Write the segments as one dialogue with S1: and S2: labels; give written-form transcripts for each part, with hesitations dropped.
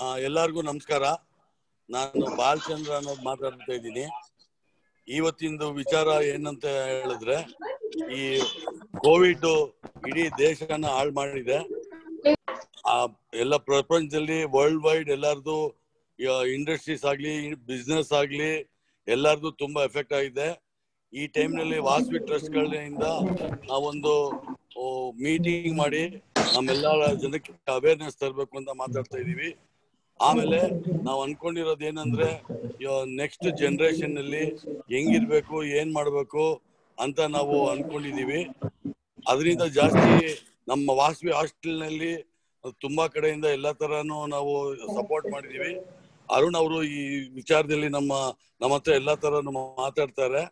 S1: ಎಲ್ಲರಿಗೂ ನಮಸ್ಕಾರ. ನಾನು ಬಾಲಚಂದ್ರ ಅನ್ನೋದು ಮಾತಾಡ್ತಾ ಇದ್ದೀನಿ. ಇವತ್ತಿಂದು ವಿಚಾರ ಏನಂತ ಹೇಳಿದ್ರೆ, ಈ ಕೋವಿಡ್ ಇಡೀ ದೇಶನ ಹಾಳು ಮಾಡಿದೆ. ಎಲ್ಲ ಪ್ರಪಂಚದಲ್ಲಿ ವರ್ಲ್ಡ್ ವೈಡ್ ಎಲ್ಲರದು ಇಂಡಸ್ಟ್ರೀಸ್ ಆಗ್ಲಿ, ಬಿಸ್ನೆಸ್ ಆಗ್ಲಿ, ಎಲ್ಲರದು ತುಂಬಾ ಎಫೆಕ್ಟ್ ಆಗಿದೆ. ಈ ಟೈಮ್ನಲ್ಲಿ ವಾಸವಿ ಟ್ರಸ್ಟ್ ಗಳಿಂದ ನಾವೊಂದು ಮೀಟಿಂಗ್ ಮಾಡಿ ನಮ್ಮೆಲ್ಲ ಜನಕ್ಕೆ ಅವೇರ್ನೆಸ್ ತರಬೇಕು ಅಂತ ಮಾತಾಡ್ತಾ ಇದೀವಿ. ಆಮೇಲೆ ನಾವು ಅನ್ಕೊಂಡಿರೋದು ಏನಂದ್ರೆ, ನೆಕ್ಸ್ಟ್ ಜನರೇಷನ್ ಅಲ್ಲಿ ಹೆಂಗಿರ್ಬೇಕು, ಏನ್ ಮಾಡ್ಬೇಕು ಅಂತ ನಾವು ಅನ್ಕೊಂಡಿದೀವಿ. ಅದರಿಂದ ಜಾಸ್ತಿ ನಮ್ಮ ವಾಸವಿ ಹಾಸ್ಟೆಲ್ ನಲ್ಲಿ ತುಂಬಾ ಕಡೆಯಿಂದ ಎಲ್ಲಾ ತರಾನು ನಾವು ಸಪೋರ್ಟ್ ಮಾಡಿದೀವಿ. ಅರುಣ್ ಅವರು ಈ ವಿಚಾರದಲ್ಲಿ ನಮ್ಮ ಹತ್ರ ಎಲ್ಲಾ ತರಾನು ಮಾತಾಡ್ತಾರೆ.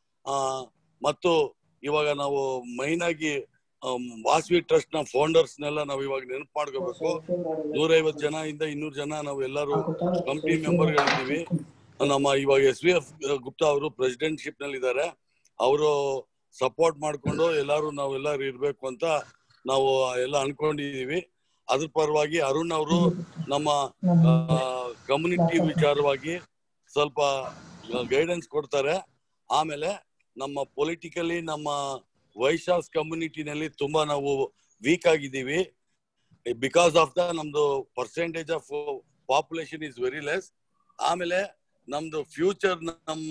S1: ಮತ್ತು ಇವಾಗ ನಾವು ಮೈನ್ ಆಗಿ ವಾಸವಿ ಟ್ರಸ್ಟ್ ನ ಫೌಂಡರ್ಸ್ ನೆಲ್ಲ ನಾವು ಇವಾಗ ನೆನಪು ಮಾಡ್ಕೋಬೇಕು. 150 ಜನ ಇಂದ 200 ಜನ ನಾವು ಎಲ್ಲರೂ ಕಂಪ್ನಿ ಮೆಂಬರ್ ಗಳಿದ್ದೀವಿ. ನಮ್ಮ ಇವಾಗ SVF ಗುಪ್ತಾ ಅವರು ಪ್ರೆಸಿಡೆಂಟ್ಶಿಪ್ ನಲ್ಲಿ ಇದ್ದಾರೆ. ಅವರು ಸಪೋರ್ಟ್ ಮಾಡ್ಕೊಂಡು ನಾವೆಲ್ಲರೂ ಇರ್ಬೇಕು ಅಂತ ನಾವು ಎಲ್ಲ ಅನ್ಕೊಂಡಿದೀವಿ. ಅದ್ರ ಪರವಾಗಿ ಅರುಣ್ ಅವರು ನಮ್ಮ ಕಮ್ಯುನಿಟಿ ವಿಚಾರವಾಗಿ ಸ್ವಲ್ಪ ಗೈಡೆನ್ಸ್ ಕೊಡ್ತಾರೆ. ಆಮೇಲೆ ನಮ್ಮ ಪೊಲಿಟಿಕಲಿ ನಮ್ಮ ವೈಶ್ಯಾಸ್ ಕಮ್ಯುನಿಟಿನಲ್ಲಿ ತುಂಬಾ ನಾವು ವೀಕ್ ಆಗಿದ್ದೀವಿ. ಬಿಕಾಸ್ ಆಫ್ ನಮ್ದು percentage of population is very less. ಆಮೇಲೆ ನಮ್ದು ಫ್ಯೂಚರ್ ನಮ್ಮ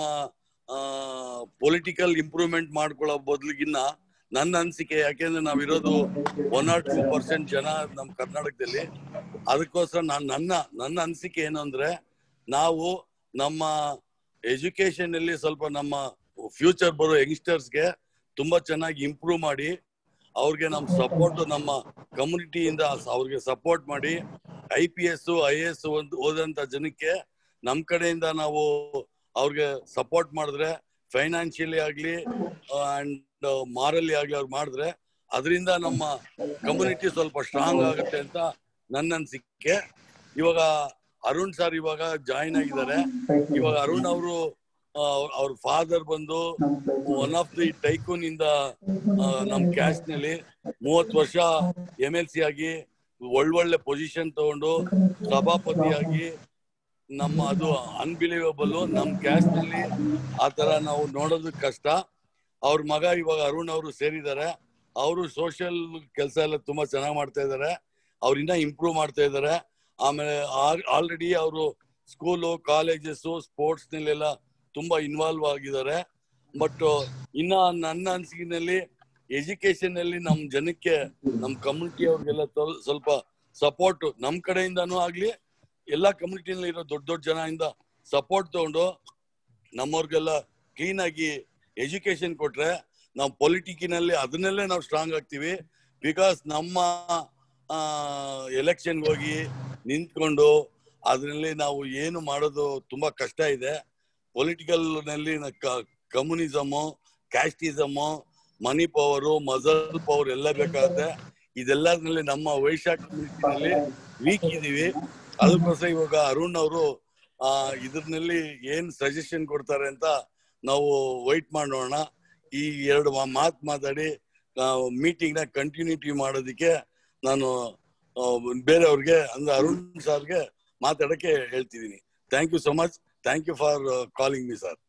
S1: ಪೊಲಿಟಿಕಲ್ ಇಂಪ್ರೂವ್ಮೆಂಟ್ ಮಾಡ್ಕೊಳ್ಳೋ ಬದಲಿಗಿನ್ನ ನನ್ನ ಅನಿಸಿಕೆ, ಯಾಕೆಂದ್ರೆ ನಾವಿರೋದು 1 or 2% ಜನ ನಮ್ಮ ಕರ್ನಾಟಕದಲ್ಲಿ. ಅದಕ್ಕೋಸ್ಕರ ನನ್ನ ಅನಿಸಿಕೆ ಏನು ಅಂದ್ರೆ, ನಾವು ನಮ್ಮ ಎಜುಕೇಶನ್ ಅಲ್ಲಿ ಸ್ವಲ್ಪ ನಮ್ಮ ಫ್ಯೂಚರ್ ಬರೋ ಯಂಗ್ಸ್ಟರ್ಸ್ಗೆ ತುಂಬಾ ಚೆನ್ನಾಗಿ ಇಂಪ್ರೂವ್ ಮಾಡಿ, ಅವ್ರಿಗೆ ನಮ್ಮ ಸಪೋರ್ಟ್, ನಮ್ಮ ಕಮ್ಯುನಿಟಿಯಿಂದ ಅವ್ರಿಗೆ ಸಪೋರ್ಟ್ ಮಾಡಿ, IPS IAS ಓದಂತ ಜನಕ್ಕೆ ನಮ್ಮ ಕಡೆಯಿಂದ ನಾವು ಅವ್ರಿಗೆ ಸಪೋರ್ಟ್ ಮಾಡಿದ್ರೆ, ಫೈನಾನ್ಷಿಯಲಿ ಆಗ್ಲಿ ಅಂಡ್ ಮಾರಲಿ ಆಗ್ಲಿ ಅವ್ರು ಮಾಡಿದ್ರೆ, ಅದರಿಂದ ನಮ್ಮ ಕಮ್ಯುನಿಟಿ ಸ್ವಲ್ಪ ಸ್ಟ್ರಾಂಗ್ ಆಗುತ್ತೆ ಅಂತ ನನ್ನ ಅನಿಸಿಕೆ. ಇವಾಗ ಅರುಣ್ ಸರ್ ಇವಾಗ ಜಾಯಿನ್ ಆಗಿದ್ದಾರೆ. ಇವಾಗ ಅರುಣ್ ಅವರು ಅವ್ರ ಫಾದರ್ ಬಂದು ಒನ್ ಆಫ್ ದಿ ಟೈಕೂನ್ ಇಂದ ನಮ್ ಕ್ಯಾಸ್ಟ್ ನಲ್ಲಿ 30 ವರ್ಷ MLC ಆಗಿ ಒಳ್ಳೊಳ್ಳೆ ಪೊಸಿಷನ್ ತಗೊಂಡು ಸಭಾಪತಿಯಾಗಿ, ಅದು ಅನ್ಬಿಲೀವಬಲ್. ನಮ್ ಕ್ಯಾಸ್ಟ್ ನಲ್ಲಿ ಆತರ ನಾವು ನೋಡೋದು ಕಷ್ಟ. ಅವ್ರ ಮಗ ಇವಾಗ ಅರುಣ್ ಅವರು ಸೇರಿದ್ದಾರೆ. ಅವರು ಸೋಷಿಯಲ್ ಕೆಲಸ ಎಲ್ಲ ತುಂಬಾ ಚೆನ್ನಾಗಿ ಮಾಡ್ತಾ ಇದ್ದಾರೆ. ಅವ್ರಿನ್ನ ಇಂಪ್ರೂವ್ ಮಾಡ್ತಾ ಇದ್ದಾರೆ. ಆಮೇಲೆ ಆಲ್ರೆಡಿ ಅವರು ಸ್ಕೂಲು, ಕಾಲೇಜಸ್, ಸ್ಪೋರ್ಟ್ಸ್ ನಲ್ಲೆಲ್ಲ ತುಂಬಾ ಇನ್ವಾಲ್ವ್ ಆಗಿದ್ದಾರೆ. ಬಟ್ ಇನ್ನ ನನ್ನ ಅನಿಸಿಕೆನಲ್ಲಿ ಎಜುಕೇಶನ್ ಅಲ್ಲಿ ನಮ್ ಜನಕ್ಕೆ, ನಮ್ ಕಮ್ಯುನಿಟಿ ಅವ್ರಿಗೆಲ್ಲ ಸ್ವಲ್ಪ ಸಪೋರ್ಟ್ ನಮ್ ಕಡೆಯಿಂದಾನು ಆಗ್ಲಿ, ಎಲ್ಲಾ ಕಮ್ಯುನಿಟಿನಲ್ಲಿ ಇರೋ ದೊಡ್ಡ ಜನ ಇಂದ ಸಪೋರ್ಟ್ ತಗೊಂಡು ನಮ್ಮವ್ರಿಗೆಲ್ಲ ಕ್ಲೀನ್ ಆಗಿ ಎಜುಕೇಶನ್ ಕೊಟ್ರೆ ನಾವು ಪೊಲಿಟಿಕಿನಲ್ಲಿ ಅದನ್ನಲ್ಲೇ ನಾವು ಸ್ಟ್ರಾಂಗ್ ಆಗ್ತೀವಿ. ಬಿಕಾಸ್ ನಮ್ಮ ಎಲೆಕ್ಷನ್ಗೆ ಹೋಗಿ ನಿಂತ್ಕೊಂಡು ಅದರಲ್ಲಿ ನಾವು ಏನು ಮಾಡೋದು ತುಂಬಾ ಕಷ್ಟ ಇದೆ. ಪೊಲಿಟಿಕಲ್ ನಲ್ಲಿ ಕಮ್ಯುನಿಸಮು, ಕ್ಯಾಸ್ಟಿಸಮು, ಮನಿ ಪವರು, ಮಜಲ್ ಪವರ್ ಎಲ್ಲ ಬೇಕಾಗುತ್ತೆ. ಇದೆಲ್ಲದ್ರಲ್ಲಿ ನಮ್ಮ ವೈಶ್ಯ ಕಮ್ಯುನಿಟಿನಲ್ಲಿ ವೀಕ್ ಇದೀವಿ. ಅದಕ್ಕೋಸ್ಕರ ಇವಾಗ ಅರುಣ್ ಅವರು ಇದ್ರಲ್ಲಿ ಏನ್ ಸಜೆಷನ್ ಕೊಡ್ತಾರೆ ಅಂತ ನಾವು ವೈಟ್ ಮಾಡೋಣ. ಈ 2 ಮಾತಾಡಿ ಮೀಟಿಂಗ್ ನ ಕಂಟಿನ್ಯೂಟಿ ಮಾಡೋದಿಕ್ಕೆ ನಾನು ಬೇರೆಯವ್ರಿಗೆ ಅಂದ್ರೆ ಅರುಣ್ ಸರ್ಗೆ ಮಾತಾಡಕ್ಕೆ ಹೇಳ್ತಿದ್ದೀನಿ. Thank you so much. Thank you for calling me sir.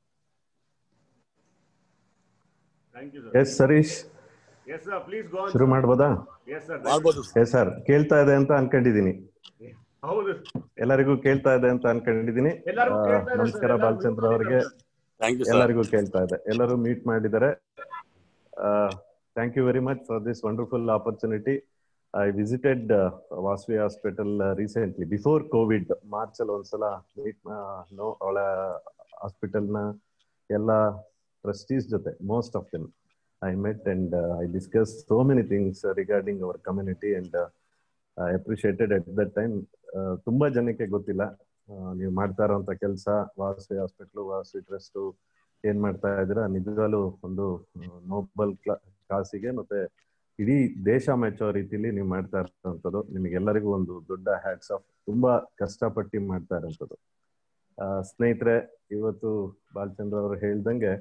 S2: Yes ಸರೀಶ್, ಶುರು ಮಾಡ್ಬೋದಾ?
S1: ಮಾಡ್ಬೋದು
S2: ಎಸ್ ಸರ್, ಕೇಳ್ತಾ ಇದೆ ಅಂತ ಅನ್ಕೊಂಡಿದೀನಿ. ಎಲ್ಲರಿಗೂ ಕೇಳ್ತಾ ಇದೆ ಅಂತ ಅನ್ಕೊಂಡಿದೀನಿ. ನಮಸ್ಕಾರ ಬಾಲಚಂದ್ರ ಅವರಿಗೆ. ಎಲ್ಲರಿಗೂ ಕೇಳ್ತಾ ಇದೆ, ಎಲ್ಲರೂ ಮೀಟ್ ಮಾಡಿದ್ದಾರೆ. Thank you very much for this wonderful opportunity. I visited Vasvi Hospital recently, before COVID. March ಅಲ್ಲಿ ಒಂದ್ಸಲ ಅವಳ ಹಾಸ್ಪಿಟಲ್ ನ ಎಲ್ಲ ಟ್ರಸ್ಟೀಸ್ ಜೊತೆ, most of them I met and I discussed so many things regarding our community and I appreciated at that time. ತುಂಬಾ ಜನಕ್ಕೆ ಗೊತ್ತಿಲ್ಲ ನೀವು ಮಾಡ್ತಾ ಇರೋಂಥ ಕೆಲಸ. ವಾಸವಿ ಹಾಸ್ಪಿಟಲ್, ವಾಸವಿ ಟ್ರಸ್ಟ್ ಏನ್ ಮಾಡ್ತಾ ಇದ್ದೀರಾ, ನಿಜವಾಗ್ಲೂ ಒಂದು ನೋಬಲ್ ಕಾಸಿಗೆ ಮತ್ತೆ ಇಡೀ ದೇಶ ಮೆಚ್ಚೋ ರೀತಿಲಿ ನೀವು ಮಾಡ್ತಾ ಇರೋಂಥದ್ದು. ನಿಮಗೆಲ್ಲರಿಗೂ ಒಂದು ದೊಡ್ಡ ಹ್ಯಾಟ್ಸ್ ಆಫ್. ತುಂಬಾ ಕಷ್ಟಪಟ್ಟು ಮಾಡ್ತಾ ಇರೋಂಥದ್ದು. ಸ್ನೇಹಿತರೆ, ಇವತ್ತು ಬಾಲಚಂದ್ರ ಅವರು ಹೇಳ್ದಂಗೆ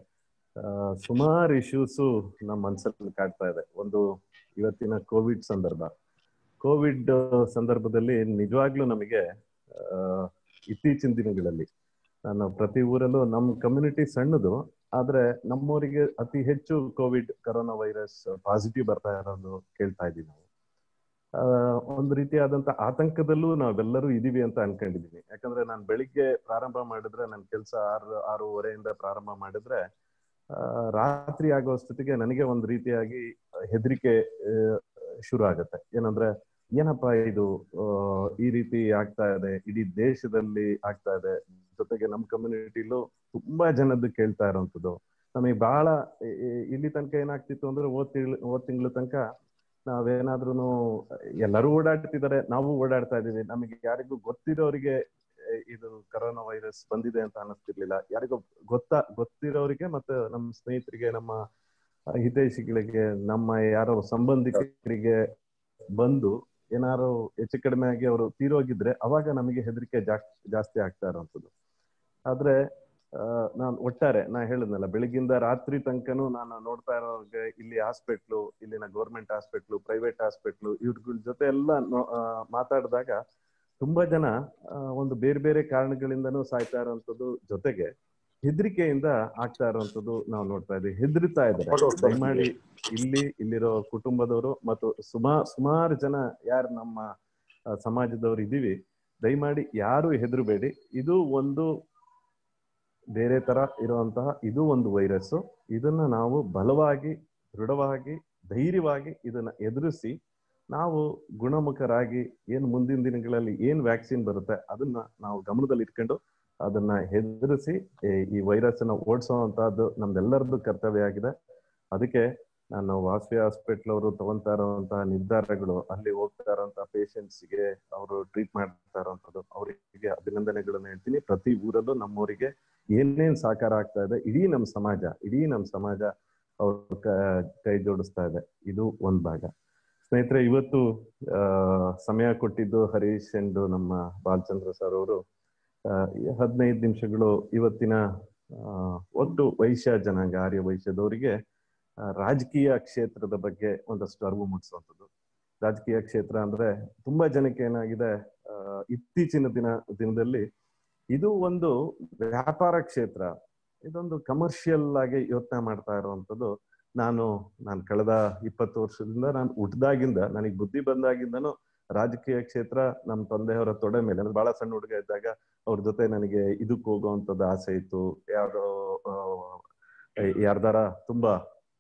S2: ಸುಮಾರು ಇಶ್ಯೂಸು ನಮ್ಮ ಮನಸ್ಸಲ್ಲಿ ಕಾಡ್ತಾ ಇದೆ. ಒಂದು ಇವತ್ತಿನ ಕೋವಿಡ್ ಸಂದರ್ಭ, ಕೋವಿಡ್ ಸಂದರ್ಭದಲ್ಲಿ ನಿಜವಾಗ್ಲೂ ನಮಗೆ ಇತ್ತೀಚಿನ ದಿನಗಳಲ್ಲಿ ನಾನು ಪ್ರತಿ ಊರಲ್ಲೂ ನಮ್ಮ ಕಮ್ಯುನಿಟಿ ಸಣ್ಣದು, ಆದ್ರೆ ನಮ್ಮೂರಿಗೆ ಅತಿ ಹೆಚ್ಚು ಕೊರೋನಾ ವೈರಸ್ ಪಾಸಿಟಿವ್ ಬರ್ತಾ ಇರೋದು ಕೇಳ್ತಾ ಇದ್ದೀವಿ ನಾವು. ಒಂದು ರೀತಿಯಾದಂತ ಆತಂಕದಲ್ಲೂ ನಾವೆಲ್ಲರೂ ಇದೀವಿ ಅಂತ ಅನ್ಕೊಂಡಿದೀನಿ. ಯಾಕಂದ್ರೆ ನಾನು ಬೆಳಿಗ್ಗೆ ಪ್ರಾರಂಭ ಮಾಡಿದ್ರೆ, ನನ್ನ ಕೆಲಸ 6:30 ಪ್ರಾರಂಭ ಮಾಡಿದ್ರೆ ರಾತ್ರಿ ಆಗೋ ಸ್ಥಿತಿಗೆ ನನಗೆ ಒಂದು ರೀತಿಯಾಗಿ ಹೆದರಿಕೆ ಶುರು ಆಗತ್ತೆ. ಏನಂದ್ರೆ ಏನಪ್ಪಾ ಇದು ಈ ರೀತಿ ಆಗ್ತಾ ಇದೆ, ಇಡೀ ದೇಶದಲ್ಲಿ ಆಗ್ತಾ ಇದೆ, ಜೊತೆಗೆ ನಮ್ಮ ಕಮ್ಯುನಿಟಿಲೂ ತುಂಬಾ ಜನದ್ದು ಕೇಳ್ತಾ ಇರೋಂಥದ್ದು. ನಮಗೆ ಬಹಳ ಇಲ್ಲಿ ತನಕ ಏನಾಗ್ತಿತ್ತು ಅಂದ್ರೆ ಹೋದ್ ತಿಂಗಳು ತನಕ ನಾವೇನಾದ್ರೂ ಎಲ್ಲರೂ ಓಡಾಡ್ತಿದ್ದಾರೆ, ನಾವು ಓಡಾಡ್ತಾ ಇದೀವಿ, ನಮಗೆ ಯಾರಿಗೂ ಗೊತ್ತಿರೋರಿಗೆ ಇದು ಕೊರೋನಾ ವೈರಸ್ ಬಂದಿದೆ ಅಂತ ಅನ್ನಿಸ್ತಿರ್ಲಿಲ್ಲ. ಯಾರಿಗೂ ಗೊತ್ತಿರೋರಿಗೆ ಮತ್ತೆ ನಮ್ಮ ಸ್ನೇಹಿತರಿಗೆ, ನಮ್ಮ ಹಿತೈಷಿಗಳಿಗೆ, ನಮ್ಮ ಯಾರೋ ಸಂಬಂಧಿಕರಿಗೆ ಬಂದು ಏನಾರು ಹೆಚ್ಚು ಕಡಿಮೆ ಆಗಿ ಅವರು ತೀರೋಗಿದ್ರೆ ಅವಾಗ ನಮಗೆ ಹೆದರಿಕೆ ಜಾಸ್ತಿ ಆಗ್ತಾ ಇರೋಂಥದ್ದು. ಆದ್ರೆ ನಾನು ಒಟ್ಟಾರೆ ಹೇಳಿದ್ನಲ್ಲ, ಬೆಳಿಗ್ಗಿಂದ ರಾತ್ರಿ ತನಕನೂ ನಾನು ನೋಡ್ತಾ ಇರೋರಿಗೆ ಇಲ್ಲಿ ಹಾಸ್ಪಿಟ್ಲು, ಇಲ್ಲಿನ ಗೌರ್ಮೆಂಟ್ ಹಾಸ್ಪಿಟ್ಲು, ಪ್ರೈವೇಟ್ ಹಾಸ್ಪಿಟ್ಲು, ಇವ್ರಗಳ ಜೊತೆ ಎಲ್ಲ ಮಾತಾಡಿದಾಗ ತುಂಬಾ ಜನ ಒಂದು ಬೇರೆ ಬೇರೆ ಕಾರಣಗಳಿಂದನೂ ಸಾಯ್ತಾ ಇರೋಂಥದ್ದು, ಜೊತೆಗೆ ಹೆದರಿಕೆಯಿಂದ ಆಗ್ತಾ ಇರೋಂಥದ್ದು ನಾವು ನೋಡ್ತಾ ಇದ್ದೀವಿ. ಹೆದರ್ತಾ ಇದ್ದಾರೆ. ದಯಮಾಡಿ ಇಲ್ಲಿರೋ ಕುಟುಂಬದವರು ಮತ್ತು ಸುಮಾರು ಜನ ಯಾರು ನಮ್ಮ ಸಮಾಜದವ್ರು ಇದೀವಿ, ದಯಮಾಡಿ ಯಾರು ಹೆದರಬೇಡಿ. ಇದು ಒಂದು ಬೇರೆ ತರ ಇರುವಂತಹ ಇದು ಒಂದು ವೈರಸ್. ಇದನ್ನ ನಾವು ಬಲವಾಗಿ, ದೃಢವಾಗಿ, ಧೈರ್ಯವಾಗಿ ಇದನ್ನ ಎದುರಿಸಿ ನಾವು ಗುಣಮುಖರಾಗಿ ಮುಂದಿನ ದಿನಗಳಲ್ಲಿ ವ್ಯಾಕ್ಸಿನ್ ಬರುತ್ತೆ ಅದನ್ನ ನಾವು ಗಮನದಲ್ಲಿ ಇಟ್ಕೊಂಡು ಅದನ್ನ ಎದುರಿಸಿ ಈ ವೈರಸ್ ಅನ್ನ ಓಡಿಸುವಂತಹದ್ದು ನಮ್ದೆಲ್ಲರದ್ದು ಕರ್ತವ್ಯ ಆಗಿದೆ. ಅದಕ್ಕೆ ನಾನು ವಾಸವಿ ಹಾಸ್ಪಿಟಲ್ ಅವರು ತಗೊಂತಾ ಇರುವಂತಹ ನಿರ್ಧಾರಗಳು, ಅಲ್ಲಿ ಹೋಗ್ತಾ ಇರುವಂತಹ ಪೇಷಂಟ್ಸ್ಗೆ ಅವರು ಟ್ರೀಟ್ ಮಾಡ್ತಾ ಇರುವಂತದ್ದು, ಅವರಿಗೆ ಅಭಿನಂದನೆಗಳನ್ನ ಹೇಳ್ತೀನಿ. ಪ್ರತಿ ಊರಲ್ಲೂ ನಮ್ಮವರಿಗೆ ಏನೇನ್ ಸಹಕಾರ ಆಗ್ತಾ ಇದೆ, ಇಡೀ ನಮ್ಮ ಸಮಾಜ ಅವ್ರ ಕೈ ಜೋಡಿಸ್ತಾ ಇದೆ. ಇದು ಒಂದ್ ಭಾಗ. ಸ್ನೇಹಿತರೆ, ಇವತ್ತು ಸಮಯ ಕೊಟ್ಟಿದ್ದು ಹರೀಶ್ ಅಂಡ್ ನಮ್ಮ ಬಾಲಚಂದ್ರ ಸರ್ ಅವರು 15 ನಿಮಿಷಗಳು ಇವತ್ತಿನ ಒಟ್ಟು ವೈಶ್ಯ ಜನಾಂಗ, ಆರ್ಯ ವೈಶ್ಯದವರಿಗೆ ರಾಜಕೀಯ ಕ್ಷೇತ್ರದ ಬಗ್ಗೆ ಒಂದಷ್ಟು ಅರಿವು ಮೂಡಿಸುವಂಥದ್ದು. ರಾಜಕೀಯ ಕ್ಷೇತ್ರ ಅಂದ್ರೆ ತುಂಬಾ ಜನಕ್ಕೆ ಏನಾಗಿದೆ, ಇತ್ತೀಚಿನ ದಿನದಲ್ಲಿ ಇದು ಒಂದು ವ್ಯಾಪಾರ ಕ್ಷೇತ್ರ, ಇದೊಂದು ಕಮರ್ಷಿಯಲ್ ಆಗಿ ಯೋಚನೆ ಮಾಡ್ತಾ ಇರುವಂಥದ್ದು. ನಾನು ಕಳೆದ 20 ವರ್ಷದಿಂದ, ನಾನು ಹುಟ್ಟಿದಾಗಿಂದ, ನನಗೆ ಬುದ್ಧಿ ಬಂದಾಗಿಂದನೂ ರಾಜಕೀಯ ಕ್ಷೇತ್ರ ನಮ್ಮ ತಂದೆಯವರ ತೊಡೆ ಮೇಲೆ, ಅಂದ್ರೆ ಬಹಳ ಸಣ್ಣ ಹುಡುಗ ಇದ್ದಾಗ ಅವ್ರ ಜೊತೆ ನನಗೆ ಇದಕ್ಕೆ ಹೋಗುವಂಥದ್ದು ಆಸೆ ಇತ್ತು. ಯಾರ್ದಾರ ತುಂಬಾ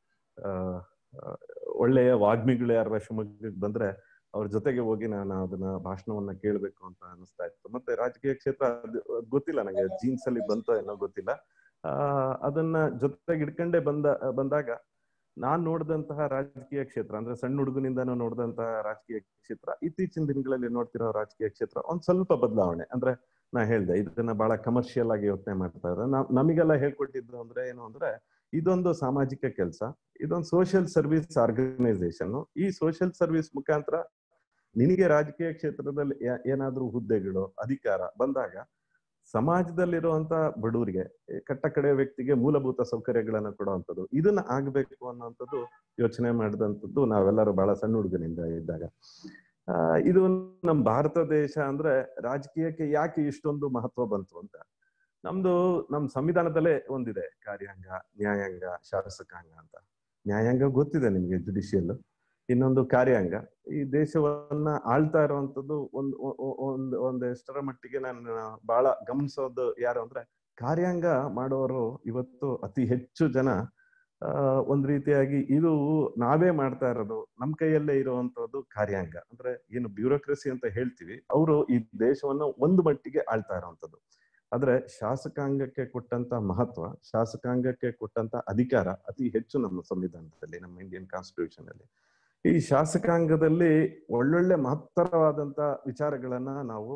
S2: ಒಳ್ಳೆಯ ವಾಗ್ಮಿಗಳು ಯಾರ ಶಿವಮೊಗ್ಗಕ್ಕೆ ಬಂದ್ರೆ ಅವ್ರ ಜೊತೆಗೆ ಹೋಗಿ ನಾನು ಅದನ್ನ ಭಾಷಣವನ್ನ ಕೇಳ್ಬೇಕು ಅಂತ ಅನಿಸ್ತಾ ಇತ್ತು. ಮತ್ತೆ ರಾಜಕೀಯ ಕ್ಷೇತ್ರ ಗೊತ್ತಿಲ್ಲ ನನಗೆ, ಜೀನ್ಸ್ ಅಲ್ಲಿ ಬಂತೋ ಏನೋ ಗೊತ್ತಿಲ್ಲ, ಅದನ್ನ ಜೊತೆಗೆ ಇಟ್ಕೊಂಡೇ ಬಂದಾಗ ನಾನ್ ನೋಡಿದಂತಹ ರಾಜಕೀಯ ಕ್ಷೇತ್ರ, ಅಂದ್ರೆ ಸಣ್ಣ ಹುಡುಗನಿಂದ ನೋಡಿದಂತಹ ರಾಜಕೀಯ ಕ್ಷೇತ್ರ, ಇತ್ತೀಚಿನ ದಿನಗಳಲ್ಲಿ ನೋಡ್ತಿರೋ ರಾಜಕೀಯ ಕ್ಷೇತ್ರ ಒಂದ್ ಸ್ವಲ್ಪ ಬದಲಾವಣೆ. ಅಂದ್ರೆ ನಾ ಹೇಳ್ದೆ, ಇದನ್ನ ಬಹಳ ಕಮರ್ಷಿಯಲ್ ಆಗಿ ಯೋಚನೆ ಮಾಡ್ತಾ ಇದ್ದಾರೆ. ನಮಗೆಲ್ಲ ಹೇಳ್ಕೊಟ್ಟಿದ್ದು ಅಂದ್ರೆ ಏನು ಅಂದ್ರೆ, ಇದೊಂದು ಸಾಮಾಜಿಕ ಕೆಲಸ, ಇದೊಂದು ಸೋಷಿಯಲ್ ಸರ್ವಿಸ್ ಆರ್ಗನೈಸೇಷನ್. ಈ ಸೋಷಿಯಲ್ ಸರ್ವಿಸ್ ಮುಖಾಂತರ ನಿನಗೆ ರಾಜಕೀಯ ಕ್ಷೇತ್ರದಲ್ಲಿ ಏನಾದ್ರೂ ಹುದ್ದೆಗಳು, ಅಧಿಕಾರ ಬಂದಾಗ ಸಮಾಜದಲ್ಲಿರುವಂತ ಬಡವರಿಗೆ, ಕಟ್ಟಕಡೆಯ ವ್ಯಕ್ತಿಗೆ ಮೂಲಭೂತ ಸೌಕರ್ಯಗಳನ್ನ ಕೊಡುವಂಥದ್ದು, ಇದನ್ನ ಆಗ್ಬೇಕು ಅನ್ನೋಂಥದ್ದು ಯೋಚನೆ ಮಾಡಿದಂಥದ್ದು ನಾವೆಲ್ಲರೂ ಬಹಳ ಸಣ್ಣ ಹುಡುಗನಿಂದ ಇದ್ದಾಗ. ಇದು ನಮ್ಮ ಭಾರತ ದೇಶ ಅಂದ್ರೆ ರಾಜಕೀಯಕ್ಕೆ ಯಾಕೆ ಇಷ್ಟೊಂದು ಮಹತ್ವ ಬಂತು ಅಂತ, ನಮ್ಮ ಸಂವಿಧಾನದಲ್ಲೇ ಒಂದಿದೆ, ಕಾರ್ಯಾಂಗ, ನ್ಯಾಯಾಂಗ, ಶಾಸಕಾಂಗ ಅಂತ. ನ್ಯಾಯಾಂಗ ಗೊತ್ತಿದೆ ನಿಮ್ಗೆ, ಜುಡಿಷಿಯಲ್. ಇನ್ನೊಂದು ಕಾರ್ಯಾಂಗ. ಈ ದೇಶವನ್ನ ಆಳ್ತಾ ಇರುವಂತದ್ದು ಒಂದೆಷ್ಟರ ಮಟ್ಟಿಗೆ ನಾನು ಬಹಳ ಗಮನಿಸೋದು ಯಾರು ಅಂದ್ರೆ, ಕಾರ್ಯಾಂಗ ಮಾಡೋರು ಇವತ್ತು ಅತಿ ಹೆಚ್ಚು ಜನ ಒಂದ್ ರೀತಿಯಾಗಿ ಇದು ನಾವೇ ಮಾಡ್ತಾ ಇರೋದು, ನಮ್ ಕೈಯಲ್ಲೇ ಇರುವಂತದ್ದು ಕಾರ್ಯಾಂಗ. ಅಂದ್ರೆ ಏನು ಬ್ಯೂರೋಕ್ರಸಿ ಅಂತ ಹೇಳ್ತೀವಿ, ಅವರು ಈ ದೇಶವನ್ನ ಒಂದು ಮಟ್ಟಿಗೆ ಆಳ್ತಾ ಇರುವಂತದ್ದು. ಆದ್ರೆ ಶಾಸಕಾಂಗಕ್ಕೆ ಕೊಟ್ಟಂತ ಮಹತ್ವ, ಶಾಸಕಾಂಗಕ್ಕೆ ಕೊಟ್ಟಂತ ಅಧಿಕಾರ ಅತಿ ಹೆಚ್ಚು ನಮ್ಮ ಸಂವಿಧಾನದಲ್ಲಿ, ನಮ್ಮ ಇಂಡಿಯನ್ ಕಾನ್ಸ್ಟಿಟ್ಯೂಷನ್ ಅಲ್ಲಿ. ಈ ಶಾಸಕಾಂಗದಲ್ಲಿ ಒಳ್ಳೊಳ್ಳೆ ಮಹತ್ತರವಾದಂತ ವಿಚಾರಗಳನ್ನ ನಾವು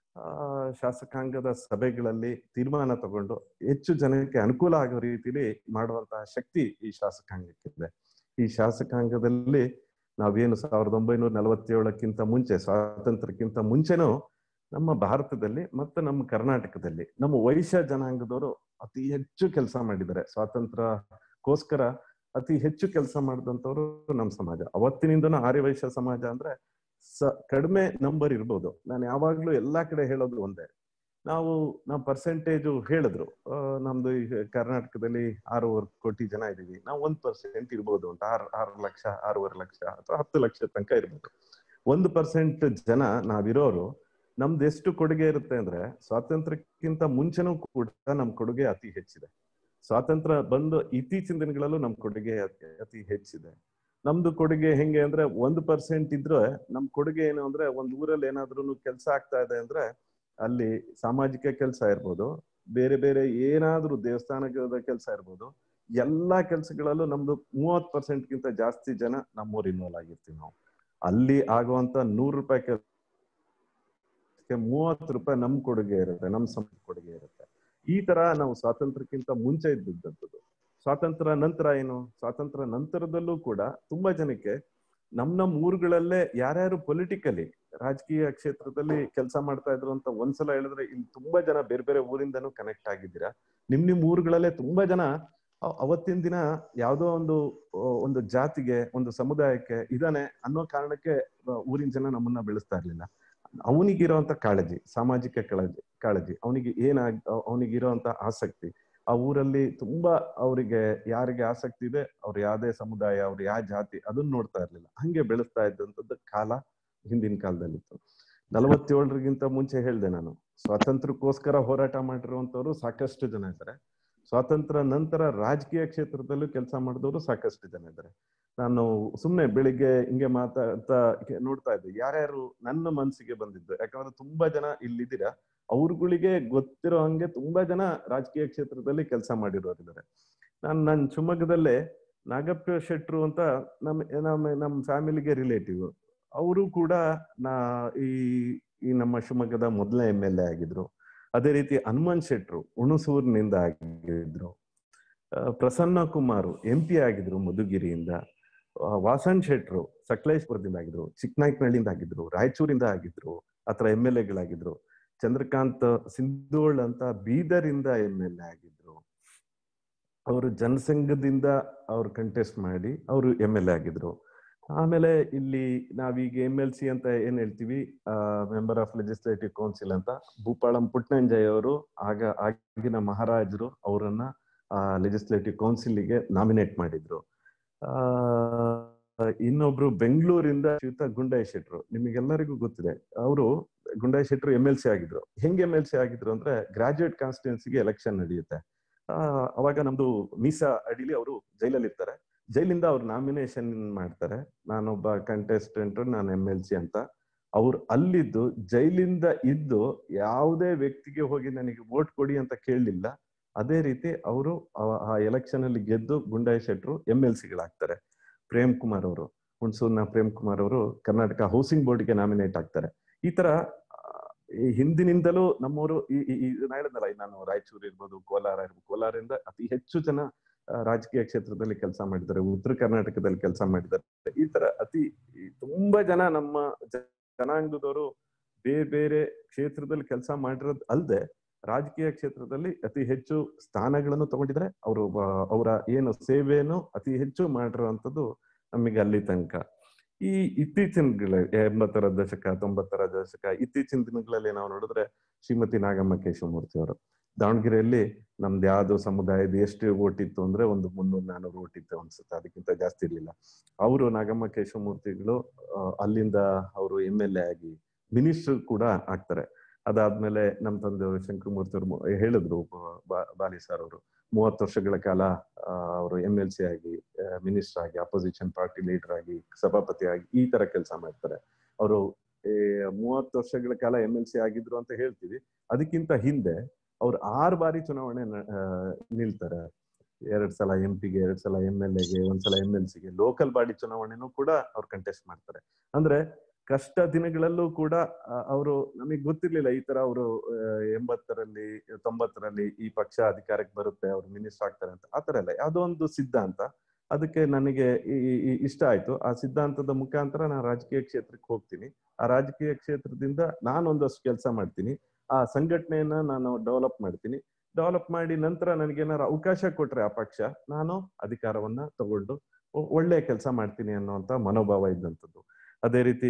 S2: ಶಾಸಕಾಂಗದ ಸಭೆಗಳಲ್ಲಿ ತೀರ್ಮಾನ ತಗೊಂಡು ಹೆಚ್ಚು ಜನಕ್ಕೆ ಅನುಕೂಲ ಆಗೋ ರೀತಿಲಿ ಮಾಡುವಂತಹ ಶಕ್ತಿ ಈ ಶಾಸಕಾಂಗಕ್ಕಿದೆ. ಈ ಶಾಸಕಾಂಗದಲ್ಲಿ ನಾವೇನು 1947ಕ್ಕಿಂತ ಮುಂಚೆ, ಸ್ವಾತಂತ್ರ್ಯಕ್ಕಿಂತ ಮುಂಚೆನೂ ನಮ್ಮ ಭಾರತದಲ್ಲಿ ಮತ್ತು ನಮ್ಮ ಕರ್ನಾಟಕದಲ್ಲಿ ನಮ್ಮ ವೈಶ್ಯ ಜನಾಂಗದವರು ಅತಿ ಹೆಚ್ಚು ಕೆಲಸ ಮಾಡಿದ್ದಾರೆ. ಸ್ವಾತಂತ್ರ್ಯಕ್ಕೋಸ್ಕರ ಅತಿ ಹೆಚ್ಚು ಕೆಲಸ ಮಾಡಿದಂಥವ್ರು ನಮ್ಮ ಸಮಾಜ. ಅವತ್ತಿನಿಂದನೂ ಆರ್ಯ ವೈಶ್ಯ ಸಮಾಜ ಅಂದ್ರೆ ಕಡಿಮೆ ನಂಬರ್ ಇರ್ಬೋದು. ನಾನು ಯಾವಾಗ್ಲೂ ಎಲ್ಲಾ ಕಡೆ ಹೇಳೋದು ಒಂದೇ, ನಾವು ಪರ್ಸೆಂಟೇಜು ಹೇಳಿದ್ರು, ನಮ್ದು ಈಗ ಕರ್ನಾಟಕದಲ್ಲಿ 6.5 ಕೋಟಿ ಜನ ಇದೀವಿ, ನಾವು 1% ಇರ್ಬೋದು ಅಂತ, 6 ಲಕ್ಷ 6.5 ಲಕ್ಷ ಅಥವಾ 10 ಲಕ್ಷ ತನಕ ಇರ್ಬೋದು. 1% ಜನ ನಾವಿರೋರು, ನಮ್ದು ಎಷ್ಟು ಕೊಡುಗೆ ಇರುತ್ತೆ ಅಂದ್ರೆ, ಸ್ವಾತಂತ್ರ್ಯಕ್ಕಿಂತ ಮುಂಚೆನೂ ಕೂಡ ನಮ್ ಕೊಡುಗೆ ಅತಿ ಹೆಚ್ಚಿದೆ. ಸ್ವಾತಂತ್ರ್ಯ ಬಂದು ಇತ್ತೀಚಿನ ದಿನಗಳಲ್ಲೂ ನಮ್ ಕೊಡುಗೆ ಅತಿ ಹೆಚ್ಚಿದೆ. ನಮ್ದು ಕೊಡುಗೆ ಹೆಂಗೆ ಅಂದ್ರೆ, 1% ಇದ್ರೆ ನಮ್ ಕೊಡುಗೆ ಏನು ಅಂದ್ರೆ, ಒಂದ್ ಊರಲ್ಲಿ ಏನಾದ್ರೂ ಕೆಲಸ ಆಗ್ತಾ ಇದೆ ಅಂದ್ರೆ, ಅಲ್ಲಿ ಸಾಮಾಜಿಕ ಕೆಲಸ ಇರ್ಬೋದು, ಬೇರೆ ಬೇರೆ ಏನಾದ್ರೂ ದೇವಸ್ಥಾನದ ಕೆಲಸ ಇರ್ಬೋದು, ಎಲ್ಲಾ ಕೆಲಸಗಳಲ್ಲೂ ನಮ್ದು 30%ಗಿಂತ ಜಾಸ್ತಿ ಜನ ನಮ್ಮೂರ್ ಇನ್ವಾಲ್ವ್ ಆಗಿರ್ತೀವಿ ನಾವು. ಅಲ್ಲಿ ಆಗುವಂತ 100 ರೂಪಾಯಿ ಕೆಲಸಕ್ಕೆ 30 ರೂಪಾಯಿ ನಮ್ ಕೊಡುಗೆ ಇರುತ್ತೆ, ನಮ್ ಸಮಾಜ ಕೊಡುಗೆ ಇರುತ್ತೆ. ಈ ತರ ನಾವು ಸ್ವಾತಂತ್ರ್ಯಕ್ಕಿಂತ ಮುಂಚೆ ಇದ್ದಿದ್ದಂಥದ್ದು. ಸ್ವಾತಂತ್ರ್ಯ ನಂತರ ಏನು, ಸ್ವಾತಂತ್ರ್ಯ ನಂತರದಲ್ಲೂ ಕೂಡ ತುಂಬಾ ಜನಕ್ಕೆ ನಮ್ ಊರುಗಳಲ್ಲೇ ಯಾರ್ಯಾರು ಪೊಲಿಟಿಕಲಿ ರಾಜಕೀಯ ಕ್ಷೇತ್ರದಲ್ಲಿ ಕೆಲಸ ಮಾಡ್ತಾ ಇದ್ರು ಅಂತ ಒಂದ್ಸಲ ಹೇಳಿದ್ರೆ, ಇಲ್ಲಿ ತುಂಬಾ ಜನ ಬೇರೆ ಬೇರೆ ಊರಿಂದನೂ ಕನೆಕ್ಟ್ ಆಗಿದ್ದೀರಾ. ನಿಮ್ ಊರುಗಳಲ್ಲೇ ತುಂಬಾ ಜನ ಅವತ್ತಿನ ದಿನ ಯಾವ್ದೋ ಒಂದು ಜಾತಿಗೆ, ಒಂದು ಸಮುದಾಯಕ್ಕೆ ಇದಾನೆ ಅನ್ನೋ ಕಾರಣಕ್ಕೆ ಊರಿನ ಜನ ನಮ್ಮನ್ನ ಬೆಳೆಸ್ತಾ ಇರ್ಲಿಲ್ಲ. ಅವನಿಗಿರೋಂತ ಕಾಳಜಿ, ಸಾಮಾಜಿಕ ಕಾಳಜಿ, ಅವನಿಗಿರೋಂತ ಆಸಕ್ತಿ, ಆ ಊರಲ್ಲಿ ತುಂಬಾ ಅವರಿಗೆ ಯಾರಿಗೆ ಆಸಕ್ತಿ ಇದೆ, ಅವ್ರು ಯಾವ್ದೇ ಸಮುದಾಯ, ಅವ್ರು ಯಾವ ಜಾತಿ, ಅದನ್ನ ನೋಡ್ತಾ ಇರ್ಲಿಲ್ಲ. ಹಂಗೆ ಬೆಳೆಸ್ತಾ ಇದ್ದಂಥದ್ದು ಕಾಲ ಹಿಂದಿನ ಕಾಲದಲ್ಲಿತ್ತು. 47ರಿಗಿಂತ ಮುಂಚೆ ಹೇಳ್ದೆ ನಾನು, ಸ್ವಾತಂತ್ರ್ಯಕ್ಕೋಸ್ಕರ ಹೋರಾಟ ಮಾಡಿರುವಂತವ್ರು ಸಾಕಷ್ಟು ಜನ ಇದ್ದಾರೆ. ಸ್ವಾತಂತ್ರ್ಯ ನಂತರ ರಾಜಕೀಯ ಕ್ಷೇತ್ರದಲ್ಲೂ ಕೆಲಸ ಮಾಡಿದವರು ಸಾಕಷ್ಟು ಜನ ಇದ್ದಾರೆ. ನಾನು ಸುಮ್ನೆ ಬೆಳಿಗ್ಗೆ ಹಿಂಗೆ ಮಾತಾಡ್ತಾ ನೋಡ್ತಾ ಇದ್ದೆ, ಯಾರ್ಯಾರು ನನ್ನ ಮನಸ್ಸಿಗೆ ಬಂದಿದ್ದು, ಯಾಕಂದ್ರೆ ತುಂಬಾ ಜನ ಇಲ್ಲಿದ್ದೀರಾ, ಅವ್ರುಗಳಿಗೆ ಗೊತ್ತಿರೋ ಹಂಗೆ ತುಂಬಾ ಜನ ರಾಜಕೀಯ ಕ್ಷೇತ್ರದಲ್ಲಿ ಕೆಲಸ ಮಾಡಿರೋರಿದ್ದಾರೆ. ನನ್ನ ಶಿವಮೊಗ್ಗದಲ್ಲೇ ನಾಗಪ್ಪ ಶೆಟ್ರು ಅಂತ ನಮ್ಮ ಫ್ಯಾಮಿಲಿಗೆ ರಿಲೇಟಿವ್. ಅವರು ಕೂಡ ಈ ನಮ್ಮ ಶಿವಮೊಗ್ಗದ ಮೊದಲನೇ MLA ಆಗಿದ್ರು. ಅದೇ ರೀತಿ ಹನುಮಂತ್ ಶೆಟ್ರು ಹುಣಸೂರಿನಿಂದ ಆಗಿದ್ರು. ಪ್ರಸನ್ನ ಕುಮಾರ್ MP ಆಗಿದ್ರು ಮಧುಗಿರಿಯಿಂದ. ವಾಸನ್ ಶೆಟ್ರು ಸಕಲೇಶ್ಪುರದಿಂದ ಆಗಿದ್ರು, ಚಿಕ್ಕನಾಯಕನಹಳ್ಳಿಯಿಂದ ಆಗಿದ್ರು, ರಾಯಚೂರಿಂದ ಆಗಿದ್ರು, ಆತರ MLAಗಳಾಗಿದ್ರು. ಚಂದ್ರಕಾಂತ್ ಸಿಂಧೋಳ್ ಅಂತ ಬೀದರಿಂದ MLA ಆಗಿದ್ರು. ಅವರು ಜನಸಂಘದಿಂದ ಅವ್ರು ಕಂಟೆಸ್ಟ್ ಮಾಡಿ ಅವರು MLA ಆಗಿದ್ರು. ಆಮೇಲೆ ಇಲ್ಲಿ ನಾವೀಗ MLC ಅಂತ ಏನ್ ಹೇಳ್ತೀವಿ, ಮೆಂಬರ್ ಆಫ್ ಲೆಜಿಸ್ಲೇಟಿವ್ ಕೌನ್ಸಿಲ್ ಅಂತ, ಭೂಪಾಳಂ ಪುಟ್ಟಣಂಜಯ್ ಅವರು ಆಗಿನ ಮಹಾರಾಜರು ಅವರನ್ನ ಲೆಜಿಸ್ಲೇಟಿವ್ ಕೌನ್ಸಿಲ್ಗೆ ನಾಮಿನೇಟ್ ಮಾಡಿದ್ರು. ಇನ್ನೊಬ್ರು ಬೆಂಗಳೂರಿಂದ ಶ್ರೀಯುತ ಗುಂಡಾಯಿ ಶೆಟ್ರು, ನಿಮಗೆಲ್ಲರಿಗೂ ಗೊತ್ತಿದೆ, ಅವರು ಗುಂಡಾಯಿ ಶೆಟ್ರು MLC ಆಗಿದ್ರು. ಹೆಂಗೆ MLC ಆಗಿದ್ರು ಅಂದ್ರೆ, ಗ್ರಾಜುಯೇಟ್ ಕಾನ್ಸ್ಟಿಟ್ಯೂನ್ಸಿಗೆ ಎಲೆಕ್ಷನ್ ನಡೆಯುತ್ತೆ. ಅವಾಗ ನಮ್ದು ಮೀಸಾ ಅಡಿಲಿ ಅವರು ಜೈಲಲ್ಲಿ ಇರ್ತಾರೆ. ಜೈಲಿಂದ ಅವ್ರು ನಾಮಿನೇಷನ್ ಮಾಡ್ತಾರೆ, ನಾನೊಬ್ಬ ಕಂಟೆಸ್ಟೆಂಟ್, ನಾನು MLC ಅಂತ. ಅವ್ರು ಅಲ್ಲಿದ್ದು ಜೈಲಿಂದ ಇದ್ದು ಯಾವುದೇ ವ್ಯಕ್ತಿಗೆ ಹೋಗಿ ನನಗೆ ವೋಟ್ ಕೊಡಿ ಅಂತ ಕೇಳಲಿಲ್ಲ. ಅದೇ ರೀತಿ ಅವರು ಆ ಎಲೆಕ್ಷನ್ ಅಲ್ಲಿ ಗೆದ್ದು ಗುಂಡಾಯಿ ಶೆಟ್ರು MLCಗಳಾಗ್ತಾರೆ. ಪ್ರೇಮ್ ಕುಮಾರ್ ಅವರು, ಹುಣಸೂರಿನ ಪ್ರೇಮ್ ಕುಮಾರ್ ಅವರು ಕರ್ನಾಟಕ ಹೌಸಿಂಗ್ ಬೋರ್ಡ್ಗೆ ನಾಮಿನೇಟ್ ಆಗ್ತಾರೆ. ಈ ತರ ಹಿಂದಿನಿಂದಲೂ ನಮ್ಮವರು ಹೇಳಿದ್ನಲ್ಲ, ನಾನು ರಾಯಚೂರು ಇರ್ಬೋದು, ಕೋಲಾರ ಇರ್ಬೋದು, ಕೋಲಾರದಿಂದ ಅತಿ ಹೆಚ್ಚು ಜನ ರಾಜಕೀಯ ಕ್ಷೇತ್ರದಲ್ಲಿ ಕೆಲಸ ಮಾಡಿದ್ದಾರೆ, ಉತ್ತರ ಕರ್ನಾಟಕದಲ್ಲಿ ಕೆಲಸ ಮಾಡಿದ್ದಾರೆ. ಈ ತರ ತುಂಬಾ ಜನ ನಮ್ಮ ಜನಾಂಗದವರು ಬೇರೆ ಬೇರೆ ಕ್ಷೇತ್ರದಲ್ಲಿ ಕೆಲಸ ಮಾಡಿರೋದು ಅಲ್ಲದೆ, ರಾಜಕೀಯ ಕ್ಷೇತ್ರದಲ್ಲಿ ಅತಿ ಹೆಚ್ಚು ಸ್ಥಾನಗಳನ್ನು ತಗೊಂಡಿದ್ದಾರೆ. ಅವರ ಏನು ಸೇವೆಯನ್ನು ಅತಿ ಹೆಚ್ಚು ಮಾಡಿರುವಂತದ್ದು ನಮಗೆ ಅಲ್ಲಿ ತನಕ. ಈ ಇತ್ತೀಚಿನ 80ರ ದಶಕ 90ರ ದಶಕ ಇತ್ತೀಚಿನ ದಿನಗಳಲ್ಲಿ ನಾವು ನೋಡಿದ್ರೆ, ಶ್ರೀಮತಿ ನಾಗಮ್ಮ ಕೇಶವಮೂರ್ತಿ ಅವರು ದಾವಣಗೆರೆಯಲ್ಲಿ ನಮ್ದು ಯಾವ್ದು ಸಮುದಾಯದ ಎಷ್ಟು ಓಟ್ ಇತ್ತು ಅಂದ್ರೆ ಒಂದು 300-400 ಓಟ್ ಇತ್ತು ಅನ್ಸುತ್ತೆ, ಅದಕ್ಕಿಂತ ಜಾಸ್ತಿ ಇರ್ಲಿಲ್ಲ. ಅವರು ನಾಗಮ್ಮ ಕೇಶವಮೂರ್ತಿಗಳು ಅಲ್ಲಿಂದ ಅವರು MLA ಆಗಿ ಮಿನಿಸ್ಟರ್ ಕೂಡ ಆಗ್ತಾರೆ. ಅದಾದ್ಮೇಲೆ ನಮ್ಮ ತಂದೆಯವರು ಶಂಕರಮೂರ್ತಿ ಅವರು ಹೇಳಿದ್ರು, ಬಾಲಿ ಸರ್ ಅವರು 30 ವರ್ಷಗಳ ಕಾಲ ಅವರು MLC ಆಗಿ, ಮಿನಿಸ್ಟರ್ ಆಗಿ, ಅಪೋಸಿಷನ್ ಪಾರ್ಟಿ ಲೀಡರ್ ಆಗಿ, ಸಭಾಪತಿ ಆಗಿ ಈ ತರ ಕೆಲಸ ಮಾಡ್ತಾರೆ. ಅವರು 30 ವರ್ಷಗಳ ಕಾಲ MLC ಆಗಿದ್ರು ಅಂತ ಹೇಳ್ತೀವಿ, ಅದಕ್ಕಿಂತ ಹಿಂದೆ ಅವ್ರು 6 ಬಾರಿ ಚುನಾವಣೆ ನಿಲ್ತಾರೆ. 2 ಸಲ MP-ಗೆ, 2 ಸಲ MLA-ಗೆ, 1 ಸಲ MLC-ಗೆ, ಲೋಕಲ್ ಬಾಡಿ ಚುನಾವಣೆನೂ ಕೂಡ ಅವ್ರು ಕಂಟೆಸ್ಟ್ ಮಾಡ್ತಾರೆ. ಅಂದ್ರೆ ಕಷ್ಟ ದಿನಗಳಲ್ಲೂ ಕೂಡ ಅವರು, ನಮಗೆ ಗೊತ್ತಿರ್ಲಿಲ್ಲ ಈ ತರ ಅವರು 80ರಲ್ಲಿ 90ರಲ್ಲಿ ಈ ಪಕ್ಷ ಅಧಿಕಾರಕ್ಕೆ ಬರುತ್ತೆ, ಅವ್ರು ಮಿನಿಸ್ಟರ್ ಆಗ್ತಾರೆ ಅಂತ. ಆತರ ಎಲ್ಲ ಯಾವ್ದೋ ಒಂದು ಸಿದ್ಧಾಂತ, ಅದಕ್ಕೆ ನನಗೆ ಇಷ್ಟ ಆಯ್ತು. ಆ ಸಿದ್ಧಾಂತದ ಮುಖಾಂತರ ನಾನು ರಾಜಕೀಯ ಕ್ಷೇತ್ರಕ್ಕೆ ಹೋಗ್ತೀನಿ. ಆ ರಾಜಕೀಯ ಕ್ಷೇತ್ರದಿಂದ ನಾನೊಂದಷ್ಟು ಕೆಲಸ ಮಾಡ್ತೀನಿ, ಆ ಸಂಘಟನೆಯನ್ನ ನಾನು ಡೆವಲಪ್ ಮಾಡ್ತೀನಿ. ಡೆವಲಪ್ ಮಾಡಿ ನಂತರ ನನಗೇನಾರು ಅವಕಾಶ ಕೊಟ್ರೆ ಆ ಪಕ್ಷ, ನಾನು ಅಧಿಕಾರವನ್ನ ತಗೊಂಡು ಒಳ್ಳೆ ಕೆಲಸ ಮಾಡ್ತೀನಿ ಅನ್ನುವಂತ ಮನೋಭಾವ ಇದ್ದಂಥದ್ದು. ಅದೇ ರೀತಿ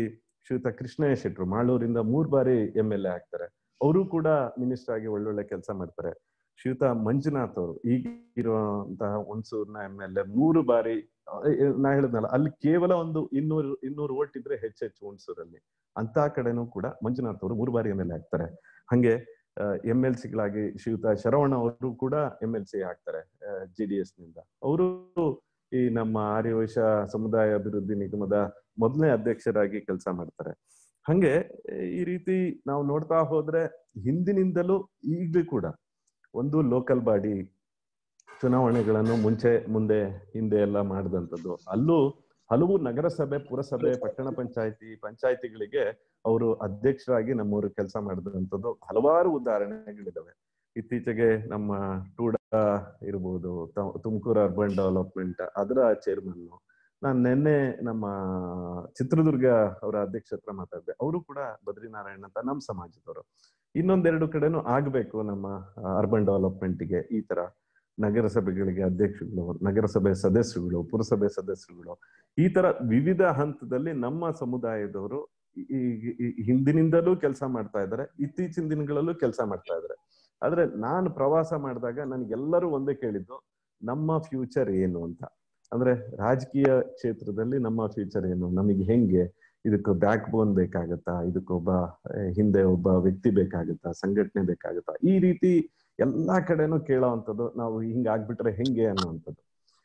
S2: ಶ್ರೀಯುತ ಕೃಷ್ಣಯ್ಯ ಶೆಟ್ರು ಮಾಳೂರಿಂದ 3 ಬಾರಿ MLA ಆಗ್ತಾರೆ. ಅವರು ಕೂಡ ಮಿನಿಸ್ಟರ್ ಆಗಿ ಒಳ್ಳೊಳ್ಳೆ ಕೆಲಸ ಮಾಡ್ತಾರೆ. ಶ್ರೀಯುತ ಮಂಜುನಾಥ್ ಅವರು ಈಗಿರುವಂತಹ ಹುಣಸೂರಿನ MLA 3 ಬಾರಿ, ನಾ ಹೇಳಿದ್ನಲ್ಲ ಅಲ್ಲಿ ಕೇವಲ ಒಂದು 200 ವೋಟ್ ಇದ್ರೆ ಹೆಚ್ಚೆಚ್ಚು ಹುಣಸೂರಲ್ಲಿ, ಅಂತ ಕಡೆನೂ ಕೂಡ ಮಂಜುನಾಥ್ ಅವರು 3 ಬಾರಿ MLA ಆಗ್ತಾರೆ. ಹಂಗೆ MLCಗಳಾಗಿ ಶ್ರೀಯುತ ಶರವಣ ಅವರು ಕೂಡ MLC ಆಗ್ತಾರೆ JDS ನಿಂದ. ಅವರು ಈ ನಮ್ಮ ಆರ್ಯವೈಶ್ಯ ಸಮುದಾಯ ಅಭಿವೃದ್ಧಿ ನಿಗಮದ ಮೊದಲನೇ ಅಧ್ಯಕ್ಷರಾಗಿ ಕೆಲಸ ಮಾಡ್ತಾರೆ. ಹಂಗೆ ಈ ರೀತಿ ನಾವು ನೋಡ್ತಾ ಹೋದ್ರೆ ಹಿಂದಿನಿಂದಲೂ ಈಗಲೂ ಕೂಡ ಒಂದು ಲೋಕಲ್ ಬಾಡಿ ಚುನಾವಣೆಗಳನ್ನು ಮುಂದೆ ಹಿಂದೆ ಎಲ್ಲ ಮಾಡಿದಂಥದ್ದು, ಅಲ್ಲೂ ಹಲವು ನಗರಸಭೆ, ಪುರಸಭೆ, ಪಟ್ಟಣ ಪಂಚಾಯಿತಿಗಳಿಗೆ ಅವರು ಅಧ್ಯಕ್ಷರಾಗಿ ನಮ್ಮವರು ಕೆಲಸ ಮಾಡಿದಂಥದ್ದು ಹಲವಾರು ಉದಾಹರಣೆಗಳಿದಾವೆ. ಇತ್ತೀಚೆಗೆ ನಮ್ಮ ಟೂಡಾ ಇರ್ಬೋದು, ತುಮಕೂರು ಅರ್ಬನ್ ಡೆವಲಪ್ಮೆಂಟ್ ಅದರ ಚೇರ್ಮನ್, ನಾನು ನಿನ್ನೆ ನಮ್ಮ ಚಿತ್ರದುರ್ಗ ಅವರ ಅಧ್ಯಕ್ಷ ಹತ್ರ ಮಾತಾಡಿದೆ. ಅವರು ಕೂಡ ಬದ್ರಿನಾರಾಯಣ್ ಅಂತ ನಮ್ಮ ಸಮಾಜದವರು. ಇನ್ನೊಂದೆರಡು ಕಡೆನೂ ಆಗ್ಬೇಕು ನಮ್ಮ ಅರ್ಬನ್ ಡೆವಲಪ್ಮೆಂಟ್ಗೆ ಈ ತರ ನಗರಸಭೆಗಳಿಗೆ ಅಧ್ಯಕ್ಷಗಳು, ನಗರಸಭೆ ಸದಸ್ಯರುಗಳು, ಪುರಸಭೆ ಸದಸ್ಯರುಗಳು, ಈ ತರ ವಿವಿಧ ಹಂತದಲ್ಲಿ ನಮ್ಮ ಸಮುದಾಯದವರು ಹಿಂದಿನಿಂದಲೂ ಕೆಲಸ ಮಾಡ್ತಾ ಇದ್ದಾರೆ, ಇತ್ತೀಚಿನ ದಿನಗಳಲ್ಲೂ ಕೆಲಸ ಮಾಡ್ತಾ ಇದ್ದಾರೆ. ಆದ್ರೆ ನಾನು ಪ್ರವಾಸ ಮಾಡಿದಾಗ ನನಗೆಲ್ಲರೂ ಒಂದೇ ಕೇಳಿದ್ದು, ನಮ್ಮ ಫ್ಯೂಚರ್ ಏನು ಅಂತ. ಅಂದ್ರೆ ರಾಜಕೀಯ ಕ್ಷೇತ್ರದಲ್ಲಿ ನಮ್ಮ ಫ್ಯೂಚರ್ ಏನು, ನಮಗೆ ಹೆಂಗೆ, ಇದಕ್ಕೆ ಬ್ಯಾಕ್ ಬೋನ್ ಬೇಕಾಗತ್ತಾ, ಇದಕ್ಕೊಬ್ಬ ಹಿಂದೆ ಒಬ್ಬ ವ್ಯಕ್ತಿ ಬೇಕಾಗತ್ತಾ, ಸಂಘಟನೆ ಬೇಕಾಗತ್ತಾ, ಈ ರೀತಿ ಎಲ್ಲಾ ಕಡೆನೂ ಕೇಳೋವಂಥದ್ದು. ನಾವು ಹಿಂಗಾಗ್ಬಿಟ್ರೆ ಹೆಂಗೆ ಅನ್ನುವಂಥದ್ದು.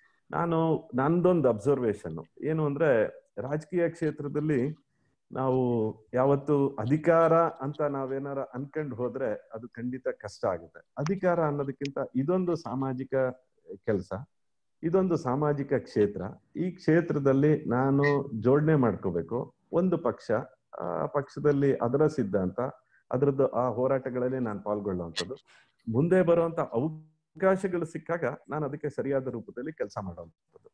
S2: ನಂದೊಂದು ಅಬ್ಸರ್ವೇಷನ್ ಏನು ಅಂದ್ರೆ, ರಾಜಕೀಯ ಕ್ಷೇತ್ರದಲ್ಲಿ ನಾವು ಯಾವತ್ತು ಅಧಿಕಾರ ಅಂತ ನಾವೇನಾರ ಅನ್ಕೊಂಡು ಹೋದ್ರೆ ಅದು ಖಂಡಿತ ಕಷ್ಟ ಆಗುತ್ತೆ. ಅಧಿಕಾರ ಅನ್ನೋದಕ್ಕಿಂತ ಇದೊಂದು ಸಾಮಾಜಿಕ ಕೆಲಸ, ಇದೊಂದು ಸಾಮಾಜಿಕ ಕ್ಷೇತ್ರ. ಈ ಕ್ಷೇತ್ರದಲ್ಲಿ ನಾನು ಜೋಡಣೆ ಮಾಡ್ಕೋಬೇಕು ಒಂದು ಪಕ್ಷ, ಆ ಪಕ್ಷದಲ್ಲಿ ಅದರ ಸಿದ್ಧಾಂತ, ಅದರದ್ದು ಆ ಹೋರಾಟಗಳಲ್ಲಿ ನಾನು ಪಾಲ್ಗೊಳ್ಳುವಂಥದ್ದು, ಮುಂದೆ ಬರುವಂತ ಅವಕಾಶಗಳು ಸಿಕ್ಕಾಗ ನಾನು ಅದಕ್ಕೆ ಸರಿಯಾದ ರೂಪದಲ್ಲಿ ಕೆಲಸ ಮಾಡುವಂಥದ್ದು.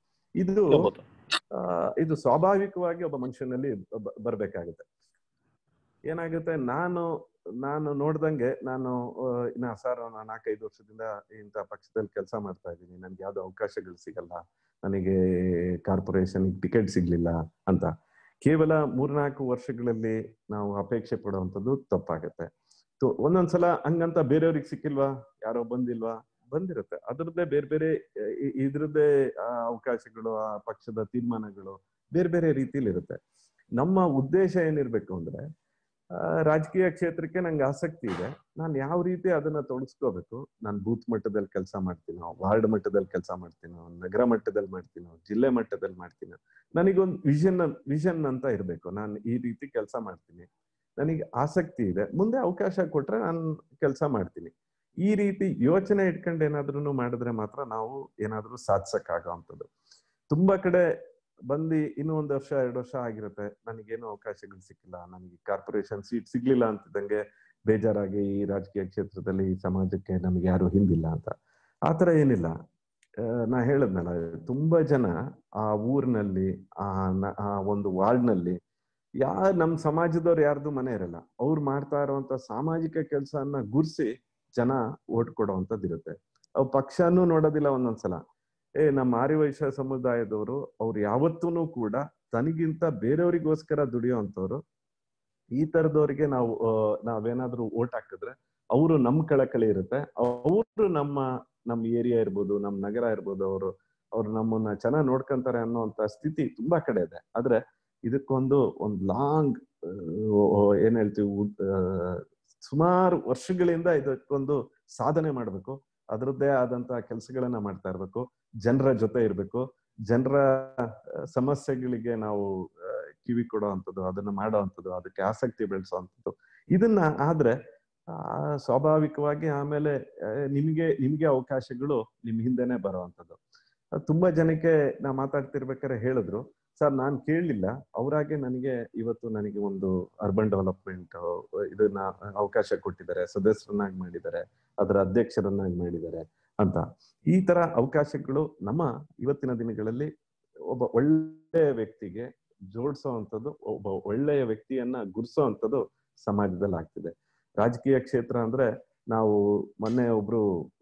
S2: ಇದು ಸ್ವಾಭಾವಿಕವಾಗಿ ಒಬ್ಬ ಮನುಷ್ಯನಲ್ಲಿ ಬರ್ಬೇಕಾಗುತ್ತೆ. ಏನಾಗುತ್ತೆ, ನಾನು ನೋಡ್ದಂಗೆ ನಾನು ಸರ್ 4-5 ವರ್ಷದಿಂದ ಇಂಥ ಪಕ್ಷದಲ್ಲಿ ಕೆಲಸ ಮಾಡ್ತಾ ಇದ್ದೀನಿ, ನನ್ಗೆ ಯಾವ್ದು ಅವಕಾಶಗಳು ಸಿಗಲ್ಲ, ನನಗೆ ಕಾರ್ಪೊರೇಷನ್ ಟಿಕೆಟ್ ಸಿಗ್ಲಿಲ್ಲ ಅಂತ ಕೇವಲ 3-4 ವರ್ಷಗಳಲ್ಲಿ ನಾವು ಅಪೇಕ್ಷೆ ಪಡುವಂಥದ್ದು ತಪ್ಪಾಗತ್ತೆ. ಒಂದೊಂದ್ಸಲ ಹಂಗಂತ ಬೇರೆಯವ್ರಿಗೆ ಸಿಕ್ಕಿಲ್ವಾ, ಯಾರೋ ಬಂದಿಲ್ವಾ, ಬಂದಿರುತ್ತೆ. ಅದ್ರದ್ದೇ ಬೇರೆ ಇದ್ರದ್ದೇ ಅವಕಾಶಗಳು, ಆ ಪಕ್ಷದ ತೀರ್ಮಾನಗಳು ಬೇರೆ ರೀತಿಲಿ ಇರುತ್ತೆ. ನಮ್ಮ ಉದ್ದೇಶ ಏನಿರ್ಬೇಕು ಅಂದ್ರೆ, ರಾಜಕೀಯ ಕ್ಷೇತ್ರಕ್ಕೆ ನಂಗೆ ಆಸಕ್ತಿ ಇದೆ, ನಾನು ಯಾವ ರೀತಿ ಅದನ್ನ ತೊಡಗಿಸ್ಕೋಬೇಕು, ನಾನು ಬೂತ್ ಮಟ್ಟದಲ್ಲಿ ಕೆಲಸ ಮಾಡ್ತೀನೋ, ವಾರ್ಡ್ ಮಟ್ಟದಲ್ಲಿ ಕೆಲಸ ಮಾಡ್ತೀನೋ, ನಗರ ಮಟ್ಟದಲ್ಲಿ ಮಾಡ್ತೀನೋ, ಜಿಲ್ಲೆ ಮಟ್ಟದಲ್ಲಿ ಮಾಡ್ತೀನೋ, ನನಗೊಂದು ವಿಷನ್ ಅಂತ ಇರ್ಬೇಕು. ನಾನು ಈ ರೀತಿ ಕೆಲಸ ಮಾಡ್ತೀನಿ, ನನಗೆ ಆಸಕ್ತಿ ಇದೆ, ಮುಂದೆ ಅವಕಾಶ ಕೊಟ್ರೆ ನಾನು ಕೆಲಸ ಮಾಡ್ತೀನಿ. ಈ ರೀತಿ ಯೋಚನೆ ಇಟ್ಕೊಂಡು ಏನಾದ್ರೂ ಮಾಡಿದ್ರೆ ಮಾತ್ರ ನಾವು ಏನಾದ್ರೂ ಸಾಧಿಸಕ್ಕಾಗುವಂಥದ್ದು. ತುಂಬಾ ಕಡೆ ಬಂದು ಇನ್ನೂ 1 ವರ್ಷ 2 ವರ್ಷ ಆಗಿರುತ್ತೆ, ನನಗೇನು ಅವಕಾಶಗಳು ಸಿಕ್ಕಿಲ್ಲ, ನನಗೆ ಕಾರ್ಪೊರೇಷನ್ ಸೀಟ್ ಸಿಗ್ಲಿಲ್ಲ ಅಂತಿದ್ದಂಗೆ ಬೇಜಾರಾಗಿ ಈ ರಾಜಕೀಯ ಕ್ಷೇತ್ರದಲ್ಲಿ ಈ ಸಮಾಜಕ್ಕೆ ನಮ್ಗೆ ಯಾರು ಹಿಂದಿಲ್ಲ ಅಂತ. ಆತರ ಏನಿಲ್ಲ. ನಾ ಹೇಳದ್ನಲ್ಲ, ತುಂಬಾ ಜನ ಆ ಊರಿನಲ್ಲಿ, ಆ ಒಂದು ವಾರ್ಡ್ನಲ್ಲಿ ನಮ್ಮ ಸಮಾಜದವ್ರು ಯಾರ್ದು ಮನೆ ಇರಲ್ಲ, ಅವ್ರು ಮಾಡ್ತಾ ಇರುವಂತ ಸಾಮಾಜಿಕ ಕೆಲಸನ ಗುರ್ಸಿ ಜನ ಓಟ್ ಕೊಡುವಂಥದ್ದು ಇರುತ್ತೆ. ಅವ್ ಪಕ್ಷನೂ ನೋಡೋದಿಲ್ಲ. ಒಂದೊಂದ್ಸಲ ನಮ್ಮ ಆರ್ಯವೈಶ್ಯ ಸಮುದಾಯದವರು ಅವ್ರು ಯಾವತ್ತೂ ಕೂಡ ತನಗಿಂತ ಬೇರೆಯವ್ರಿಗೋಸ್ಕರ ದುಡಿಯೋಂಥವ್ರು. ಈ ತರದವ್ರಿಗೆ ನಾವೇನಾದ್ರೂ ಓಟ್ ಹಾಕಿದ್ರೆ ಅವರು ನಮ್ ಕಳಕಳಿ ಇರುತ್ತೆ, ಅವರು ನಮ್ಮ ಏರಿಯಾ ಇರ್ಬೋದು, ನಮ್ಮ ನಗರ ಇರ್ಬೋದು, ಅವ್ರು ನಮ್ಮನ್ನ ಚೆನ್ನಾಗಿ ನೋಡ್ಕೊಂತಾರೆ ಅನ್ನೋಂತ ಸ್ಥಿತಿ ತುಂಬಾ ಕಡೆ ಇದೆ. ಆದ್ರೆ ಇದಕ್ಕೊಂದು ಲಾಂಗ್ ಏನ್ ಹೇಳ್ತೀವಿ, ಸುಮಾರು ವರ್ಷಗಳಿಂದ ಇದಕ್ಕೊಂದು ಸಾಧನೆ ಮಾಡ್ಬೇಕು, ಅದರದ್ದೇ ಆದಂತಹ ಕೆಲಸಗಳನ್ನ ಮಾಡ್ತಾ ಇರ್ಬೇಕು, ಜನರ ಜೊತೆ ಇರ್ಬೇಕು, ಜನರ ಸಮಸ್ಯೆಗಳಿಗೆ ನಾವು ಕಿವಿ ಕೊಡುವಂಥದ್ದು, ಅದನ್ನ ಮಾಡುವಂಥದ್ದು, ಅದಕ್ಕೆ ಆಸಕ್ತಿ ಬೆಳೆಸುವಂಥದ್ದು. ಇದನ್ನ ಆದ್ರೆ ಸ್ವಾಭಾವಿಕವಾಗಿ ಆಮೇಲೆ ನಿಮ್ಗೆ ಅವಕಾಶಗಳು ನಿಮ್ ಹಿಂದೆನೆ ಬರುವಂಥದ್ದು. ತುಂಬಾ ಜನಕ್ಕೆ ನಾ ಮಾತಾಡ್ತಿರ್ಬೇಕಾದ್ರೆ ಹೇಳಿದ್ರು, ಸರ್ ನಾನ್ ಕೇಳಲಿಲ್ಲ, ಅವರಾಗೆ ನನಗೆ ಒಂದು ಅರ್ಬನ್ ಡೆವಲಪ್ಮೆಂಟ್ ಇದನ್ನ ಅವಕಾಶ ಕೊಟ್ಟಿದ್ದಾರೆ, ಸದಸ್ಯರನ್ನಾಗಿ ಮಾಡಿದ್ದಾರೆ, ಅದರ ಅಧ್ಯಕ್ಷರನ್ನಾಗಿ ಮಾಡಿದ್ದಾರೆ ಅಂತ. ಈ ತರ ಅವಕಾಶಗಳು ನಮ್ಮ ಇವತ್ತಿನ ದಿನಗಳಲ್ಲಿ ಒಬ್ಬ ಒಳ್ಳೆಯ ವ್ಯಕ್ತಿಗೆ ಜೋಡಿಸೋವಂಥದ್ದು, ಒಬ್ಬ ಒಳ್ಳೆಯ ವ್ಯಕ್ತಿಯನ್ನ ಗುರ್ಸೋವಂಥದ್ದು ಸಮಾಜದಲ್ಲಿ ಆಗ್ತಿದೆ. ರಾಜಕೀಯ ಕ್ಷೇತ್ರ ಅಂದ್ರೆ, ನಾವು ಮೊನ್ನೆ ಒಬ್ರು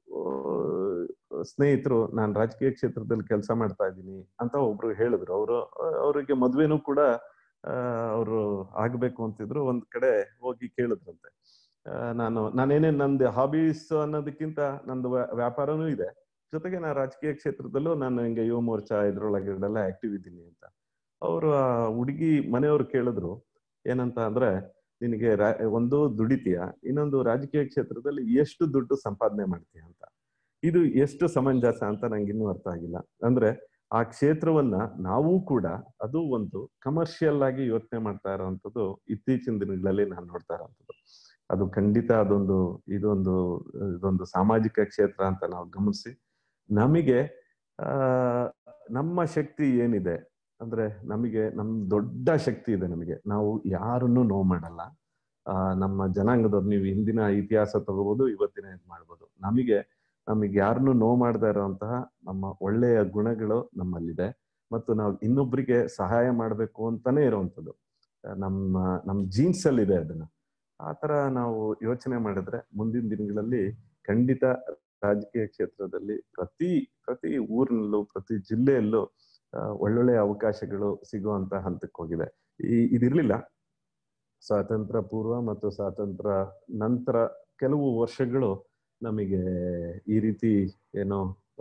S2: ಸ್ನೇಹಿತರು ನಾನು ರಾಜಕೀಯ ಕ್ಷೇತ್ರದಲ್ಲಿ ಕೆಲಸ ಮಾಡ್ತಾ ಇದ್ದೀನಿ ಅಂತ ಒಬ್ರು ಹೇಳಿದ್ರು. ಅವರಿಗೆ ಮದ್ವೆನೂ ಕೂಡ ಅವರು ಆಗ್ಬೇಕು ಅಂತಿದ್ರು. ಒಂದ್ ಕಡೆ ಹೋಗಿ ಕೇಳಿದ್ರಂತೆ, ನಾನೇನೇನ್ ನಂದು ಹಾಬೀಸ್ ಅನ್ನೋದಕ್ಕಿಂತ ನಂದು ವ್ಯಾಪಾರನೂ ಇದೆ, ಜೊತೆಗೆ ನಾ ರಾಜಕೀಯ ಕ್ಷೇತ್ರದಲ್ಲೂ ನಾನು ಹಿಂಗೆ ಯುವ ಮೋರ್ಚಾ ಇದ್ರೊಳಗೆಲ್ಲ ಆಕ್ಟಿವ್ ಇದ್ದೀನಿ ಅಂತ. ಅವರು ಆ ಹುಡುಗಿ ಮನೆಯವ್ರು ಕೇಳಿದ್ರು ಏನಂತ ಅಂದ್ರೆ, ನಿನಗೆ ಒಂದು ದುಡಿತೀಯ, ಇನ್ನೊಂದು ರಾಜಕೀಯ ಕ್ಷೇತ್ರದಲ್ಲಿ ಎಷ್ಟು ದುಡ್ಡು ಸಂಪಾದನೆ ಮಾಡ್ತೀಯ ಅಂತ. ಇದು ಎಷ್ಟು ಸಮಂಜಸ ಅಂತ ನಂಗೆ ಇನ್ನೂ ಅರ್ಥ ಆಗಿಲ್ಲ. ಅಂದ್ರೆ ಆ ಕ್ಷೇತ್ರವನ್ನ ನಾವು ಕೂಡ ಅದು ಒಂದು ಕಮರ್ಷಿಯಲ್ ಆಗಿ ಯೋಚನೆ ಮಾಡ್ತಾ ಇರೋವಂಥದ್ದು ಇತ್ತೀಚಿನ ದಿನಗಳಲ್ಲಿ ನಾನು ನೋಡ್ತಾ ಇರೋವಂಥದ್ದು. ಅದು ಖಂಡಿತ ಇದೊಂದು ಸಾಮಾಜಿಕ ಕ್ಷೇತ್ರ ಅಂತ ನಾವು ಗಮನಿಸಿ, ನಮಗೆ ನಮ್ಮ ಶಕ್ತಿ ಏನಿದೆ ಅಂದ್ರೆ, ನಮ್ ದೊಡ್ಡ ಶಕ್ತಿ ಇದೆ ನಮಗೆ. ನಾವು ಯಾರನ್ನು ನೋವು ಮಾಡಲ್ಲ. ನಮ್ಮ ಜನಾಂಗದವ್ರು, ನೀವು ಹಿಂದಿನ ಇತಿಹಾಸ ತಗೋಬಹುದು, ಇವತ್ತಿನ ಇದು ಮಾಡ್ಬೋದು, ನಮಗೆ ಯಾರನ್ನು ನೋವು ಮಾಡದೇ ಇರೋಂತಹ ನಮ್ಮ ಒಳ್ಳೆಯ ಗುಣಗಳು ನಮ್ಮಲ್ಲಿದೆ. ಮತ್ತು ನಾವು ಇನ್ನೊಬ್ಬರಿಗೆ ಸಹಾಯ ಮಾಡ್ಬೇಕು ಅಂತಾನೆ ಇರುವಂಥದ್ದು ನಮ್ಮ ಜೀನ್ಸ್ ಅಲ್ಲಿ ಇದೆ. ಅದನ್ನ ಆ ತರ ನಾವು ಯೋಚನೆ ಮಾಡಿದ್ರೆ ಮುಂದಿನ ದಿನಗಳಲ್ಲಿ ಖಂಡಿತ ರಾಜಕೀಯ ಕ್ಷೇತ್ರದಲ್ಲಿ ಪ್ರತಿ ಊರಿನಲ್ಲೂ ಪ್ರತಿ ಜಿಲ್ಲೆಯಲ್ಲೂ ಒಳ್ಳೊಳ್ಳೆ ಅವಕಾಶಗಳು ಸಿಗುವಂತ ಹಂತಕ್ಕೆ ಹೋಗಿದೆ. ಇದಿರ್ಲಿಲ್ಲ ಸ್ವಾತಂತ್ರ್ಯ ಪೂರ್ವ ಮತ್ತು ಸ್ವಾತಂತ್ರ್ಯ ನಂತರ ಕೆಲವು ವರ್ಷಗಳು ನಮಗೆ ಈ ರೀತಿ ಏನೋ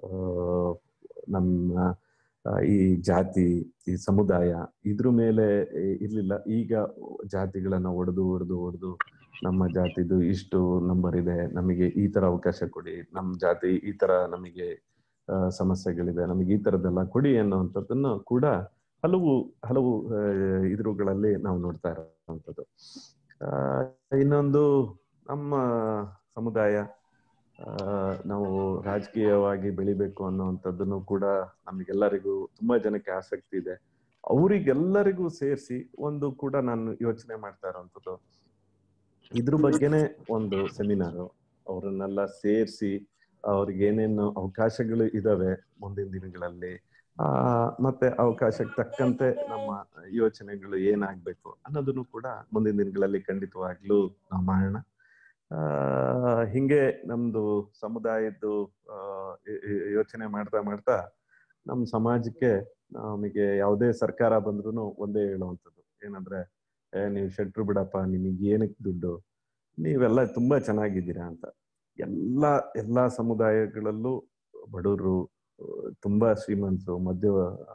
S2: ನಮ್ಮ ಈ ಜಾತಿ, ಈ ಸಮುದಾಯ ಇದ್ರ ಮೇಲೆ ಇರ್ಲಿಲ್ಲ. ಈಗ ಜಾತಿಗಳನ್ನ ಒಡೆದು ನಮ್ಮ ಜಾತಿದು ಇಷ್ಟು ನಂಬರ್ ಇದೆ, ನಮಗೆ ಈ ತರ ಅವಕಾಶ ಕೊಡಿ, ನಮ್ಮ ಜಾತಿ ಈ ತರ ನಮಗೆ ಸಮಸ್ಯೆಗಳಿದೆ, ನಮಗೆ ಈ ತರದ್ದೆಲ್ಲ ಕೊಡಿ ಅನ್ನುವಂಥದ್ದನ್ನು ಕೂಡ ಹಲವು ಇದ್ರುಗಳಲ್ಲಿ ನಾವು ನೋಡ್ತಾ ಇರೋವಂಥದ್ದು. ಇನ್ನೊಂದು ನಮ್ಮ ಸಮುದಾಯ ನಾವು ರಾಜಕೀಯವಾಗಿ ಬೆಳಿಬೇಕು ಅನ್ನುವಂಥದ್ದನ್ನು ಕೂಡ ನಮಗೆಲ್ಲರಿಗೂ ತುಂಬಾ ಜನಕ್ಕೆ ಆಸಕ್ತಿ ಇದೆ. ಅವರಿಗೆಲ್ಲರಿಗೂ ಸೇರಿಸಿ ಒಂದು ಕೂಡ ನಾನು ಯೋಚನೆ ಮಾಡ್ತಾ ಇರೋವಂಥದ್ದು, ಇದ್ರ ಬಗ್ಗೆನೆ ಒಂದು ಸೆಮಿನಾರು, ಅವರನ್ನೆಲ್ಲ ಸೇರಿಸಿ ಅವ್ರಿಗೆ ಏನೇನು ಅವಕಾಶಗಳು ಇದಾವೆ ಮುಂದಿನ ದಿನಗಳಲ್ಲಿ, ಮತ್ತೆ ಅವಕಾಶಕ್ಕೆ ತಕ್ಕಂತೆ ನಮ್ಮ ಯೋಚನೆಗಳು ಏನಾಗ್ಬೇಕು ಅನ್ನೋದನ್ನು ಕೂಡ ಮುಂದಿನ ದಿನಗಳಲ್ಲಿ ಖಂಡಿತವಾಗ್ಲೂ ನಾವು ಮಾಡೋಣ. ಹಿಂಗೆ ನಮ್ದು ಸಮುದಾಯದ್ದು ಯೋಚನೆ ಮಾಡ್ತಾ ನಮ್ಮ ಸಮಾಜಕ್ಕೆ ನಮಗೆ ಯಾವುದೇ ಸರ್ಕಾರ ಬಂದ್ರೂ ಒಂದೇ ಹೇಳುವಂಥದ್ದು ಏನಂದ್ರೆ, ನೀವು ಶೆಟ್ರು ಬಿಡಪ್ಪ, ನಿಮಗೆ ಏನಕ್ಕೆ ದುಡ್ಡು, ನೀವೆಲ್ಲ ತುಂಬಾ ಚೆನ್ನಾಗಿದ್ದೀರಾ ಅಂತ. ಎಲ್ಲಾ ಸಮುದಾಯಗಳಲ್ಲೂ ಬಡವರು, ತುಂಬಾ ಶ್ರೀಮಂತರು, ಮಧ್ಯ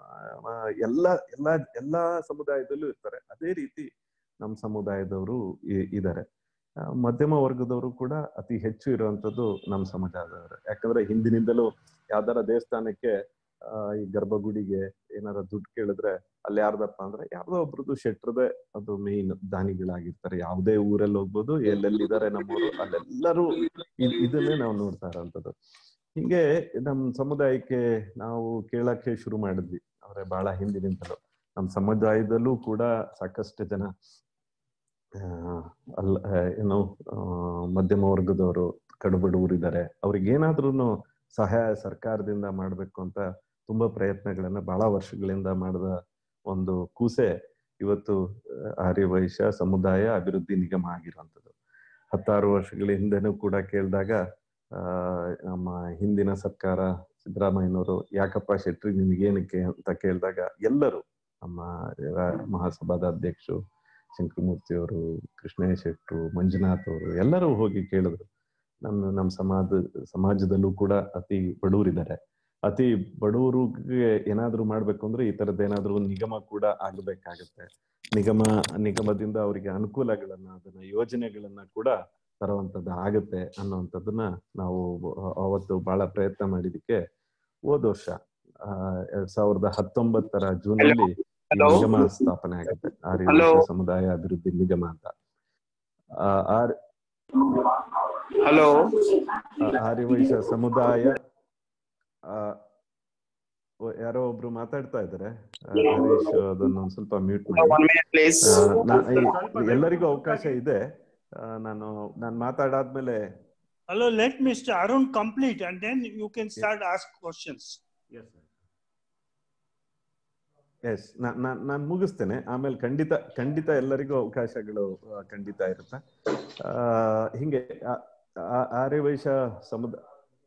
S2: ಎಲ್ಲಾ ಸಮುದಾಯದಲ್ಲೂ ಇರ್ತಾರೆ. ಅದೇ ರೀತಿ ನಮ್ಮ ಸಮುದಾಯದವರು ಇದ್ದಾರೆ. ಮಧ್ಯಮ ವರ್ಗದವರು ಕೂಡ ಅತಿ ಹೆಚ್ಚು ಇರುವಂತದ್ದು ನಮ್ಮ ಸಮಾಜದವರು. ಯಾಕಂದ್ರೆ ಹಿಂದಿನಿಂದಲೂ ಯಾವ್ದಾರ ದೇವಸ್ಥಾನಕ್ಕೆ ಈ ಗರ್ಭಗುಡಿಗೆ ಏನಾರ ದುಡ್ಡು ಕೇಳಿದ್ರೆ ಅಲ್ಲಿ ಯಾರ್ದಪ್ಪ ಅಂದ್ರೆ ಯಾರ್ದೋ ಒಬ್ರದ್ದು ಶೆಟ್ರದೇ ಅದು ಮೇನ್ ದಾನಿಗಳಾಗಿರ್ತಾರೆ. ಯಾವುದೇ ಊರಲ್ಲಿ ಹೋಗ್ಬೋದು, ಎಲ್ಲೆಲ್ಲಿದ್ದಾರೆ ನಮ್ಮವರು ಅಲ್ಲೆಲ್ಲರೂ ಇದನ್ನೇ ನಾವು ನೋಡ್ತಾ ಇರೋಂಥದ್ದು. ಹಿಂಗೆ ನಮ್ಮ ಸಮುದಾಯಕ್ಕೆ ನಾವು ಕೇಳಕ್ಕೆ ಶುರು ಮಾಡಿದ್ವಿ ಅಂದ್ರೆ ಬಹಳ ಹಿಂದಿನಿಂದಲೂ. ನಮ್ಮ ಸಮುದಾಯದಲ್ಲೂ ಕೂಡ ಸಾಕಷ್ಟು ಜನ ಮಧ್ಯಮ ವರ್ಗದವರು, ಕಡುಬಡವರಿದ್ದಾರೆ. ಅವ್ರಿಗೆ ಏನಾದ್ರೂ ಸಹಾಯ ಸರ್ಕಾರದಿಂದ ಮಾಡ್ಬೇಕು ಅಂತ ತುಂಬಾ ಪ್ರಯತ್ನಗಳನ್ನ ಬಹಳ ವರ್ಷಗಳಿಂದ ಮಾಡಿದ ಒಂದು ಕೂಸೆ ಇವತ್ತು ಆರ್ಯವೈಶ್ಯ ಸಮುದಾಯ ಅಭಿವೃದ್ಧಿ ನಿಗಮ ಆಗಿರುವಂಥದ್ದು. 16 ವರ್ಷಗಳ ಹಿಂದೆನೂ ಕೂಡ ಕೇಳಿದಾಗ ನಮ್ಮ ಹಿಂದಿನ ಸರ್ಕಾರ ಸಿದ್ದರಾಮಯ್ಯನವರು ಯಾಕಪ್ಪ ಶೆಟ್ರಿ ನಿಮಗೇನಕ್ಕೆ ಅಂತ ಕೇಳಿದಾಗ ಎಲ್ಲರೂ, ನಮ್ಮ ಮಹಾಸಭಾದ ಅಧ್ಯಕ್ಷರು ಶಂಕರಮೂರ್ತಿ ಅವರು, ಕೃಷ್ಣೇಶ್ ಶೆಟ್ರು, ಮಂಜುನಾಥ್ ಅವರು ಎಲ್ಲರೂ ಹೋಗಿ ಕೇಳಿದ್ರು. ನಮ್ಮ ಸಮಾಜದಲ್ಲೂ ಕೂಡ ಅತಿ ಬಡವರಿದ್ದಾರೆ. ಅತಿ ಬಡವರಿಗೆ ಏನಾದ್ರು ಮಾಡ್ಬೇಕು ಅಂದ್ರೆ ಈ ತರದ್ದು ಏನಾದ್ರು ನಿಗಮ ಕೂಡ ಆಗ್ಬೇಕಾಗತ್ತೆ. ನಿಗಮದಿಂದ ಅವರಿಗೆ ಅನುಕೂಲಗಳನ್ನ, ಅದನ್ನ ಯೋಜನೆಗಳನ್ನ ಕೂಡ ತರುವಂತದ್ದು ಆಗತ್ತೆ ಅನ್ನುವಂಥದ್ದನ್ನ ನಾವು ಅವತ್ತು ಬಹಳ ಪ್ರಯತ್ನ ಮಾಡಿದಕ್ಕೆ ಹೋದ ವರ್ಷ 2019 ಜೂನಲ್ಲಿ ನಿಗಮ ಸ್ಥಾಪನೆ ಆಗುತ್ತೆ, ಆರ್ಯವೈಶ್ಯ ಸಮುದಾಯ ಅಭಿವೃದ್ಧಿ ನಿಗಮ ಅಂತ. ಆರ್ಯವೈಶ್ಯ ಸಮುದಾಯ ಯಾರೋ ಒಬ್ರು ಮಾತಾಡ್ತಾ ಇದ್ದಾರೆ, ಹರೀಶ್, ಅದನ್ನೊಂದು ಸ್ವಲ್ಪ ಮ್ಯೂಟ್ ಮಾಡಿ. ಎಲ್ಲರಿಗೂ ಅವಕಾಶ ಇದೆ. ನಾನು ಮಾತಾಡಾದ್ಮೇಲೆ
S3: Hello, let Mr. Arun complete and then you can start ask questions.
S2: Yes, sir. Yes, ನಾನು ಮುಗಿಸ್ತೇನೆ. ಆಮೇಲೆ ಖಂಡಿತ ಎಲ್ಲರಿಗೂ ಅವಕಾಶಗಳು ಖಂಡಿತ ಇರುತ್ತೆ. ಹಿಂಗೆ ಆರ್ಯವೈಶ್ಯ ಸಮುದಾಯ.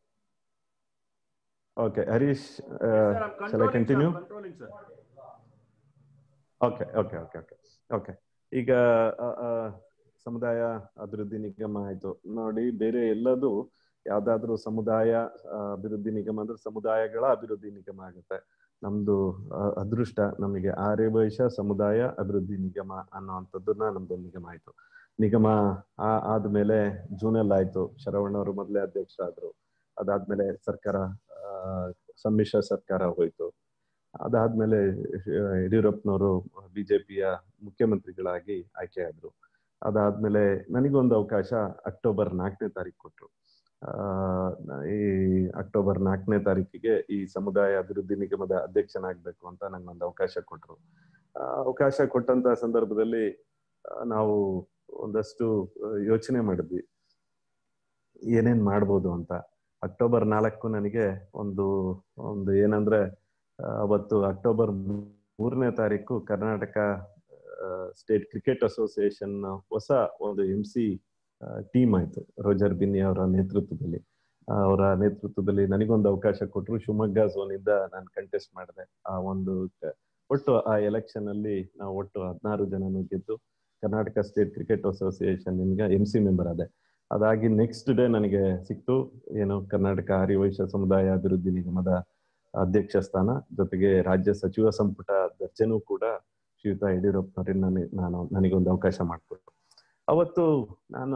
S2: Okay Harish, shall I continue? Okay. Okay, ಈಗ ಸಮುದಾಯ ಅಭಿವೃದ್ಧಿ ನಿಗಮ ಆಯ್ತು ನೋಡಿ. ಬೇರೆ ಎಲ್ಲದು ಯಾವ್ದಾದ್ರು ಸಮುದಾಯ ಅಭಿವೃದ್ಧಿ ನಿಗಮ ಅಂದ್ರೆ ಸಮುದಾಯಗಳ ಅಭಿವೃದ್ಧಿ ನಿಗಮ ಆಗುತ್ತೆ. ನಮ್ದು ಅದೃಷ್ಟ, ನಮಗೆ ಆರ್ಯವೈಶ್ಯ ಸಮುದಾಯ ಅಭಿವೃದ್ಧಿ ನಿಗಮ ಅನ್ನೋಂಥದ್ದನ್ನ ನಮ್ದು ನಿಗಮ ಆಯ್ತು. ನಿಗಮ ಆದ್ಮೇಲೆ ಜೂನಲ್ಲಿ ಆಯ್ತು. ಶರವಣ್ಣವರು ಮೊದಲೇ ಅಧ್ಯಕ್ಷರಾದ್ರು. ಅದಾದ್ಮೇಲೆ ಸರ್ಕಾರ ಸಮ್ಮಿಶ್ರ ಸರ್ಕಾರ ಹೋಯ್ತು. ಅದಾದ್ಮೇಲೆ ಯಡಿಯೂರಪ್ಪನವರು ಬಿಜೆಪಿಯ ಮುಖ್ಯಮಂತ್ರಿಗಳಾಗಿ ಆಯ್ಕೆ ಆದ್ರು. ಅದಾದ್ಮೇಲೆ ನನಗೊಂದು ಅವಕಾಶ ಅಕ್ಟೋಬರ್ 4ನೇ ತಾರೀಕು ಕೊಟ್ರು. ಈ ಅಕ್ಟೋಬರ್ 4ನೇ ತಾರೀಕಿಗೆ ಈ ಸಮುದಾಯ ಅಭಿವೃದ್ಧಿ ನಿಗಮದ ಅಧ್ಯಕ್ಷನಾಗ್ಬೇಕು ಅಂತ ನಂಗೊಂದು ಅವಕಾಶ ಕೊಟ್ರು. ಅವಕಾಶ ಕೊಟ್ಟಂತ ಸಂದರ್ಭದಲ್ಲಿ ನಾವು ಒಂದಷ್ಟು ಯೋಚನೆ ಮಾಡಿದ್ವಿ ಏನೇನ್ ಮಾಡ್ಬೋದು ಅಂತ. ಅಕ್ಟೋಬರ್ 4 ನನಗೆ ಒಂದು ಏನಂದ್ರೆ, ಅವತ್ತು ಅಕ್ಟೋಬರ್ 3ನೇ ತಾರೀಕು ಕರ್ನಾಟಕ ಸ್ಟೇಟ್ ಕ್ರಿಕೆಟ್ ಅಸೋಸಿಯೇಷನ್ ಹೊಸ ಒಂದು MC ಟೀಮ್ ಆಯ್ತು. ರೋಜರ್ ಬಿನ್ನಿ ಅವರ ನೇತೃತ್ವದಲ್ಲಿ ನನಗೊಂದು ಅವಕಾಶ ಕೊಟ್ಟರು. ಶಿವಮೊಗ್ಗ ಝೋನ್ ಇಂದ ನಾನು ಕಂಟೆಸ್ಟ್ ಮಾಡಿದೆ. ಒಟ್ಟು ಆ ಎಲೆಕ್ಷನ್ ಅಲ್ಲಿ ನಾವು ಒಟ್ಟು 16 ಜನನು ಗೆದ್ದು Karnataka state cricket association MC member ಆದೆ. ಅದಾಗಿ ನೆಕ್ಸ್ಟ್ ಡೇ ನನಗೆ ಸಿಕ್ತು ಏನು, ಕರ್ನಾಟಕ ಆರ್ಯವೈಶ್ಯ ಸಮುದಾಯ ಅಭಿವೃದ್ಧಿ ನಿಗಮದ ಅಧ್ಯಕ್ಷ ಸ್ಥಾನ. ಜೊತೆಗೆ ರಾಜ್ಯ ಸಚಿವ ಸಂಪುಟ ದರ್ಜೆನೂ ಕೂಡ ಶ್ರೀಯುತ ಯಡಿಯೂರಪ್ಪನವರಿಂದ ನನಗೊಂದು ಅವಕಾಶ ಮಾಡಿಕೊಟ್ರು. ಅವತ್ತು ನಾನು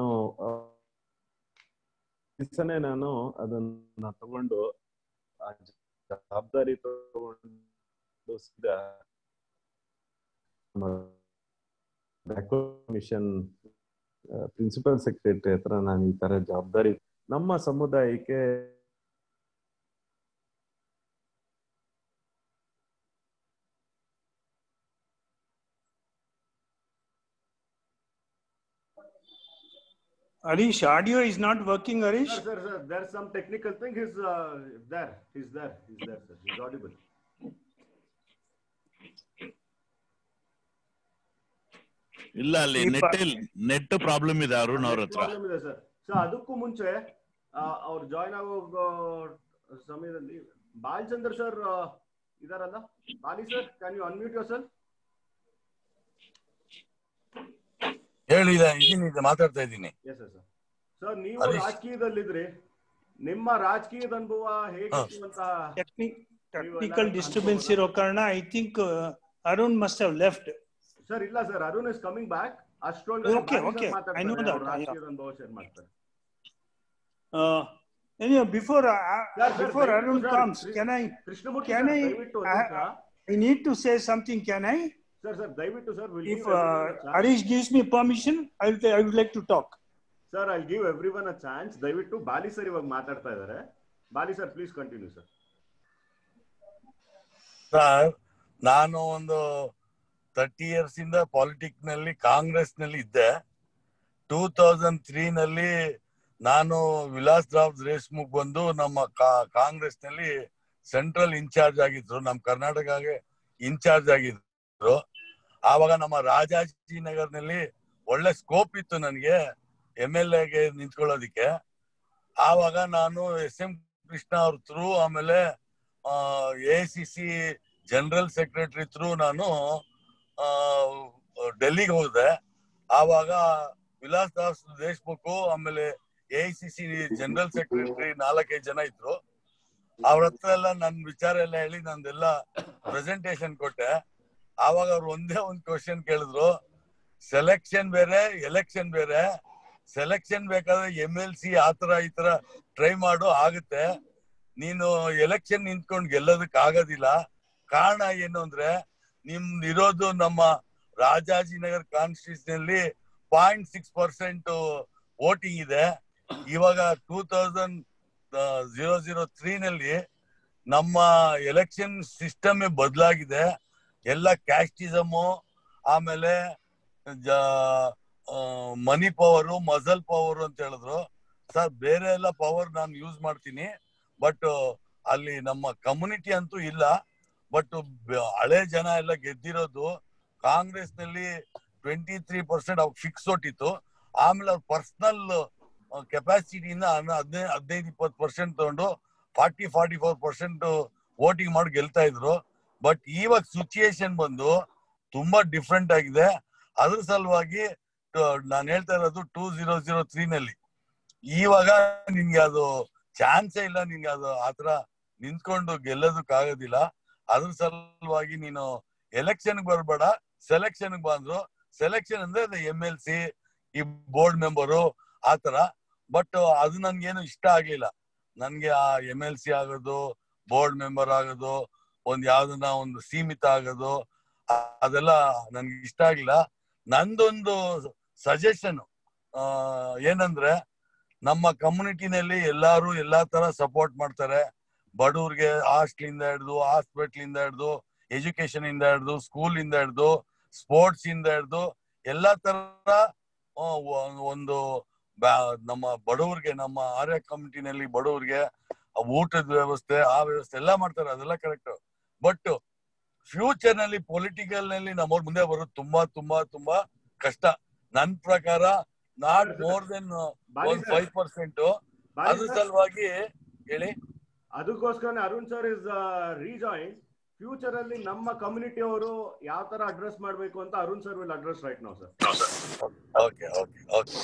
S2: ನಾನು ಅದನ್ನ ತಗೊಂಡು ಆ ಜವಾಬ್ದಾರಿ ತಗೊಂಡು ಸೀದಾ ಮಿಷನ್ ಪ್ರಿನ್ಸಿಪಲ್ ಸೆಕ್ರೆಟರಿ ಹತ್ರ ನಾನು ಈ ತರ ಜವಾಬ್ದಾರಿ ನಮ್ಮ ಸಮುದಾಯಕ್ಕೆ
S3: Harish, audio is not working, Harish.
S4: Sir, there's some technical thing. He's there, sir. He's audible.
S5: ಇಲ್ಲ, ಅಲ್ಲಿ ನೆಟ್ ಪ್ರಾಬ್ಲಮ್ ಇದೆ ಅರುಣ್ ಅವ್ರ ಹತ್ರ.
S4: ಪ್ರಾಬ್ಲಮ್ ಇದೆ ಸರ್. ಅದಕ್ಕೂ ಮುಂಚೆ ಅವ್ರು ಜಾಯ್ನ್ ಆಗೋ ಸಮಯದಲ್ಲಿ ಬಾಲಚಂದ್ರ ಸರ್ ಇದಾರಲ್ಲ, Bali sir, can you unmute yourself?
S1: ಮಾತಾಡ್ತಾ ಇದ್ದೀನಿ.
S4: S sir. ಸರ್, ನೀವು ರಾಜಕೀಯದಲ್ಲಿದ್ರಿ, ನಿಮ್ಮ ರಾಜಕೀಯದ ಅನುಭವ ಹೇಗಿತ್ತು ಅಂತ.
S3: ಟೆಕ್ನಿಕಲ್ ಡಿಸ್ಟರ್ಬೆನ್ಸ್ ಇರೋ ಕಾರಣ I think Arun must have left.
S4: Sir ಇಲ್ಲ sir, Arun is coming back. ಅಷ್ಟೊಂದು
S3: I know that.
S4: ರಾಜಕೀಯದ ಅನುಭವ ಶೇರ್ ಮಾಡ್ತಾರೆ.
S3: Anyway, before Arun comes, can I need to say something, can I?
S4: Sir, ದಯವಿಟ್ಟು sir,
S3: if Harish gives me permission, I would like to talk.
S4: Sir, I'll give everyone a chance. ದಯವಿಟ್ಟು ಬಾಲಿ sir ಇವಾಗ ಮಾತಾಡ್ತಾ ಇದ್ದಾರೆ. Bali sir, please continue sir.
S1: Sir, ನಾನು ಒಂದು 30 years ಇಂದ politics ನಲ್ಲಿ ಕಾಂಗ್ರೆಸ್ ನಲ್ಲಿ ಇದ್ದೆ. 2003 ನಲ್ಲಿ ನಾನು ವಿಲಾಸ್ ರಾವ್ ದೇಶ್ಮುಖ್ ಬಂದು ನಮ್ಮ ಕಾಂಗ್ರೆಸ್ ನಲ್ಲಿ ಸೆಂಟ್ರಲ್ ಇನ್ಚಾರ್ಜ್ ಆಗಿದ್ರು, ನಮ್ಮ ಕರ್ನಾಟಕಗೆ ಇನ್ಚಾರ್ಜ್ ಆಗಿದ್ರು. ಆವಾಗ ನಮ್ಮ ರಾಜಾಜಿನಗರ್ ನಲ್ಲಿ ಒಳ್ಳೆ ಸ್ಕೋಪ್ ಇತ್ತು ನನಗೆ MLA ಗೆ ನಿಂತ್ಕೊಳ್ಳೋದಿಕ್ಕೆ. ಆವಾಗ ನಾನು SM ಕೃಷ್ಣ ಅವ್ರ ಥ್ರೂ, ಆಮೇಲೆ AICC ಜನರಲ್ ಸೆಕ್ರೆಟರಿ ಥ್ರೂ ನಾನು ಡೆಲ್ಲಿಗೆ ಹೋದೆ. ಆವಾಗ ವಿಲಾಸ್ ದಾಸ್ ದೇಶ್ಮುಖ್ ಆಮೇಲೆ AICC ಜನರಲ್ ಸೆಕ್ರೆಟರಿ 4-5 ಜನ ಇದ್ರು. ಅವ್ರ ಹತ್ರ ಎಲ್ಲ ನನ್ನ ವಿಚಾರ ಎಲ್ಲ ಹೇಳಿ ನಂದೆಲ್ಲ ಪ್ರೆಸೆಂಟೇಶನ್ ಕೊಟ್ಟೆ. ಆವಾಗ ಅವ್ರು ಒಂದೇ ಒಂದು ಕ್ವಶನ್ ಕೇಳಿದ್ರು, ಸೆಲೆಕ್ಷನ್ ಬೇರೆ ಎಲೆಕ್ಷನ್ ಬೇರೆ. ಸೆಲೆಕ್ಷನ್ ಬೇಕಾದ್ರೆ MLC ಆತರ ಈ ತರ ಟ್ರೈ ಮಾಡು, ಆಗುತ್ತೆ. ನೀನು ಎಲೆಕ್ಷನ್ ನಿಂತ್ಕೊಂಡು ಗೆಲ್ಲೋದಕ್ ಆಗೋದಿಲ್ಲ. ಕಾರಣ ಏನು ಅಂದ್ರೆ, ನಿಮ್ದಿರೋದು ನಮ್ಮ ರಾಜಾಜಿನಗರ್ ಕಾನ್ಸ್ಟಿಟ್ಯೂಷನಲ್ಲಿ 0.6% ವೋಟಿಂಗ್ ಇದೆ. ಇವಾಗ 2003 ನಲ್ಲಿ ನಮ್ಮ ಎಲೆಕ್ಷನ್ ಸಿಸ್ಟಮ್ ಬದಲಾಗಿದೆ. ಎಲ್ಲ ಕ್ಯಾಸ್ಟಿಸಮು, ಆಮೇಲೆ ಮನಿ ಪವರು, ಮಸಲ್ ಪವರ್ ಅಂತ ಹೇಳಿದ್ರು. ಸರ್, ಬೇರೆ ಎಲ್ಲ ಪವರ್ ನಾನು ಯೂಸ್ ಮಾಡ್ತೀನಿ, ಬಟ್ ಅಲ್ಲಿ ನಮ್ಮ ಕಮ್ಯುನಿಟಿ ಅಂತೂ ಇಲ್ಲ. ಬಟ್ ಹಳೆ ಜನ ಎಲ್ಲ ಗೆದ್ದಿರೋದು ಕಾಂಗ್ರೆಸ್ ನಲ್ಲಿ 23% ಅವ್ರು ಫಿಕ್ಸ್ ಓಟಿತ್ತು. ಆಮೇಲೆ ಅವ್ರ ಪರ್ಸನಲ್ ಕೆಪಾಸಿಟಿಯಿಂದ 15-20% ತಗೊಂಡು 40-44% ವೋಟಿಂಗ್ ಮಾಡಿ ಗೆಲ್ತಾ ಇದ್ರು. ಬಟ್ ಇವಾಗ ಸಿಚುಯೇಷನ್ ಬಂದು ತುಂಬಾ ಡಿಫ್ರೆಂಟ್ ಆಗಿದೆ. ಅದ್ರ ಸಲುವಾಗಿ ನಾನು ಹೇಳ್ತಾ ಇರೋದು 2003 ನಲ್ಲಿ. ಇವಾಗ ನಿನ್ಗೆ ಅದು ಚಾನ್ಸೇ ಇಲ್ಲ, ನಿನ್ಗೆ ಅದು ಆತರ ನಿಂತ್ಕೊಂಡು ಗೆಲ್ಲೋದಕ್ಕಾಗೋದಿಲ್ಲ. ಅದ್ರ ಸಲುವಾಗಿ ನೀನು ಎಲೆಕ್ಷನ್ ಬರ್ಬೇಡ, ಸೆಲೆಕ್ಷನ್ ಬಂದ್ರು. ಸೆಲೆಕ್ಷನ್ ಅಂದ್ರೆ MLC, ಈ ಬೋರ್ಡ್ ಮೆಂಬರು ಆತರ. ಬಟ್ ಅದು ನನ್ಗೇನು ಇಷ್ಟ ಆಗ್ಲಿಲ್ಲ. ನನ್ಗೆ ಆ MLC ಆಗೋದು, ಬೋರ್ಡ್ ಮೆಂಬರ್ ಆಗೋದು, ಯಾವ್ದನ್ನ ಒಂದು ಸೀಮಿತ ಆಗೋದು, ಅದೆಲ್ಲ ನನ್ಗೆ ಇಷ್ಟ ಆಗಿಲ್ಲ. ನಂದೊಂದು ಸಜೆಷನ್ ಏನಂದ್ರೆ, ನಮ್ಮ ಕಮ್ಯುನಿಟಿನಲ್ಲಿ ಎಲ್ಲಾರು ಎಲ್ಲಾ ತರ ಸಪೋರ್ಟ್ ಮಾಡ್ತಾರೆ. ಬಡವ್ರಿಗೆ ಹಾಸ್ಟ್ಲಿಂದ ಹಿಡ್ದು, ಹಾಸ್ಪಿಟ್ಲಿಂದ ಹಿಡ್ದು, ಎಜುಕೇಶನ್ ಇಂದ ಹಿಡ್ದು, ಸ್ಕೂಲ್ ಇಂದ ಹಿಡ್ದು, ಸ್ಪೋರ್ಟ್ಸ್ ಇಂದ ಹಿಡ್ದು ಎಲ್ಲಾ ತರ ಒಂದು ನಮ್ಮ ಬಡವ್ರಿಗೆ, ನಮ್ಮ ಆರ್ಯ ಕಮ್ಯುನಿಟಿನಲ್ಲಿ ಬಡವ್ರಿಗೆ ಊಟದ ವ್ಯವಸ್ಥೆ, ಆ ವ್ಯವಸ್ಥೆ ಎಲ್ಲಾ ಮಾಡ್ತಾರೆ. ಅದೆಲ್ಲ ಕರೆಕ್ಟ್. ಬಟ್ ಫ್ಯೂಚರ್ ನಲ್ಲಿ ಪೊಲಿಟಿಕಲ್ ನಲ್ಲಿ ನಮ್ಮವ್ರ ಮುಂದೆ ಬರೋದು ತುಂಬಾ ತುಂಬಾ ತುಂಬಾ ಕಷ್ಟ. ನನ್ ಪ್ರಕಾರ ನಾಟ್ ಮೋರ್ ದೆನ್ 5%. ಅದ್ರ ಸಲುವಾಗಿ ಹೇಳಿ.
S4: ಅದಕ್ಕೋಸ್ಕರ Arun sir is rejoin. Future ಅಲ್ಲಿ ನಮ್ಮ ಕಮ್ಯುನಿಟಿ ಅವರು ಯಾವ ತರ ಅಡ್ರೆಸ್ ಮಾಡ್ಬೇಕು ಅಂತ Arun sir will address right now sir.
S1: Okay okay okay.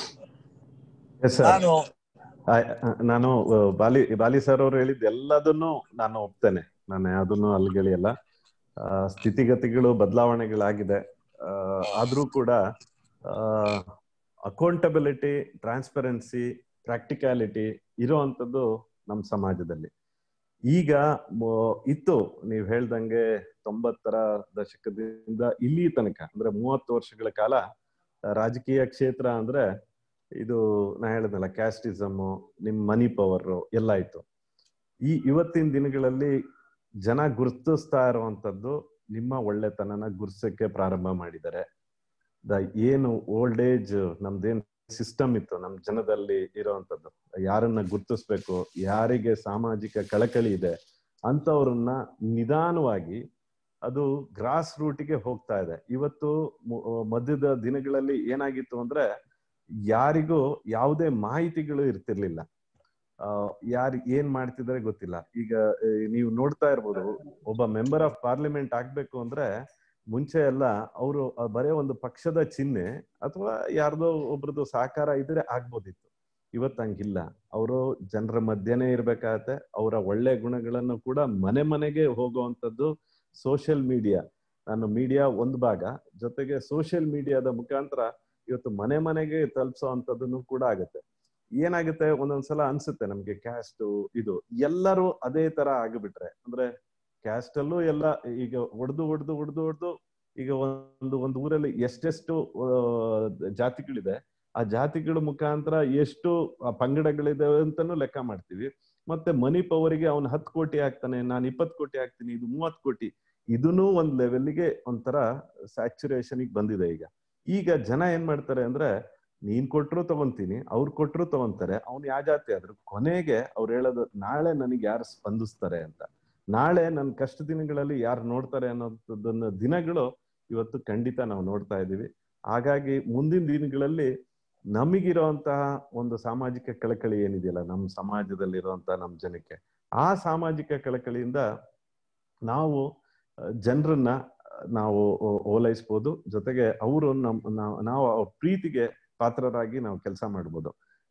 S2: ನಾನು ಬಾಲಿ ಸರ್ ಅವರು ಹೇಳಿದ ಎಲ್ಲದನ್ನು ನಾನು ಒಪ್ತೇನೆ. ನಾನು ಯಾವ್ದನ್ನು ಅಲ್ಲಿಗೆಳಿಯಲ್ಲ. ಸ್ಥಿತಿಗತಿಗಳು ಬದಲಾವಣೆಗಳಾಗಿದೆ. ಆದ್ರೂ ಕೂಡ ಅಕೌಂಟಬಿಲಿಟಿ, ಟ್ರಾನ್ಸ್ಪರೆನ್ಸಿ, ಪ್ರಾಕ್ಟಿಕ್ಯಾಲಿಟಿ ಇರುವಂತದ್ದು ನಮ್ಮ ಸಮಾಜದಲ್ಲಿ ಈಗ ಇತ್ತು. ನೀವ್ ಹೇಳ್ದಂಗೆ 90ರ ದಶಕದಿಂದ ಇಲ್ಲಿ ತನಕ ಅಂದ್ರೆ 30 ವರ್ಷಗಳ ಕಾಲ ರಾಜಕೀಯ ಕ್ಷೇತ್ರ ಅಂದ್ರೆ ಇದು ನಾ ಹೇಳಿದ್ನಲ್ಲ, ಕ್ಯಾಸ್ಟಿಸಮ್, ನಿಮ್ ಮನಿ ಪವರ್ ಎಲ್ಲ ಇತ್ತು. ಇವತ್ತಿನ ದಿನಗಳಲ್ಲಿ ಜನ ಗುರುತಿಸ್ತಾ ಇರುವಂತದ್ದು ನಿಮ್ಮ ಒಳ್ಳೆತನನ ಗುರ್ಸಕ್ಕೆ ಪ್ರಾರಂಭ ಮಾಡಿದ್ದಾರೆ. ಏನು ಓಲ್ಡ್ ಏಜ್ ನಮ್ದೇನ್ ಸಿಸ್ಟಮ್ ಇತ್ತು ನಮ್ ಜನದಲ್ಲಿ ಇರೋವಂಥದ್ದು, ಯಾರನ್ನ ಗುರ್ತಿಸ್ಬೇಕು, ಯಾರಿಗೆ ಸಾಮಾಜಿಕ ಕಳಕಳಿ ಇದೆ ಅಂತವ್ರನ್ನ ನಿಧಾನವಾಗಿ ಅದು ಗ್ರಾಸ್ ರೂಟ್ಗೆ ಹೋಗ್ತಾ ಇದೆ. ಇವತ್ತು ಮಧ್ಯದ ದಿನಗಳಲ್ಲಿ ಏನಾಗಿತ್ತು ಅಂದ್ರೆ ಯಾರಿಗೂ ಯಾವುದೇ ಮಾಹಿತಿಗಳು ಇರ್ತಿರ್ಲಿಲ್ಲ. ಯಾರು ಏನ್ ಮಾಡ್ತಿದ್ದಾರೆ ಗೊತ್ತಿಲ್ಲ. ಈಗ ನೀವು ನೋಡ್ತಾ ಇರ್ಬೋದು, ಒಬ್ಬ ಮೆಂಬರ್ ಆಫ್ ಪಾರ್ಲಿಮೆಂಟ್ ಆಗ್ಬೇಕು ಅಂದ್ರೆ ಮುಂಚೆ ಎಲ್ಲ ಅವರು ಬರೇ ಒಂದು ಪಕ್ಷದ ಚಿಹ್ನೆ ಅಥವಾ ಯಾರ್ದೋ ಒಬ್ರದ್ದು ಸಹಕಾರ ಇದ್ರೆ ಆಗ್ಬೋದಿತ್ತು. ಇವತ್ತು ಹಂಗಿಲ್ಲ. ಅವರು ಜನರ ಮಧ್ಯೆನೇ ಇರ್ಬೇಕಾಗತ್ತೆ. ಅವರ ಒಳ್ಳೆ ಗುಣಗಳನ್ನು ಕೂಡ ಮನೆ ಮನೆಗೆ ಹೋಗುವಂಥದ್ದು ಸೋಷಿಯಲ್ ಮೀಡಿಯಾ. ನಾನು ಮೀಡಿಯಾ ಒಂದು ಭಾಗ, ಜೊತೆಗೆ ಸೋಷಿಯಲ್ ಮೀಡಿಯಾದ ಮುಖಾಂತರ ಇವತ್ತು ಮನೆ ಮನೆಗೆ ತಲುಪಿಸೋ ಅಂಥದ್ದನ್ನು ಕೂಡ ಆಗುತ್ತೆ. ಏನಾಗುತ್ತೆ, ಒಂದೊಂದ್ಸಲ ಅನ್ಸುತ್ತೆ ನಮ್ಗೆ ಕ್ಯಾಸ್ಟ್ ಇದು ಎಲ್ಲರೂ ಅದೇ ತರ ಆಗಿಬಿಟ್ರೆ, ಅಂದ್ರೆ ಕ್ಯಾಸ್ಟ್ ಅಲ್ಲೂ ಎಲ್ಲ ಈಗ ಹೊಡೆದು ಈಗ ಒಂದು ಊರಲ್ಲಿ ಎಷ್ಟೆಷ್ಟು ಜಾತಿಗಳಿದೆ, ಆ ಜಾತಿಗಳ ಮುಖಾಂತರ ಎಷ್ಟು ಪಂಗಡಗಳಿದಾವೆ ಅಂತಾನು ಲೆಕ್ಕ ಮಾಡ್ತೀವಿ. ಮತ್ತೆ ಮನಿ ಪವರ್ಗೆ ಅವ್ನು 10 ಕೋಟಿ ಆಗ್ತಾನೆ, ನಾನು 20 ಕೋಟಿ ಆಗ್ತೀನಿ, ಇದು 30 ಕೋಟಿ. ಇದನ್ನೂ ಒಂದ್ ಲೆವೆಲ್ಗೆ ಒಂಥರ ಸ್ಯಾಚುರೇಷನ್ ಬಂದಿದೆ. ಈಗ ಜನ ಏನ್ ಮಾಡ್ತಾರೆ ಅಂದ್ರೆ, ನೀನ್ ಕೊಟ್ರು ತಗೊಂತೀನಿ, ಅವ್ರು ಕೊಟ್ರು ತಗೊಂತಾರೆ, ಅವ್ನು ಯಾವ ಜಾತಿ ಆದ್ರು ಕೊನೆಗೆ ಅವ್ರು ಹೇಳೋದು ನಾಳೆ ನನಗೆ ಯಾರು ಸ್ಪಂದಿಸ್ತಾರೆ ಅಂತ, ನಾಳೆ ನನ್ನ ಕಷ್ಟ ದಿನಗಳಲ್ಲಿ ಯಾರು ನೋಡ್ತಾರೆ ಅನ್ನೋದನ್ನ ದಿನಗಳು ಇವತ್ತು ಖಂಡಿತ ನಾವು ನೋಡ್ತಾ ಇದ್ದೀವಿ. ಹಾಗಾಗಿ ಮುಂದಿನ ದಿನಗಳಲ್ಲಿ ನಮಗಿರುವಂತಹ ಒಂದು ಸಾಮಾಜಿಕ ಕಳಕಳಿ ಏನಿದೆಯಲ್ಲ ನಮ್ಮ ಸಮಾಜದಲ್ಲಿರುವಂತಹ ನಮ್ಮ ಜನಕ್ಕೆ, ಆ ಸಾಮಾಜಿಕ ಕಳಕಳಿಯಿಂದ ನಾವು ಜನರನ್ನ ನಾವು ಓಲೈಸ್ಬೋದು. ಜೊತೆಗೆ ಅವರು ನಾವು ಪ್ರೀತಿಗೆ ಪಾತ್ರರಾಗಿ ನಾವು ಕೆಲಸ ಮಾಡ್ಬೋದು.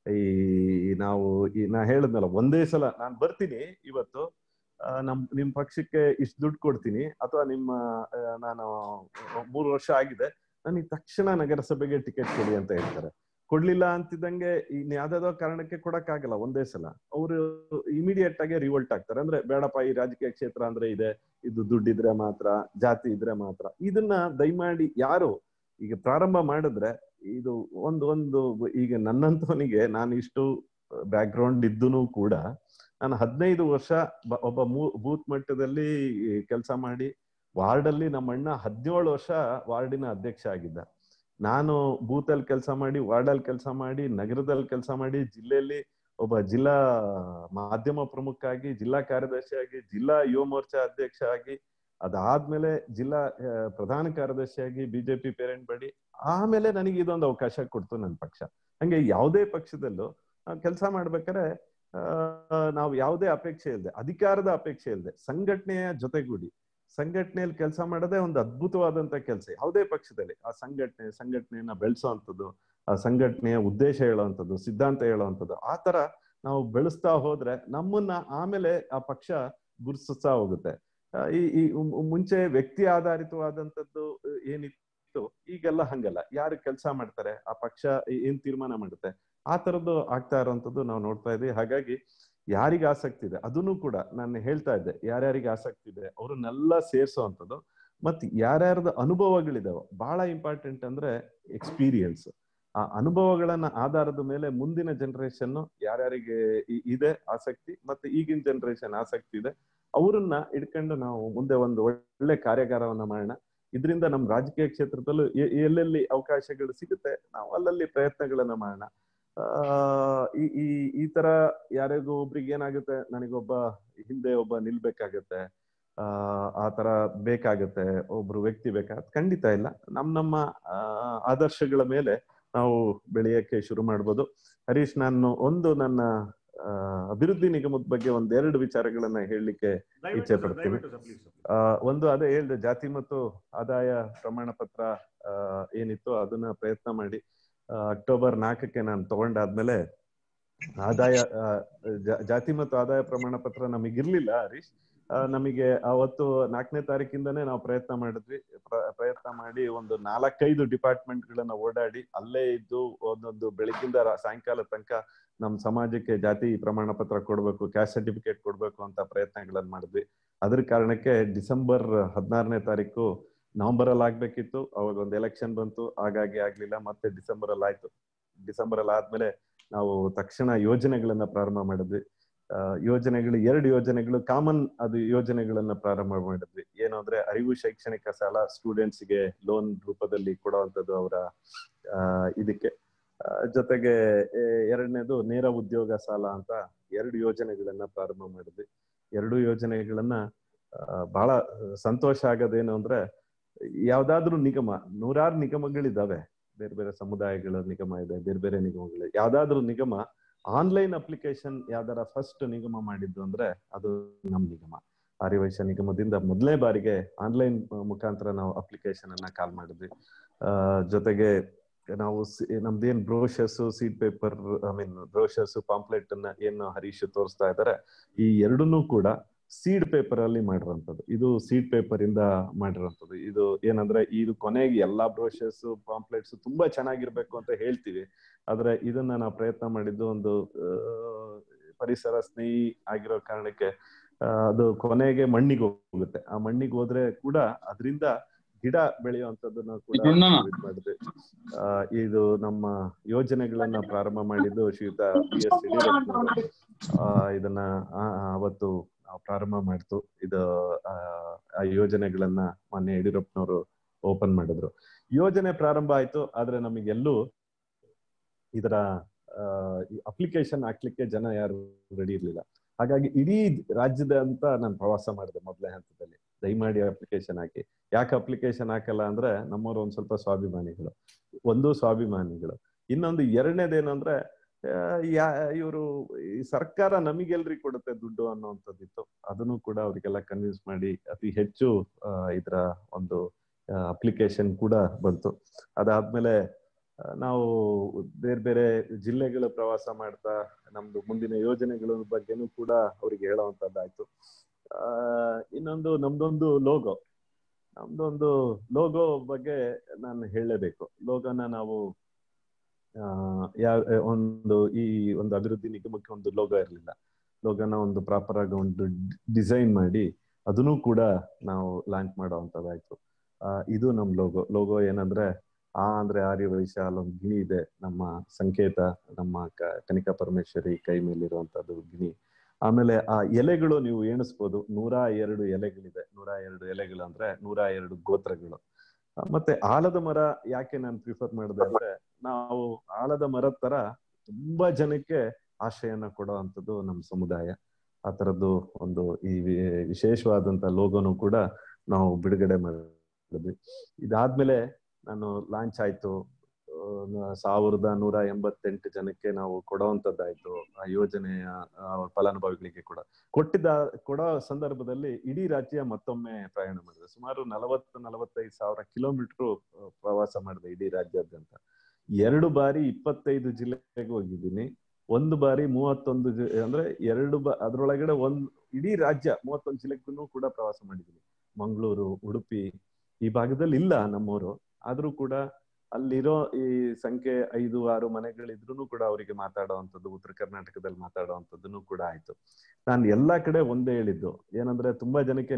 S2: ನಾ ಹೇಳಿದ್ನಲ್ಲ, ಒಂದೇ ಸಲ ನಾನು ಬರ್ತೀನಿ ಇವತ್ತು ನಿಮ್ ಪಕ್ಷಕ್ಕೆ ಇಷ್ಟು ದುಡ್ಡು ಕೊಡ್ತೀನಿ, ಅಥವಾ ನಾನು 3 ವರ್ಷ ಆಗಿದೆ ನನಗೆ ತಕ್ಷಣ ನಗರಸಭೆಗೆ ಟಿಕೆಟ್ ಕೊಡಿ ಅಂತ ಹೇಳ್ತಾರೆ. ಕೊಡ್ಲಿಲ್ಲ ಅಂತಿದ್ದಂಗೆ ಯಾವ್ದಾದೋ ಕಾರಣಕ್ಕೆ ಕೊಡಕ್ಕಾಗಲ್ಲ ಒಂದೇ ಸಲ. ಅವರು ಇಮಿಡಿಯೇಟ್ ಆಗಿ ರಿವೋಲ್ಟ್ ಆಗ್ತಾರೆ. ಅಂದ್ರೆ ಬೇಡಪ್ಪ, ಈ ರಾಜಕೀಯ ಕ್ಷೇತ್ರ ಅಂದ್ರೆ ಇದೆ, ಇದು ದುಡ್ಡಿದ್ರೆ ಮಾತ್ರ, ಜಾತಿ ಇದ್ರೆ ಮಾತ್ರ. ಇದನ್ನ ದಯಮಾಡಿ ಯಾರು ಈಗ ಪ್ರಾರಂಭ ಮಾಡಿದ್ರೆ ಇದು ಒಂದು ಈಗ ನನ್ನಂತವನಿಗೆ, ನಾನು ಇಷ್ಟು ಬ್ಯಾಕ್ ಗ್ರೌಂಡ್ ಇದ್ದೂ ಕೂಡ ನಾನು 15 ವರ್ಷ ಒಬ್ಬ ಬೂತ್ ಮಟ್ಟದಲ್ಲಿ ಕೆಲಸ ಮಾಡಿ, ವಾರ್ಡಲ್ಲಿ ನಮ್ಮಣ್ಣ 17 ವರ್ಷ ವಾರ್ಡಿನ ಅಧ್ಯಕ್ಷ ಆಗಿದ್ದ. ನಾನು ಬೂತಲ್ಲಿ ಕೆಲಸ ಮಾಡಿ, ವಾರ್ಡಲ್ಲಿ ಕೆಲಸ ಮಾಡಿ, ನಗರದಲ್ಲಿ ಕೆಲಸ ಮಾಡಿ, ಜಿಲ್ಲೆಯಲ್ಲಿ ಒಬ್ಬ ಜಿಲ್ಲಾ ಮಾಧ್ಯಮ ಪ್ರಮುಖ ಆಗಿ, ಜಿಲ್ಲಾ ಕಾರ್ಯದರ್ಶಿ ಆಗಿ, ಜಿಲ್ಲಾ ಯುವ ಮೋರ್ಚಾ ಅಧ್ಯಕ್ಷ ಆಗಿ, ಅದಾದ್ಮೇಲೆ ಜಿಲ್ಲಾ ಪ್ರಧಾನ ಕಾರ್ಯದರ್ಶಿಯಾಗಿ ಬಿಜೆಪಿ ಪೇರೆಂಟ್ ಬಡಿ. ಆಮೇಲೆ ನನಗೆ ಇದೊಂದು ಅವಕಾಶ ಕೊಡ್ತು ನನ್ನ ಪಕ್ಷ. ಹಂಗೆ ಯಾವುದೇ ಪಕ್ಷದಲ್ಲೂ ಕೆಲಸ ಮಾಡ್ಬೇಕಾದ್ರೆ ನಾವು ಯಾವುದೇ ಅಪೇಕ್ಷೆ ಇಲ್ಲದೆ, ಅಧಿಕಾರದ ಅಪೇಕ್ಷೆ ಇಲ್ಲದೆ, ಸಂಘಟನೆಯ ಜೊತೆಗೂಡಿ ಸಂಘಟನೆಯಲ್ಲಿ ಕೆಲಸ ಮಾಡೋದೇ ಒಂದು ಅದ್ಭುತವಾದಂತ ಕೆಲಸ. ಯಾವುದೇ ಪಕ್ಷದಲ್ಲಿ ಆ ಸಂಘಟನೆಯನ್ನ ಬೆಳೆಸುವಂಥದ್ದು, ಆ ಸಂಘಟನೆಯ ಉದ್ದೇಶ ಹೇಳುವಂಥದ್ದು, ಸಿದ್ಧಾಂತ ಹೇಳುವಂಥದ್ದು, ಆ ತರ ನಾವು ಬೆಳೆಸ್ತಾ ಹೋದ್ರೆ ನಮ್ಮನ್ನ ಆಮೇಲೆ ಆ ಪಕ್ಷ ಗುರುತಿಸ್ತಾ ಹೋಗುತ್ತೆ. ಈ ಮುಂಚೆ ವ್ಯಕ್ತಿ ಆಧಾರಿತವಾದಂಥದ್ದು ಏನಿತ್ತು, ಈಗೆಲ್ಲ ಹಂಗಲ್ಲ. ಯಾರು ಕೆಲಸ ಮಾಡ್ತಾರೆ, ಆ ಪಕ್ಷ ಏನ್ ತೀರ್ಮಾನ ಮಾಡುತ್ತೆ, ಆ ತರದ್ದು ಆಗ್ತಾ ಇರೋಂಥದ್ದು ನಾವು ನೋಡ್ತಾ ಇದ್ದೀವಿ. ಹಾಗಾಗಿ ಯಾರಿಗೆ ಆಸಕ್ತಿ ಇದೆ ಅದನ್ನು ಕೂಡ ನಾನು ಹೇಳ್ತಾ ಇದ್ದೆ, ಯಾರ್ಯಾರಿಗೆ ಆಸಕ್ತಿ ಇದೆ ಅವ್ರನ್ನೆಲ್ಲ ಸೇರ್ಸೋವಂಥದ್ದು. ಮತ್ತೆ ಯಾರ್ಯಾರ್ದು ಅನುಭವಗಳಿದಾವೆ, ಬಹಳ ಇಂಪಾರ್ಟೆಂಟ್ ಅಂದ್ರೆ ಎಕ್ಸ್ಪೀರಿಯನ್ಸ್. ಆ ಅನುಭವಗಳನ್ನ ಆಧಾರದ ಮೇಲೆ ಮುಂದಿನ ಜನರೇಷನ್ ಯಾರ್ಯಾರಿಗೆ ಇದೆ ಆಸಕ್ತಿ, ಮತ್ತೆ ಈಗಿನ ಜನರೇಷನ್ ಆಸಕ್ತಿ ಇದೆ, ಅವರನ್ನ ಇಟ್ಕೊಂಡು ನಾವು ಮುಂದೆ ಒಂದು ಒಳ್ಳೆ ಕಾರ್ಯಾಗಾರವನ್ನ ಮಾಡೋಣ. ಇದರಿಂದ ನಮ್ಮ ರಾಜಕೀಯ ಕ್ಷೇತ್ರದಲ್ಲೂ ಎಲ್ಲೆಲ್ಲಿ ಅವಕಾಶಗಳು ಸಿಗುತ್ತೆ ನಾವು ಅಲ್ಲಲ್ಲಿ ಪ್ರಯತ್ನಗಳನ್ನ ಮಾಡೋಣ. ಈ ತರ ಯಾರಿಗೂ ಒಬ್ರಿಗೆ ಏನಾಗುತ್ತೆ, ನನಗೊಬ್ಬ ಹಿಂದೆ ಒಬ್ಬ ನಿಲ್ಬೇಕಾಗತ್ತೆ, ಆ ತರ ಬೇಕಾಗತ್ತೆ, ಒಬ್ರು ವ್ಯಕ್ತಿ ಬೇಕಾಗತ್ತೆ, ಖಂಡಿತ ಇಲ್ಲ. ನಮ್ಮ ಆದರ್ಶಗಳ ಮೇಲೆ ನಾವು ಬೆಳೆಯಕ್ಕೆ ಶುರು ಮಾಡ್ಬೋದು. ಹರೀಶ್, ನಾನು ನನ್ನ ಅಭಿವೃದ್ಧಿ ನಿಗಮದ ಬಗ್ಗೆ ಒಂದೆರಡು ವಿಚಾರಗಳನ್ನ ಹೇಳಲಿಕ್ಕೆ ಇಚ್ಛೆ ಪಡ್ತೀನಿ. ಒಂದು ಅದೇ ಹೇಳಿದೆ, ಜಾತಿ ಮತ್ತು ಆದಾಯ ಪ್ರಮಾಣ ಪತ್ರ ಏನಿತ್ತು ಅದನ್ನ ಪ್ರಯತ್ನ ಮಾಡಿ ಅಕ್ಟೋಬರ್ 4ಕ್ಕೆ ನಾನು ತಗೊಂಡಾದ್ಮೇಲೆ ಜಾತಿ ಮತ್ತು ಆದಾಯ ಪ್ರಮಾಣ ಪತ್ರ ನಮಗಿರ್ಲಿಲ್ಲ ಹರೀಶ್. ನಮಗೆ ಅವತ್ತು 4ನೇ ತಾರೀಕಿಂದನೇ ನಾವು ಪ್ರಯತ್ನ ಮಾಡಿದ್ವಿ. ಪ್ರಯತ್ನ ಮಾಡಿ ಒಂದು 4-5 ಡಿಪಾರ್ಟ್ಮೆಂಟ್ಗಳನ್ನ ಓಡಾಡಿ ಅಲ್ಲೇ ಇದ್ದು ಒಂದೊಂದು ಬೆಳಗ್ಗಿಂದ ಸಾಯಂಕಾಲ ತನಕ ನಮ್ಮ ಸಮಾಜಕ್ಕೆ ಜಾತಿ ಪ್ರಮಾಣ ಪತ್ರ ಕೊಡ್ಬೇಕು, ಕ್ಯಾಸ್ಟ್ ಸರ್ಟಿಫಿಕೇಟ್ ಕೊಡ್ಬೇಕು ಅಂತ ಪ್ರಯತ್ನಗಳನ್ನ ಮಾಡಿದ್ವಿ. ಅದ್ರ ಕಾರಣಕ್ಕೆ ಡಿಸೆಂಬರ್ 16ನೇ ತಾರೀಕು ನವೆಂಬರ್ ಅಲ್ಲಿ ಆಗ್ಬೇಕಿತ್ತು, ಅವಾಗ ಒಂದು ಎಲೆಕ್ಷನ್ ಬಂತು, ಹಾಗಾಗಿ ಆಗ್ಲಿಲ್ಲ. ಮತ್ತೆ ಡಿಸೆಂಬರ್ ಅಲ್ಲಿ ಆಯ್ತು. ಡಿಸೆಂಬರ್ ಅಲ್ಲಿ ಆದ್ಮೇಲೆ ನಾವು ತಕ್ಷಣ ಯೋಜನೆಗಳನ್ನ ಪ್ರಾರಂಭ ಮಾಡಿದ್ವಿ. ಯೋಜನೆಗಳು 2 ಯೋಜನೆಗಳು ಕಾಮನ್ ಯೋಜನೆಗಳನ್ನ ಪ್ರಾರಂಭ ಮಾಡಿದ್ವಿ. ಏನು ಅಂದ್ರೆ ಅರಿವು ಶೈಕ್ಷಣಿಕ ಸಾಲ ಸ್ಟೂಡೆಂಟ್ಸ್ಗೆ ಲೋನ್ ರೂಪದಲ್ಲಿ ಕೊಡುವಂಥದ್ದು ಅವರ ಇದಕ್ಕೆ, ಜೊತೆಗೆ ಎರಡನೇದು ನೇರ ಉದ್ಯೋಗ ಸಾಲ ಅಂತ 2 ಯೋಜನೆಗಳನ್ನ ಪ್ರಾರಂಭ ಮಾಡಿದ್ವಿ. 2 ಯೋಜನೆಗಳನ್ನ ಬಹಳ ಸಂತೋಷ ಆಗೋದೇನು ಅಂದ್ರೆ, ಯಾವ್ದಾದ್ರು ನಿಗಮ, 100 ನಿಗಮಗಳಿದಾವೆ, ಬೇರೆ ಬೇರೆ ಸಮುದಾಯಗಳ ನಿಗಮ ಇದೆ, ಬೇರೆ ಬೇರೆ ನಿಗಮಗಳು, ಯಾವ್ದಾದ್ರು ನಿಗಮ ಆನ್ಲೈನ್ ಅಪ್ಲಿಕೇಶನ್ ಯಾವ್ದಾರ ಫಸ್ಟ್ ನಿಗಮ ಮಾಡಿದ್ದು ಅಂದ್ರೆ ಅದು ನಮ್ ನಿಗಮ. ಆರ್ಯವೈಶ್ಯ ನಿಗಮದಿಂದ ಮೊದಲನೇ ಬಾರಿಗೆ ಆನ್ಲೈನ್ ಮುಖಾಂತರ ನಾವು ಅಪ್ಲಿಕೇಶನ್ ಅನ್ನ ಕಾಲ್ ಮಾಡಿದ್ವಿ. ಜೊತೆಗೆ ನಾವು ನಮ್ದೇನ್ brochures, seed paper, brochures, pamphlet ಅನ್ನ ಏನು ಹರೀಶ್ ತೋರಿಸ್ತಾ ಇದ್ದಾರೆ, ಈ ಎರಡನ್ನೂ ಕೂಡ ಸೀಡ್ ಪೇಪರ್ ಅಲ್ಲಿ ಮಾಡಿರುವಂತದ್ದು. ಇದು ಸೀಡ್ ಪೇಪರ್ ಇಂದ ಮಾಡಿರುವಂತದ್ದು. ಇದು ಏನಂದ್ರೆ, ಇದು ಕೊನೆಗೆ ಎಲ್ಲಾ ಬ್ರೋಷರ್ಸ್, ಪಾಂಪ್ಲೆಟ್ಸ್ ತುಂಬಾ ಚೆನ್ನಾಗಿರ್ಬೇಕು ಅಂತ ಹೇಳ್ತೀವಿ, ಆದ್ರೆ ಇದನ್ನ ನಾವು ಪ್ರಯತ್ನ ಮಾಡಿದ್ದು ಒಂದು ಪರಿಸರ ಸ್ನೇಹಿ ಆಗಿರೋ ಕಾರಣಕ್ಕೆ ಅದು ಕೊನೆಗೆ ಮಣ್ಣಿಗೆ ಹೋಗುತ್ತೆ. ಆ ಮಣ್ಣಿಗೆ ಹೋದ್ರೆ ಕೂಡ ಅದರಿಂದ ಗಿಡ ಬೆಳೆಯುವಂತದ್ದನ್ನ ಕೂಡ ಮಾಡಿದ್ವಿ. ಇದು ನಮ್ಮ ಯೋಜನೆಗಳನ್ನ ಪ್ರಾರಂಭ ಮಾಡಿದ್ದು ಶ್ರೀಯುತ BS ಯಡಿಯೂರಪ್ಪನವರು. ಇದನ್ನ ಅವತ್ತು ಪ್ರಾರಂಭ ಮಾಡ್ತು. ಇದು ಆ ಯೋಜನೆಗಳನ್ನ ಮೊನ್ನೆ ಯಡಿಯೂರಪ್ಪನವರು ಓಪನ್ ಮಾಡಿದ್ರು. ಯೋಜನೆ ಪ್ರಾರಂಭ ಆಯ್ತು, ಆದ್ರೆ ನಮಗೆಲ್ಲೂ ಇದರ ಅಪ್ಲಿಕೇಶನ್ ಹಾಕ್ಲಿಕ್ಕೆ ಜನ ಯಾರು ರೆಡಿ ಇರ್ಲಿಲ್ಲ. ಹಾಗಾಗಿ ಇಡೀ ರಾಜ್ಯದ ಅಂತ ನಾನು ಪ್ರವಾಸ ಮಾಡಿದೆ ಮೊದಲನೇ ಹಂತದಲ್ಲಿ. ದಯಮಾಡಿ ಅಪ್ಲಿಕೇಶನ್ ಹಾಕಿ. ಯಾಕೆ ಅಪ್ಲಿಕೇಶನ್ ಹಾಕಲ್ಲ ಅಂದ್ರೆ, ನಮ್ಮವರು ಒಂದ್ ಸ್ವಲ್ಪ ಸ್ವಾಭಿಮಾನಿಗಳು. ಇನ್ನೊಂದು ಎರಡನೇದೇನಂದ್ರೆ, ಇವರು ಈ ಸರ್ಕಾರ ನಮಗೆಲ್ರಿಗೆ ಕೊಡುತ್ತೆ ದುಡ್ಡು ಅನ್ನೋಂಥದ್ದಿತ್ತು. ಅದನ್ನು ಕೂಡ ಅವರಿಗೆಲ್ಲ ಕನ್ವಿನ್ಸ್ ಮಾಡಿ ಅತಿ ಹೆಚ್ಚು ಇದರ ಒಂದು ಅಪ್ಲಿಕೇಶನ್ ಕೂಡ ಬಂತು. ಅದಾದ್ಮೇಲೆ ನಾವು ಬೇರೆ ಬೇರೆ ಜಿಲ್ಲೆಗಳ ಪ್ರವಾಸ ಮಾಡ್ತಾ ನಮ್ದು ಮುಂದಿನ ಯೋಜನೆಗಳ ಬಗ್ಗೆನೂ ಕೂಡ ಅವ್ರಿಗೆ ಹೇಳುವಂತದ್ದಾಯ್ತು. ಇನ್ನೊಂದು ನಮ್ದೊಂದು ಲೋಗೋ ಬಗ್ಗೆ ನಾನು ಹೇಳಲೇಬೇಕು. ಲೋಗೋನ ನಾವು ಈ ಒಂದು ಅಭಿವೃದ್ಧಿ ನಿಗಮಕ್ಕೆ ಒಂದು ಲೋಗೋ ಇರಲಿಲ್ಲ. ಲೋಗೋನ ಒಂದು ಪ್ರಾಪರ್ ಆಗಿ ಒಂದು ಡಿಸೈನ್ ಮಾಡಿ ಅದನ್ನು ಕೂಡ ನಾವು ಲಾಂಚ್ ಮಾಡುವಂತದ್ದಾಯ್ತು. ಇದು ನಮ್ ಲೋಗೋ ಏನಂದ್ರೆ, ಅಂದ್ರೆ ಆರ್ಯವೈಶ್ಯ, ಅಲ್ಲೊಂದು ಗಿಣಿ ಇದೆ, ನಮ್ಮ ಸಂಕೇತ, ನಮ್ಮ ಕನಿಕಾ ಪರಮೇಶ್ವರಿ ಕೈ ಮೇಲಿರುವಂತದ್ದು ಗಿಣಿ. ಆಮೇಲೆ ಆ ಎಲೆಗಳು ನೀವು ಎಣಿಸ್ಬೋದು, 102 ಎಲೆಗಳಿದೆ. 102 ಎಲೆಗಳು ಅಂದ್ರೆ 102 ಗೋತ್ರಗಳು. ಮತ್ತೆ ಆಲದ ಮರ ಯಾಕೆ ನಾನು ಪ್ರಿಫರ್ ಮಾಡಿದೆ ಅಂದ್ರೆ, ನಾವು ಆಲದ ಮರದ ತರ ತುಂಬಾ ಜನಕ್ಕೆ ಆಶ್ರಯನ ಕೊಡುವಂಥದ್ದು ನಮ್ಮ ಸಮುದಾಯ. ಆ ತರದ್ದು ಒಂದು ಈ ವಿಶೇಷವಾದಂತ ಲೋಗೋನು ಕೂಡ ನಾವು ಬಿಡುಗಡೆ ಮಾಡಿದ್ವಿ. ಇದಾದ್ಮೇಲೆ ನಾನು ಲಾಂಚ್ ಆಯ್ತು, 1188 ಜನಕ್ಕೆ ನಾವು ಕೊಡುವಂತದ್ದಾಯ್ತು. ಆ ಯೋಜನೆಯ ಫಲಾನುಭವಿಗಳಿಗೆ ಕೊಡೋ ಸಂದರ್ಭದಲ್ಲಿ ಇಡೀ ರಾಜ್ಯ ಮತ್ತೊಮ್ಮೆ ಪ್ರಯಾಣ ಮಾಡಿದೆ. ಸುಮಾರು 40-45 ಸಾವಿರ ಕಿಲೋಮೀಟರ್ ಪ್ರವಾಸ ಮಾಡಿದೆ ಇಡೀ ರಾಜ್ಯಾದ್ಯಂತ. 2 ಬಾರಿ 25 ಜಿಲ್ಲೆಗೆ ಹೋಗಿದ್ದೀನಿ. 1 ಬಾರಿ 31 ಅಂದ್ರೆ ಅದ್ರೊಳಗಡೆ ಇಡೀ ರಾಜ್ಯ 31 ಜಿಲ್ಲೆಗೂ ಕೂಡ ಪ್ರವಾಸ ಮಾಡಿದ್ದೀನಿ. ಮಂಗಳೂರು, ಉಡುಪಿ ಈ ಭಾಗದಲ್ಲಿ ಇಲ್ಲ ನಮ್ಮವರು, ಆದ್ರೂ ಕೂಡ ಅಲ್ಲಿರೋ ಈ ಸಂಖ್ಯೆ 5-6 ಮನೆಗಳಿದ್ರು ಕೂಡ ಅವರಿಗೆ ಮಾತಾಡುವಂಥದ್ದು, ಉತ್ತರ ಕರ್ನಾಟಕದಲ್ಲಿ ಮಾತಾಡುವಂಥದ್ದನ್ನು ಕೂಡ ಆಯ್ತು. ನಾನು ಎಲ್ಲಾ ಕಡೆ ಒಂದೇ ಹೇಳಿದ್ದು ಏನಂದ್ರೆ, ತುಂಬಾ ಜನಕ್ಕೆ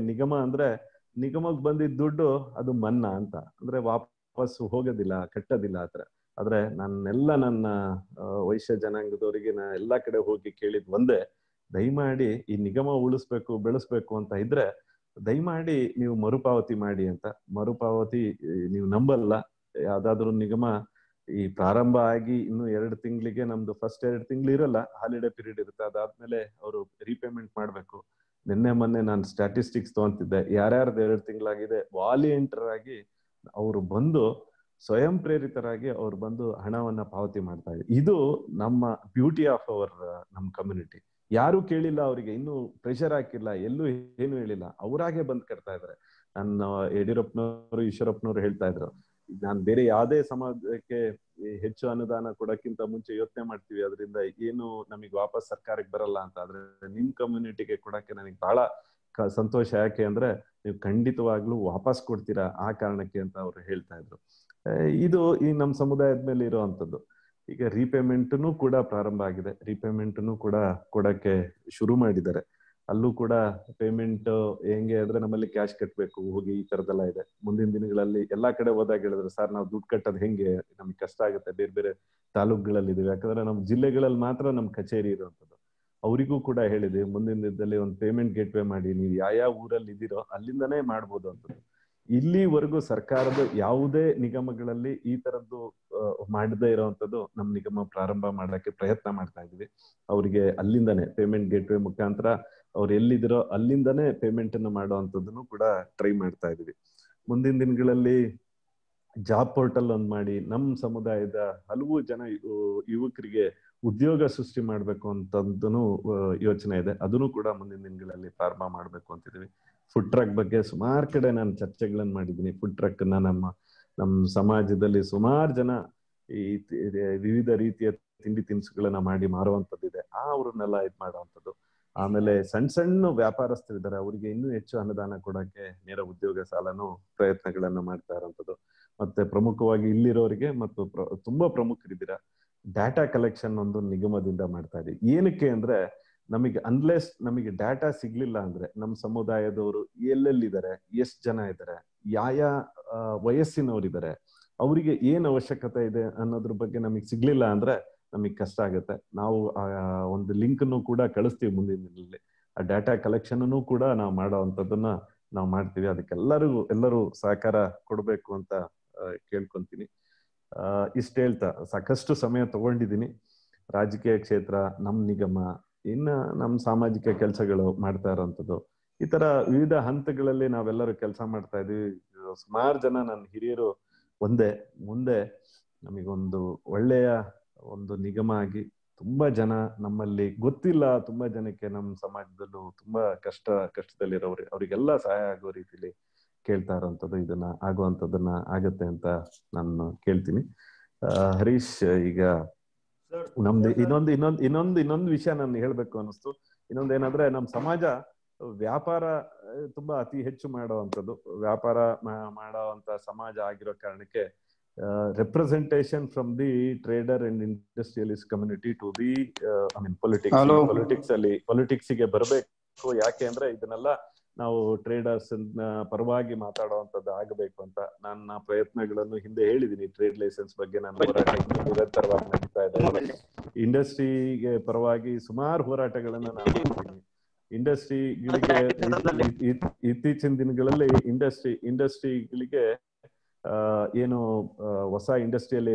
S2: ನಿಗಮಕ್ಕೆ ಬಂದಿದ್ದ ದುಡ್ಡು ಅದು ಮನ್ನಾ ಅಂತ, ಅಂದ್ರೆ ವಾಪಸ್ ಹೋಗೋದಿಲ್ಲ, ಕಟ್ಟೋದಿಲ್ಲ ಆತರ. ಆದ್ರೆ ನನ್ನ ವೈಶ್ಯ ಜನಾಂಗದವರಿಗೆ ಎಲ್ಲಾ ಕಡೆ ಹೋಗಿ ಕೇಳಿದ್ ಒಂದೇ, ದಯಮಾಡಿ ಈ ನಿಗಮ ಉಳಿಸ್ಬೇಕು, ಬೆಳೆಸ್ಬೇಕು ಅಂತ ಇದ್ರೆ ದಯಮಾಡಿ ನೀವು ಮರುಪಾವತಿ ಮಾಡಿ ಅಂತ. ಮರುಪಾವತಿ ನೀವು ನಂಬಲ್ಲ, ಯಾವ್ದಾದ್ರು ನಿಗಮ ಈ ಪ್ರಾರಂಭ ಆಗಿ ಇನ್ನು 2 ತಿಂಗಳಿಗೆ, ನಮ್ದು ಫಸ್ಟ್ 2 ತಿಂಗಳು ಇರಲ್ಲ, ಹಾಲಿಡೇ ಪೀರಿಯಡ್ ಇರುತ್ತೆ, ಅದಾದ್ಮೇಲೆ ಅವರು ರೀಪೇಮೆಂಟ್ ಮಾಡ್ಬೇಕು. ಮೊನ್ನೆ ನಾನು ಸ್ಟ್ಯಾಟಿಸ್ಟಿಕ್ಸ್ ತಗೊಂತಿದ್ದೆ, ಯಾರ್ಯಾರ್ದು 2 ತಿಂಗಳಾಗಿದೆ ವಾಲಿಯಂಟರ್ ಆಗಿ ಅವರು ಬಂದು ಸ್ವಯಂ ಪ್ರೇರಿತರಾಗಿ ಅವ್ರು ಬಂದು ಹಣವನ್ನ ಪಾವತಿ ಮಾಡ್ತಾ ಇದ್ದಾರೆ. ಇದು ನಮ್ಮ ಬ್ಯೂಟಿ ಆಫ್ ನಮ್ಮ ಕಮ್ಯುನಿಟಿ. ಯಾರು ಕೇಳಿಲ್ಲ ಅವರಿಗೆ, ಇನ್ನು ಪ್ರೆಷರ್ ಹಾಕಿಲ್ಲ, ಎಲ್ಲೂ ಏನು ಹೇಳಿಲ್ಲ, ಅವರಾಗೆ ಬಂದ್ ಕಟ್ತಾ ಇದಾರೆ. ನನ್ನ ಯಡಿಯೂರಪ್ಪನವರು, ಈಶ್ವರಪ್ಪನವರು ಹೇಳ್ತಾ ಇದ್ರು, ನಾನ್ ಬೇರೆ ಯಾವ್ದೇ ಸಮಾಜಕ್ಕೆ ಹೆಚ್ಚು ಅನುದಾನ ಕೊಡಕ್ಕಿಂತ ಮುಂಚೆ ಯೋಚನೆ ಮಾಡ್ತೀವಿ, ಅದರಿಂದ ಏನು ನಮಗ್ ವಾಪಸ್ ಸರ್ಕಾರಕ್ಕೆ ಬರಲ್ಲ ಅಂತ. ಆದ್ರೆ ನಿಮ್ ಕಮ್ಯುನಿಟಿಗೆ ಕೊಡಕ್ಕೆ ನನಗೆ ಬಹಳ ಸಂತೋಷ. ಯಾಕೆ ಅಂದ್ರೆ ನೀವು ಖಂಡಿತವಾಗ್ಲೂ ವಾಪಸ್ ಕೊಡ್ತೀರಾ ಆ ಕಾರಣಕ್ಕೆ ಅಂತ ಅವ್ರು ಹೇಳ್ತಾ ಇದ್ರು. ಇದು ಈ ನಮ್ಮ ಸಮುದಾಯದ ಮೇಲೆ ಇರುವಂತದ್ದು. ಈಗ ರೀಪೇಮೆಂಟ್ನು ಕೂಡ ಪ್ರಾರಂಭ ಆಗಿದೆ, ರೀಪೇಮೆಂಟ್ನು ಕೂಡ ಕೊಡಕ್ಕೆ ಶುರು ಮಾಡಿದ್ದಾರೆ. ಅಲ್ಲೂ ಕೂಡ ಪೇಮೆಂಟ್ ಹೆಂಗೆ ಅಂದ್ರೆ, ನಮ್ಮಲ್ಲಿ ಕ್ಯಾಶ್ ಕಟ್ಬೇಕು ಹೋಗಿ, ಈ ತರದೆಲ್ಲ ಇದೆ. ಮುಂದಿನ ದಿನಗಳಲ್ಲಿ ಎಲ್ಲಾ ಕಡೆ ಹೋದಾಗ ಹೇಳಿದ್ರೆ, ಸರ್ ನಾವು ದುಡ್ಡು ಕಟ್ಟೋದು ಹೆಂಗೆ, ನಮ್ಗೆ ಕಷ್ಟ ಆಗುತ್ತೆ, ಬೇರೆ ಬೇರೆ ತಾಲೂಕುಗಳಲ್ಲಿ ಇದೀವಿ, ಯಾಕಂದ್ರೆ ನಮ್ಮ ಜಿಲ್ಲೆಗಳಲ್ಲಿ ಮಾತ್ರ ನಮ್ ಕಚೇರಿ ಇರುವಂತದ್ದು. ಅವರಿಗೂ ಕೂಡ ಹೇಳಿದ್ವಿ, ಮುಂದಿನ ದಿನದಲ್ಲಿ ಒಂದು ಪೇಮೆಂಟ್ ಗೇಟ್ ವೇ ಮಾಡಿ, ನೀವು ಯಾವ ಊರಲ್ಲಿ ಇದೀರೋ ಅಲ್ಲಿಂದನೇ ಮಾಡ್ಬೋದು ಅಂತದ್ದು. ಇಲ್ಲಿವರೆಗೂ ಸರ್ಕಾರದ ಯಾವುದೇ ನಿಗಮಗಳಲ್ಲಿ ಈ ತರದ್ದು ಮಾಡದೇ ಇರೋವಂಥದ್ದು ನಮ್ಮ ನಿಗಮ ಪ್ರಾರಂಭ ಮಾಡಕ್ಕೆ ಪ್ರಯತ್ನ ಮಾಡ್ತಾ ಇದೀವಿ. ಅವರಿಗೆ ಅಲ್ಲಿಂದಾನೇ ಪೇಮೆಂಟ್ ಗೇಟ್ ವೇ ಮುಖಾಂತರ ಅವ್ರು ಎಲ್ಲಿದಿರೋ ಅಲ್ಲಿಂದಾನೇ ಪೇಮೆಂಟ್ ಅನ್ನು ಮಾಡುವಂಥದ್ದನ್ನು ಕೂಡ ಟ್ರೈ ಮಾಡ್ತಾ ಇದೀವಿ. ಮುಂದಿನ ದಿನಗಳಲ್ಲಿ ಜಾಬ್ ಪೋರ್ಟಲ್ ಒಂದು ಮಾಡಿ ನಮ್ಮ ಸಮುದಾಯದ ಹಲವು ಜನ ಯುವಕರಿಗೆ ಉದ್ಯೋಗ ಸೃಷ್ಟಿ ಮಾಡ್ಬೇಕು ಅಂತಂದನು ಯೋಚನೆ ಇದೆ. ಅದನ್ನು ಕೂಡ ಮುಂದಿನ ದಿನಗಳಲ್ಲಿ ಪ್ರಾರಂಭ ಮಾಡ್ಬೇಕು ಅಂತಿದೀವಿ. ಫುಡ್ ಟ್ರಕ್ ಬಗ್ಗೆ ಸುಮಾರು ಕಡೆ ನಾನು ಚರ್ಚೆಗಳನ್ನ ಮಾಡಿದ್ದೀನಿ. ಫುಡ್ ಟ್ರಕ್ ನಮ್ಮ ಸಮಾಜದಲ್ಲಿ ಸುಮಾರು ಜನ ಈ ವಿವಿಧ ರೀತಿಯ ತಿಂಡಿ ತಿನಿಸುಗಳನ್ನ ಮಾಡಿ ಮಾರುವಂತದ್ದಿದೆ, ಅವ್ರನ್ನೆಲ್ಲ ಇದ್ ಮಾಡುವಂಥದ್ದು. ಆಮೇಲೆ ಸಣ್ಣ ವ್ಯಾಪಾರಸ್ಥರಿದ್ದಾರೆ, ಅವರಿಗೆ ಇನ್ನೂ ಹೆಚ್ಚು ಅನುದಾನ ಕೊಡಕ್ಕೆ ನೇರ ಉದ್ಯೋಗ ಸಾಲನು ಪ್ರಯತ್ನಗಳನ್ನ ಮಾಡ್ತಾ ಇರೋಂಥದ್ದು. ಮತ್ತೆ ಪ್ರಮುಖವಾಗಿ ಇಲ್ಲಿರೋರಿಗೆ ಮತ್ತು ತುಂಬಾ ಪ್ರಮುಖರಿದ್ದೀರಾ, ಡಾಟಾ ಕಲೆಕ್ಷನ್ ಒಂದು ನಿಗಮದಿಂದ ಮಾಡ್ತಾ ಇದೀವಿ. ಏನಕ್ಕೆ ಅಂದ್ರೆ, ಅನ್ಲೆಸ್ ನಮಗೆ ಡಾಟಾ ಸಿಗ್ಲಿಲ್ಲ ಅಂದ್ರೆ ನಮ್ಮ ಸಮುದಾಯದವರು ಎಲ್ಲೆಲ್ಲಿದ್ದಾರೆ, ಎಷ್ಟು ಜನ ಇದ್ದಾರೆ, ವಯಸ್ಸಿನವರಿದ್ದಾರೆ, ಅವರಿಗೆ ಏನ್ ಅವಶ್ಯಕತೆ ಇದೆ ಅನ್ನೋದ್ರ ಬಗ್ಗೆ ನಮಗೆ ಸಿಗ್ಲಿಲ್ಲ ಅಂದ್ರೆ ನಮಗೆ ಕಷ್ಟ ಆಗುತ್ತೆ. ನಾವು ಒಂದು ಲಿಂಕ್ ಅನ್ನು ಕೂಡ ಕಳಿಸ್ತೀವಿ ಮುಂದಿನ ದಿನದಲ್ಲಿ. ಆ ಡಾಟಾ ಕಲೆಕ್ಷನ್ ಕೂಡ ನಾವು ಮಾಡೋವಂಥದ್ದನ್ನ ನಾವು ಮಾಡ್ತೀವಿ. ಎಲ್ಲರೂ ಸಹಕಾರ ಕೊಡ್ಬೇಕು ಅಂತ ಕೇಳ್ಕೊಂತೀನಿ. ಇಷ್ಟ ಹೇಳ್ತಾ ಸಾಕಷ್ಟು ಸಮಯ ತಗೊಂಡಿದ್ದೀನಿ. ರಾಜಕೀಯ ಕ್ಷೇತ್ರ, ನಮ್ ನಿಗಮ, ಇನ್ನ ನಮ್ಮ ಸಾಮಾಜಿಕ ಕೆಲಸಗಳು ಮಾಡ್ತಾ ಇರೋಂಥದ್ದು, ಈ ತರ ವಿವಿಧ ಹಂತಗಳಲ್ಲಿ ನಾವೆಲ್ಲರೂ ಕೆಲಸ ಮಾಡ್ತಾ ಇದೀವಿ. ಸುಮಾರು ಜನ ನನ್ನ ಹಿರಿಯರು ಮುಂದೆ ನಮಗೊಂದು ಒಳ್ಳೆಯ ಒಂದು ನಿಗಮ ಆಗಿ, ತುಂಬಾ ಜನ ನಮ್ಮಲ್ಲಿ ಗೊತ್ತಿಲ್ಲ, ತುಂಬಾ ಜನಕ್ಕೆ ನಮ್ಮ ಸಮಾಜದಲ್ಲೂ ತುಂಬಾ ಕಷ್ಟದಲ್ಲಿರೋರು, ಅವರಿಗೆಲ್ಲ ಸಹಾಯ ಆಗೋ ರೀತಿಲಿ ಕೇಳ್ತಾ ಇರೋಂಥದ್ದು, ಇದನ್ನ ಆಗುವಂಥದ್ದನ್ನ ಆಗತ್ತೆ ಅಂತ ನಾನು ಕೇಳ್ತೀನಿ. ಹರೀಶ್, ಈಗ ನಮ್ದು ಇನ್ನೊಂದು ವಿಷಯ ನಾನು ಹೇಳ್ಬೇಕು ಅನ್ನಿಸ್ತು. ಇನ್ನೊಂದೇನಂದ್ರೆ, ನಮ್ಮ ಸಮಾಜ ವ್ಯಾಪಾರ ತುಂಬಾ ಅತಿ ಹೆಚ್ಚು ಮಾಡುವಂಥದ್ದು, ವ್ಯಾಪಾರ ಮಾಡುವಂತ ಸಮಾಜ ಆಗಿರೋ ಕಾರಣಕ್ಕೆ representation from the trader and industrialist community to the politics ಗೆ ಬರಬೇಕು. ಯಾಕೆ ಅಂದ್ರೆ ಇದನ್ನೆಲ್ಲ ನಾವು ಟ್ರೇಡರ್ಸ್ ಪರವಾಗಿ ಮಾತಾಡುವಂತದ್ದು ಆಗಬೇಕು ಅಂತ ನನ್ನ ಪ್ರಯತ್ನಗಳನ್ನು ಹಿಂದೆ ಹೇಳಿದೀನಿ. ಟ್ರೇಡ್ ಲೈಸೆನ್ಸ್ ಬಗ್ಗೆ ನಾನು ಹೋರಾಟ ನಿರಂತರವಾಗಿ ನಡೀತಾ ಇದೆ. ಇಂಡಸ್ಟ್ರಿಗೆ ಪರವಾಗಿ ಸುಮಾರು ಹೋರಾಟಗಳನ್ನ ನಾನು ಮಾಡಿದ್ದೀನಿ. ಇಂಡಸ್ಟ್ರಿಗಳಿಗೆ ಇತ್ತೀಚಿನ ದಿನಗಳಲ್ಲಿ ಇಂಡಸ್ಟ್ರಿಗಳಿಗೆ ಏನು ಹೊಸ ಇಂಡಸ್ಟ್ರಿಯಲ್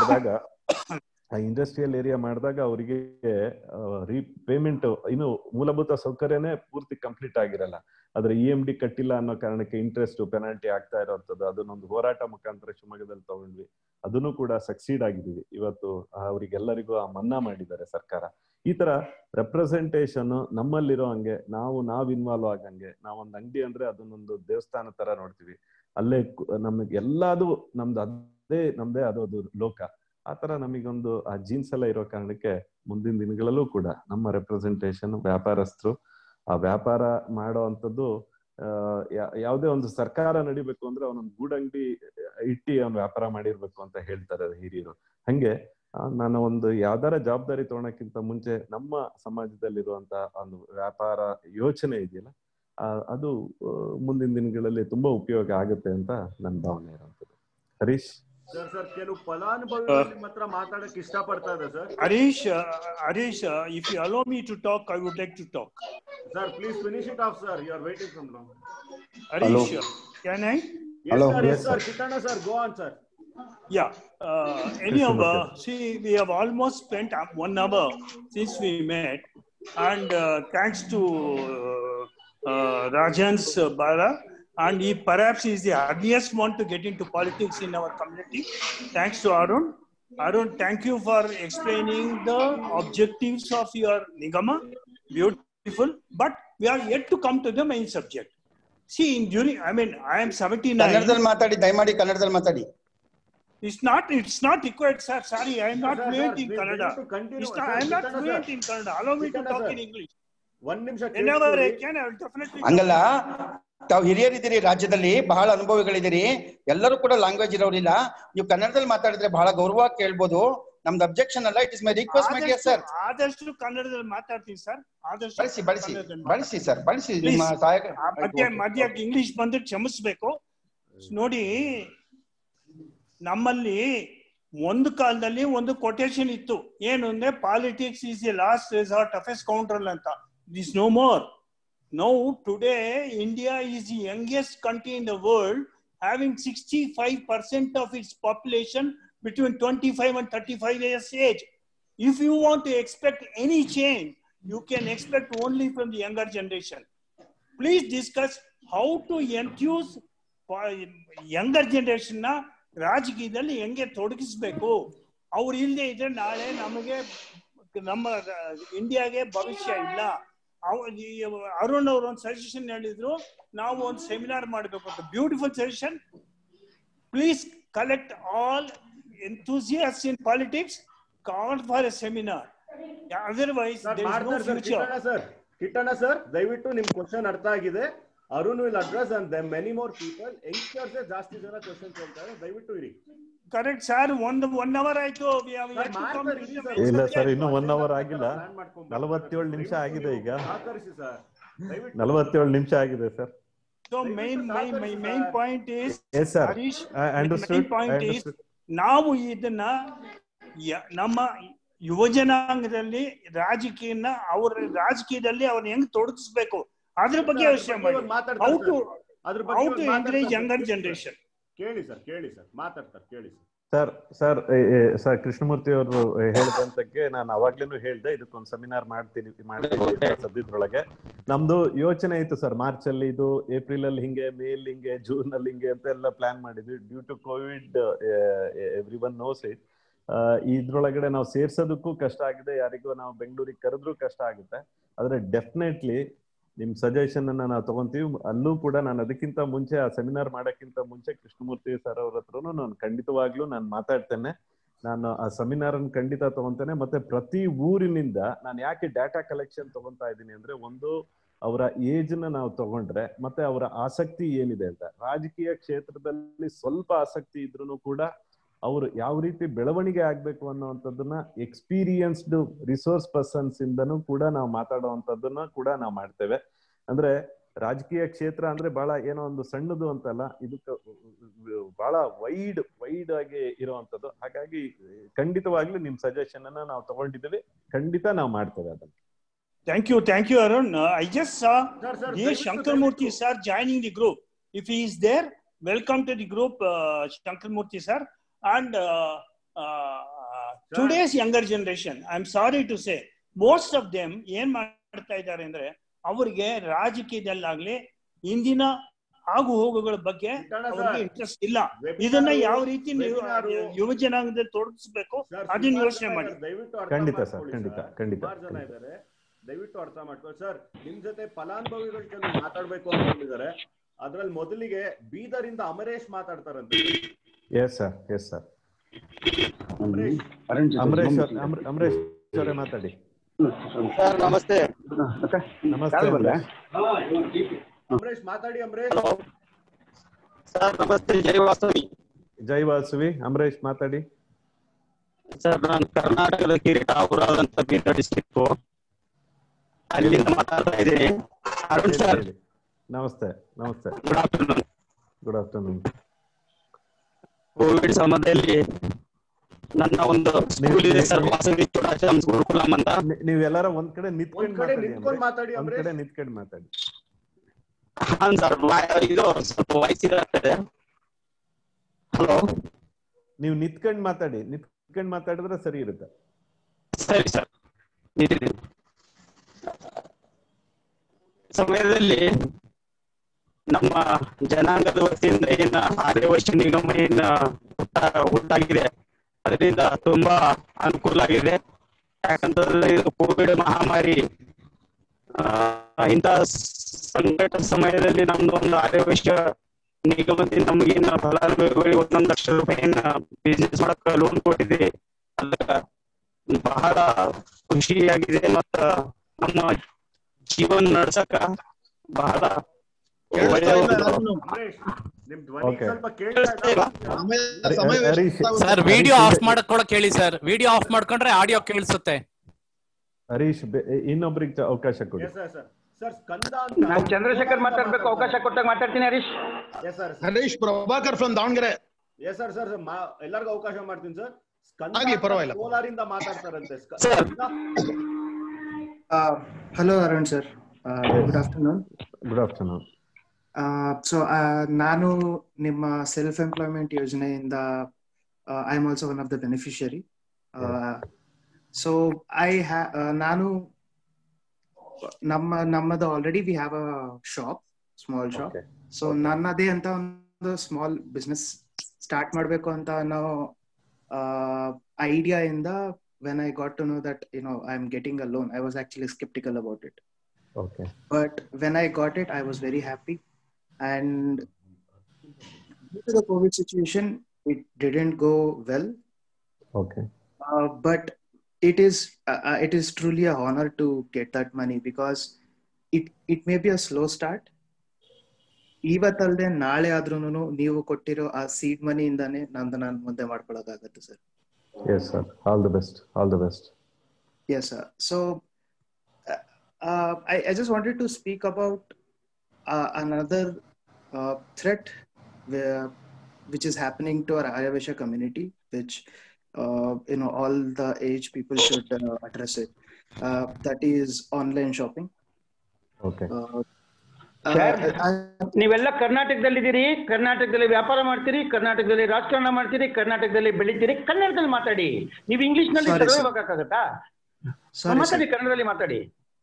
S2: ಏರಿಯಾ ಮಾಡಿದಾಗ ಅವರಿಗೆ ಪೇಮೆಂಟ್ ಇನ್ನು ಮೂಲಭೂತ ಸೌಕರ್ಯನೇ ಪೂರ್ತಿ ಕಂಪ್ಲೀಟ್ ಆಗಿರಲ್ಲ. ಆದ್ರೆ EMD ಕಟ್ಟಿಲ್ಲ ಅನ್ನೋ ಕಾರಣಕ್ಕೆ ಇಂಟ್ರೆಸ್ಟ್ ಪೆನಾಲ್ಟಿ ಆಗ್ತಾ ಇರೋಂಥದ್ದು, ಅದನ್ನೊಂದು ಹೋರಾಟ ಮುಖಾಂತರ ಶಿವಮೊಗ್ಗದಲ್ಲಿ ತಗೊಂಡ್ವಿ. ಅದನ್ನು ಕೂಡ ಸಕ್ಸೀಡ್ ಆಗಿದ್ದೀವಿ. ಇವತ್ತು ಅವರಿಗೆಲ್ಲರಿಗೂ ಆ ಮನ್ನಾ ಮಾಡಿದ್ದಾರೆ ಸರ್ಕಾರ. ಈ ತರ ರೆಪ್ರೆಸೆಂಟೇಷನ್ ನಮ್ಮಲ್ಲಿರೋ ಹಂಗೆ ನಾವ್ ಇನ್ವಾಲ್ವ್ ಆಗಂಗೆ, ನಾವೊಂದು ಅಂಗಡಿ ಅಂದ್ರೆ ಅದನ್ನೊಂದು ದೇವಸ್ಥಾನ ತರ ನೋಡ್ತೀವಿ, ಅಲ್ಲೇ ನಮಗೆ ಎಲ್ಲಾದು ನಮ್ದೇ ಅದೊಂದು ಲೋಕ. ಆ ತರ ನಮಗೊಂದು ಆ ಜೀನ್ಸ್ ಎಲ್ಲ ಇರೋ ಕಾರಣಕ್ಕೆ ಮುಂದಿನ ದಿನಗಳಲ್ಲೂ ಕೂಡ ನಮ್ಮ ರೆಪ್ರೆಸೆಂಟೇಷನ್ ವ್ಯಾಪಾರಸ್ಥರು ಆ ವ್ಯಾಪಾರ ಮಾಡೋ ಅಂಥದ್ದು ಯಾವುದೇ ಒಂದು ಸರ್ಕಾರ ನಡಿಬೇಕು ಅಂದ್ರೆ ಅವನೊಂದು ಗೂಡಂಗಡಿ ಇಟ್ಟಿ ಅವ್ನು ವ್ಯಾಪಾರ ಮಾಡಿರ್ಬೇಕು ಅಂತ ಹೇಳ್ತಾರೆ ಹಿರಿಯರು. ಹಂಗೆ ನಾನು ಒಂದು ಯಾವ್ದಾರ ಜವಾಬ್ದಾರಿ ತಗೊಳಕ್ಕಿಂತ ಮುಂಚೆ ನಮ್ಮ ಸಮಾಜದಲ್ಲಿರುವಂತ ಒಂದು ವ್ಯಾಪಾರ ಯೋಚನೆ ಇದೆಯಲ್ಲ ಅದು ಮುಂದಿನ ದಿನಗಳಲ್ಲಿ ತುಂಬಾ ಉಪಯೋಗ ಆಗುತ್ತೆ ಅಂತ ನನ್ನ ಭಾವನೆ ಇರುವಂತದ್ದು. ಹರೀಶ್
S4: ಸರ್ ಕೆಲವು ಫಲಾನುಭವಿಗಳು ಮಾತ್ರ ಮಾತಾಡಕ್ಕೆ ಇಷ್ಟಪಡ್ತಾ ಇದೆ sir.
S3: Harish, if you allow me to talk, I would like to talk.
S4: Sir, please finish it off, sir. You are waiting from long.
S3: Harish, can I?
S4: Yes, hello. Sir. Yes, sir. Kitana, sir. Go on, sir.
S3: Yeah. Anyhow, see, we have almost spent 1 hour since we met, and thanks to Rajan's Bara, and he perhaps is the earliest one to get into politics in our community. Thanks to Arun. Arun, thank you for explaining the objectives of your Nigama. Beautiful. But we are yet to come to the main subject. See, I am 79.
S6: ಕನ್ನಡದಲ್ಲಿ ಮಾತಾಡಿ, ದಯಮಾಡಿ ಕನ್ನಡದಲ್ಲಿ ಮಾತಾಡಿ.
S3: It's not required, sir. Sorry, I am not fluent in Kannada. I am not fluent in Kannada. Allow me to talk in English. Whenever I can, I will definitely.
S6: ಹಂಗಲ್ಲ, ತಾವು ಹಿರಿಯರಿದ್ದೀರಿ, ರಾಜ್ಯದಲ್ಲಿ ಬಹಳ ಅನುಭವಿಗಳಿದ್ದೀರಿ, ಎಲ್ಲರೂ ಕೂಡ ಲ್ಯಾಂಗ್ವೇಜ್ ಇರೋರಿಲ್ಲ. ನೀವು ಕನ್ನಡದಲ್ಲಿ ಮಾತಾಡಿದ್ರೆ ಬಹಳ ಗೌರವವಾಗಿ ಕೇಳ್ಬೋದು. ನಮ್ದು ಅಬ್ಜೆಕ್ಷನ್ ಅಲ್ಲ, it is my request my dear sir.
S3: ಆದಷ್ಟು ಕನ್ನಡದಲ್ಲಿ ಮಾತಾಡ್ತೀನಿ ಸರ್. ಆದಷ್ಟು
S6: ಬಳಸಿ ಸರ್, ಬಳಸಿ ನಿಮ್ಮ ಸಹಾಯಕ.
S3: ಮಧ್ಯ ಇಂಗ್ಲಿಷ್ ಬಂದ್ರೆ ಕ್ಷಮಿಸ್ಬೇಕು. ನೋಡಿ, ನಮ್ಮಲ್ಲಿ ಒಂದು ಕಾಲದಲ್ಲಿ ಒಂದು ಕೊಟೇಶನ್ ಇತ್ತು, ಏನು ಅಂದ್ರೆ politics is the last resort of a scoundrel ಅಂತ. It is no more. Now today India is the youngest country in the world, having 65% of its population between 25 and 35 years age. If you want to expect any change, you can expect only from the younger generation. Please discuss how to enthuse younger generation na ರಾಜಕೀಯದಲ್ಲಿ ಹೆಂಗೆ ತೊಡಗಿಸ್ಬೇಕು. ಅವ್ರು ಇಲ್ಲದೆ ಇದ್ರೆ ನಾಳೆ ನಮ್ಮ ಇಂಡಿಯಾಗೆ ಭವಿಷ್ಯ ಇಲ್ಲ. ಅರುಣ್ ಅವರು ಒಂದು ಸಜೆಷನ್ ಹೇಳಿದ್ರು, ನಾವು ಒಂದು ಸೆಮಿನಾರ್ ಮಾಡಬೇಕು ಅಂತ. Beautiful suggestion. Please collect all enthusiasts in politics, call for a seminar. Otherwise there is no future.
S4: Kitana sir, ದಯವಿಟ್ಟು ನಿಮ್ ಕ್ವೆಶ್ಚನ್ ಅರ್ಥ ಆಗಿದೆ. Arun will address and then many more people. Youngsters ಜಾಸ್ತಿ ಜನ ಕ್ವೆಶ್ಚನ್ ಕೇಳ್ತಾರೆ, ದಯವಿಟ್ಟು ಇರಿ.
S3: Correct sir. 1 hour ಆಯ್ತು.
S2: ಇಲ್ಲ ಸರ್, ಇನ್ನು 1 hour ಆಗಿಲ್ಲ. 47 ನಿಮಿಷ ಆಗಿದೆ ಈಗ. 47 ನಿಮಿಷ ಆಗಿದೆ sir.
S3: So main point is,
S2: yes sir,
S3: Harish,
S2: I understood.
S3: ನಾವು ಇದನ್ನ ನಮ್ಮ ಯುವಜನಾಂಗದಲ್ಲಿ ರಾಜಕೀಯದಲ್ಲಿ ಅವ್ರನ್ನ ಹೆಂಗ್ ತೊಡಗಿಸ್ಬೇಕು ಅದ್ರ ಬಗ್ಗೆ ಯೋಚನೆ ಮಾಡಿ. How to encourage younger generation.
S4: ಕೇಳಿ ಸರ್ ಮಾತಾಡ್ತಾರೆ, ಕೇಳಿ
S2: ಸರ್. ಕೃಷ್ಣಮೂರ್ತಿ ಅವರು ಹೇಳಿದಂತಕ್ಕೆ ನಾನು ಅವಾಗ್ಲೇನು ಹೇಳ್ದೆ, ಇದಕ್ಕೊಂದು ಸೆಮಿನಾರ್ ಮಾಡ್ತೀನಿ ಸದ್ಯದ್ರೊಳಗೆ. ನಮ್ದು ಯೋಚನೆ ಇತ್ತು ಸರ್, ಮಾರ್ಚ್ ಅಲ್ಲಿ ಇದು, ಏಪ್ರಿಲ್ ಅಲ್ಲಿ ಹಿಂಗೆ, ಮೇ ಅಲ್ಲಿ ಹಿಂಗೆ, ಜೂನ್ ಅಲ್ಲಿ ಹಿಂಗೆ ಅಂತ ಎಲ್ಲ ಪ್ಲಾನ್ ಮಾಡಿದ್ವಿ. Due to covid every one knows it. ಇದ್ರೊಳಗಡೆ ನಾವು ಸೇರ್ಸೋದಕ್ಕೂ ಕಷ್ಟ ಆಗಿದೆ, ಯಾರಿಗೂ ನಾವು ಬೆಂಗಳೂರಿಗೆ ಕರೆದ್ರೂ ಕಷ್ಟ ಆಗುತ್ತೆ. ಆದ್ರೆ ಡೆಫಿನೆಟ್ಲಿ ನಿಮ್ ಸಜೆಷನ್ ಅನ್ನ ನಾವು ತಗೊಂತೀವಿ. ಅಲ್ಲೂ ಕೂಡ ನಾನು ಅದಕ್ಕಿಂತ ಮುಂಚೆ, ಆ ಸೆಮಿನಾರ್ ಮಾಡಕ್ಕಿಂತ ಮುಂಚೆ ಕೃಷ್ಣಮೂರ್ತಿ ಸರ್ ಅವ್ರ ಹತ್ರನು ನಾನು ಖಂಡಿತವಾಗ್ಲೂ ನಾನು ಮಾತಾಡ್ತೇನೆ. ನಾನು ಆ ಸೆಮಿನಾರ್ ಅನ್ನು ಖಂಡಿತ ತಗೊಂತೇನೆ. ಮತ್ತೆ ಪ್ರತಿ ಊರಿನಿಂದ ನಾನು ಯಾಕೆ ಡಾಟಾ ಕಲೆಕ್ಷನ್ ತಗೊಂತಾ ಇದ್ದೀನಿ ಅಂದ್ರೆ, ಒಂದು ಅವರ ಏಜ್ ನ ನಾವು ತಗೊಂಡ್ರೆ, ಮತ್ತೆ ಅವರ ಆಸಕ್ತಿ ಏನಿದೆ ಅಂತ. ರಾಜಕೀಯ ಕ್ಷೇತ್ರದಲ್ಲಿ ಸ್ವಲ್ಪ ಆಸಕ್ತಿ ಇದ್ರೂ ಕೂಡ ಅವರು ಯಾವ ರೀತಿ ಬೆಳವಣಿಗೆ ಆಗ್ಬೇಕು ಅನ್ನೋವಂಥದ್ದನ್ನ ಎಕ್ಸ್ಪೀರಿಯನ್ಸ್ಡ್ ರಿಸೋರ್ಸ್ ಪರ್ಸನ್ಸ್ ಇಂದನೂ ಕೂಡ ನಾವು ಮಾತಾಡುವಂಥದ್ದನ್ನ ಕೂಡ ನಾವು ಮಾಡ್ತೇವೆ. ಅಂದ್ರೆ ರಾಜಕೀಯ ಕ್ಷೇತ್ರ ಅಂದ್ರೆ ಬಹಳ ಏನೋ ಒಂದು ಸಣ್ಣದು ಅಂತಲ್ಲ, ಇದಕ್ಕೆ ಬಹಳ ವೈಡ್ ಆಗಿ ಇರುವಂತದ್ದು. ಹಾಗಾಗಿ ಖಂಡಿತವಾಗ್ಲೂ ನಿಮ್ ಸಜೆಷನ್ ಅನ್ನ ನಾವು ತಗೊಂಡಿದ್ದೇವೆ, ಖಂಡಿತ ನಾವು ಮಾಡ್ತೇವೆ ಅದನ್ನ.
S3: Thank you, Arun. I just saw Shankarmurthy sir joining the group. If he is there, welcome to the group, Shankarmurthy sir. And today's younger generation, I'm sorry to say, most of them ಏನ್ ಮಾಡ್ತಾ ಇದ್ದಾರೆ ಅಂದ್ರೆ, ಅವ್ರಿಗೆ ರಾಜಕೀಯದಲ್ಲಾಗ್ಲಿ, ಇಂದಿನ ಆಗು ಹೋಗುಗಳ ಬಗ್ಗೆ ಅವ್ರಿಗೆ interest ಇಲ್ಲ. ಇದನ್ನ ಯಾವ ರೀತಿ ನೀವು ಯುವ ಜನಾಂಗದಲ್ಲಿ ತೊಡಗಿಸ್ಬೇಕು ಅದನ್ನ ಯೋಚನೆ ಮಾಡಿ.
S2: ಖಂಡಿತ ಸರ್, ಖಂಡಿತ ಖಂಡಿತ.
S4: ದಯವಿಟ್ಟು ಅರ್ಥ ಮಾಡ್ಕೊಳ್ಳಿ ಸರ್. ನಿಮ್ ಜೊತೆ ಫಲಾನುಭವಿಗಳ ಜೊತೆ ಮಾತಾಡ್ಬೇಕು ಅನ್ಕೊಂಡಿದ್ದಾರೆ. ಅದ್ರಲ್ಲಿ ಮೊದಲಿಗೆ ಬೀದರಿಂದ ಅಮರೇಶ್ ಮಾತಾಡ್ತಾರಂತೆ.
S2: Yes sir, yes sir. Amaresh ಅವರೇ ಮಾತಾಡಿ.
S7: ಸರ್ ನಮಸ್ತೆ.
S2: ನಮಸ್ತೆ
S4: ಅಮರೇಶ್ ಮಾತಾಡಿ. ಅಮರೇಶ್
S7: ಸರ್ ನಮಸ್ತೆ. ಜೈ ವಾಸವಿ.
S2: ಜೈ ವಾಸವಿ. ಅಮರೇಶ್ ಮಾತಾಡಿ.
S7: ಸರ್ ನಾನು ಕರ್ನಾಟಕದ ಕಿರೀಟಾಪುರ ಅಂತ ಬೀದರ್ ಡಿಸ್ಟ್ರಿಕ್ಟ್ ಅಲ್ಲಿಂದ ಮಾತಾಡ್ತಾ ಇದ್ದೀನಿ. ಅರುಣ್ ಸರ್
S2: ನಮಸ್ತೆ. ನಮಸ್ತೆ.
S7: Good afternoon.
S2: Good afternoon.
S7: Covid ಸಮಯದಲ್ಲಿ ನನ್ನ ಒಂದು ಸ್ಕೂಲ್ ಇದೆ ಸರ್, ವಾಸವಿ ಚೋಡಾಚಾರ್ಯ ಗುರುಕುಲಂ ಅಂತ.
S2: ನೀವೆಲ್ಲರೂ ಒಂದ್ ಕಡೆ ನಿಂತ್ಕೊಂಡು
S4: ಮಾತಾಡಿ.
S2: ಒಂದ್ ಕಡೆ ನಿಂತ್ಕೊಂಡು ಮಾತಾಡಿ.
S7: ಹಾ ಸರ್, ಇದು ಸ್ವಲ್ಪ ವಾಯ್ಸ್ ಇರುತ್ತೆ. ಹಲೋ,
S2: ನೀವು ನಿಂತ್ಕೊಂಡು ಮಾತಾಡಿ. ನಿಂತ್ಕೊಂಡು ಮಾತಾಡಿದ್ರೆ ಸರಿ ಇರುತ್ತೆ.
S7: ಸರಿ ಸರ್. ಸಮಯದಲ್ಲಿ ನಮ್ಮ ಜನಾಂಗದ ವತಿಯಿಂದ ಏನ ಆರ್ಯವೈಶ್ಯ ನಿಗಮ ಏನ ಉಂಟಾಗಿದೆ, ಅದರಿಂದ ತುಂಬಾ ಅನುಕೂಲ ಆಗಿದೆ. ಯಾಕಂತಂದ್ರೆ ಇದು ಕೋವಿಡ್ ಮಹಾಮಾರಿ ಇಂಥ ಸಂಕಟ ಸಮಯದಲ್ಲಿ ನಮ್ದು ಒಂದು ಆರ್ಯವೈಶ್ಯ ನಿಗಮದಿಂದ ನಮಗೇನ ಫಲಾನುಭವಿಗಳಿಗೆ 1 ಲಕ್ಷ ರೂಪಾಯಿನ ಬಿಸ್ನೆಸ್ ಮಾಡಕ ಲೋನ್ ಕೊಟ್ಟಿದೆ. ಅದಕ್ಕೆ ಬಹಳ ಖುಷಿಯಾಗಿದೆ ಮತ್ತ ನಮ್ಮ ಜೀವನ ನಡ್ಸಕ ಬಹಳ
S8: ಸರ್ ವಿಡಿಯೋ ಆಫ್ ಮಾಡ್ಕೊಳಕ್ ಹೇಳಿ ಸರ್. ವಿಡಿಯೋ ಆಫ್ ಮಾಡ್ಕೊಂಡ್ರೆ ಆಡಿಯೋ ಕೇಳಿಸುತ್ತೆ.
S2: ಹರೀಶ್ ಇನ್ನೊಬ್ರಿಗೆ ಅವಕಾಶ ಕೊಡಿ.
S6: ನಾನು ಚಂದ್ರಶೇಖರ್ ಮಾತಾಡ್ಬೇಕು, ಅವಕಾಶ ಕೊಟ್ಟಾಗ ಮಾತಾಡ್ತೀನಿ. Harish
S9: Harish Prabhakar from Davanagere.
S4: Yes sir. Sir ಎಲ್ಲರಿಗೂ ಅವಕಾಶ ಮಾಡ್ತೀನಿ ಸರ್.
S9: ಆಗ್ಲಿ, ಪರವಾಗಿಲ್ಲ.
S4: ಕೋಲಾರಿಂದ ಮಾತಾಡ್ತಾರಂತೆ.
S10: Hello Arun sir, good afternoon.
S2: Good afternoon.
S10: So ನಾನು ನಿಮ್ಮ ಸೆಲ್ಫ್ ಎಂಪ್ಲಾಯ್ಮೆಂಟ್ ಯೋಜನೆಯಿಂದ I am also one of the beneficiary. So ನಾನು ನಮ್ಮದು already we have a shop, small shop. So ನನ್ನದೇ ಅಂತ ಒಂದು ಸ್ಮಾಲ್ ಬಿಸ್ನೆಸ್ ಸ್ಟಾರ್ಟ್ ಮಾಡಬೇಕು ಅಂತ ಅನ್ನೋ idea in when I got to know that I'm getting a loan, I was actually skeptical about it.
S2: Okay.
S10: But when I got it, I was very happy. And due to the COVID situation, it didn't go well.
S2: Okay.
S10: But it is truly an honor to get that money because it may be a slow start. ಇವತ್ತಲ್ದೆ ನಾಳೆ ಆದ್ರೂನು ನೀವು ಕೊಟ್ಟಿರೋ ಆ seed money ಇಂದಾನೆ ನಾನು ಮುಂದೆ ಮಾಡ್ಕೊಳ್ಳೋದಾಗತ್ತೆ sir.
S2: Yes sir, all the best, all the best.
S10: Yes sir. So I just wanted to speak about another threat which is happening to our Aryavesha community, which all the age people should address it. That is online shopping.
S2: Okay.
S6: ನೀವೆಲ್ಲ ಕರ್ನಾಟಕದಲ್ಲಿದ್ದೀರಿ, ಕರ್ನಾಟಕದಲ್ಲಿ ವ್ಯಾಪಾರ ಮಾಡ್ತೀರಿ, ಕರ್ನಾಟಕದಲ್ಲಿ ರಾಜಕಾರಣ ಮಾಡ್ತೀರಿ, ಕರ್ನಾಟಕದಲ್ಲಿ ಬೆಳಿತೀರಿ. ಕನ್ನಡದಲ್ಲಿ ಮಾತಾಡಿ. ನೀವು ಇಂಗ್ಲಿಷ್ ನಲ್ಲಿ ಹೋಗಕ್ಕಾಗತ್ತಾ? ಮಾತಾಡಿ, ಕನ್ನಡದಲ್ಲಿ ಮಾತಾಡಿ.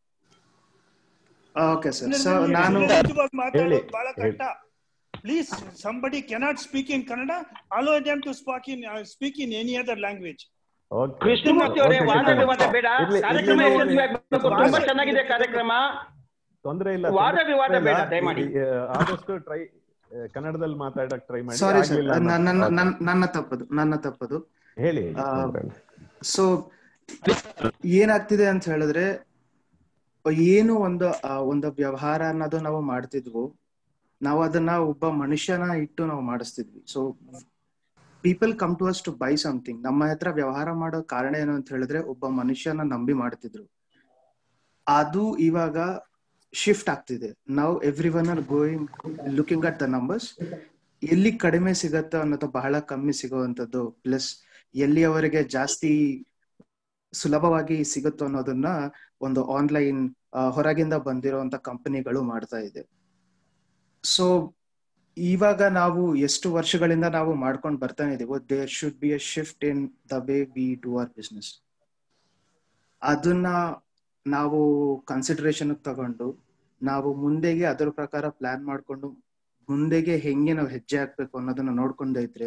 S10: Okay sir. ಸೊ ನಾನು
S3: ಬಹಳ ಕಷ್ಟ. Please, somebody cannot speak in Kannada, allow them to speak in any other language.
S6: Krishnamurthy ಅವರೇ, ವಾದ ವಿವಾದ ಬೇಡ. ಕಾರ್ಯಕ್ರಮ ತುಂಬಾ ಚೆನ್ನಾಗಿದೆ. ಕಾರ್ಯಕ್ರಮ
S2: ತೊಂದರೆ ಇಲ್ಲ,
S6: ವಾದ ವಿವಾದ ಬೇಡ ದಯಮಾಡಿ.
S2: ಆದಷ್ಟು ಟ್ರೈ ಕನ್ನಡದಲ್ಲಿ ಮಾತಾಡಕ್ ಟ್ರೈ ಮಾಡಿ.
S10: ಸಾರಿ ಸರ್, ನನ್ನ ತಪ್ಪದು
S2: ಹೇಳಿ.
S10: ಸೊ ಏನಾಗ್ತಿದೆ ಅಂತ ಹೇಳಿದ್ರೆ, ಏನು ಒಂದು ವ್ಯವಹಾರ ಅನ್ನೋದು ನಾವು ಮಾಡ್ತಿದ್ವು, ನಾವು ಅದನ್ನ ಒಬ್ಬ ಮನುಷ್ಯನ ಇಟ್ಟು ನಾವು ಮಾಡಿಸ್ತಿದ್ವಿ. So people come to us to buy something. ನಮ್ಮ ಹತ್ರ ವ್ಯವಹಾರ ಮಾಡೋ ಕಾರಣ ಏನು ಅಂತ ಹೇಳಿದ್ರೆ, ಒಬ್ಬ ಮನುಷ್ಯನ ನಂಬಿ ಮಾಡ್ತಿದ್ರು. ಅದು ಇವಾಗ ಶಿಫ್ಟ್ ಆಗ್ತಿದೆ. ನಾವು everyone are going looking at the numbers. ಎಲ್ಲಿ ಕಡಿಮೆ ಸಿಗತ್ತೋ ಅನ್ನೋದು ಬಹಳ ಕಮ್ಮಿ ಸಿಗುವಂತದ್ದು, ಪ್ಲಸ್ ಎಲ್ಲಿ ಅವರಿಗೆ ಜಾಸ್ತಿ ಸುಲಭವಾಗಿ ಸಿಗುತ್ತೋ ಅನ್ನೋದನ್ನ ಒಂದು ಆನ್ಲೈನ್ ಹೊರಗಿಂದ ಬಂದಿರುವಂತ ಕಂಪನಿಗಳು ಮಾಡ್ತಾ ಇದೆ. ಸೊ ಇವಾಗ ನಾವು ಎಷ್ಟು ವರ್ಷಗಳಿಂದ ನಾವು ಮಾಡ್ಕೊಂಡು ಬರ್ತಾನೆ ಇದೀವೋ, there should be a shift in the way we do our business. ಅದನ್ನ ನಾವು ಕನ್ಸಿಡರೇಷನ್ ತಗೊಂಡು ನಾವು ಮುಂದೆಗೆ ಅದರ ಪ್ರಕಾರ ಪ್ಲಾನ್ ಮಾಡ್ಕೊಂಡು ಮುಂದೆಗೆ ಹೆಂಗೆ ನಾವು ಹೆಜ್ಜೆ ಹಾಕ್ಬೇಕು ಅನ್ನೋದನ್ನ ನೋಡ್ಕೊಂಡೇ ಇದ್ರೆ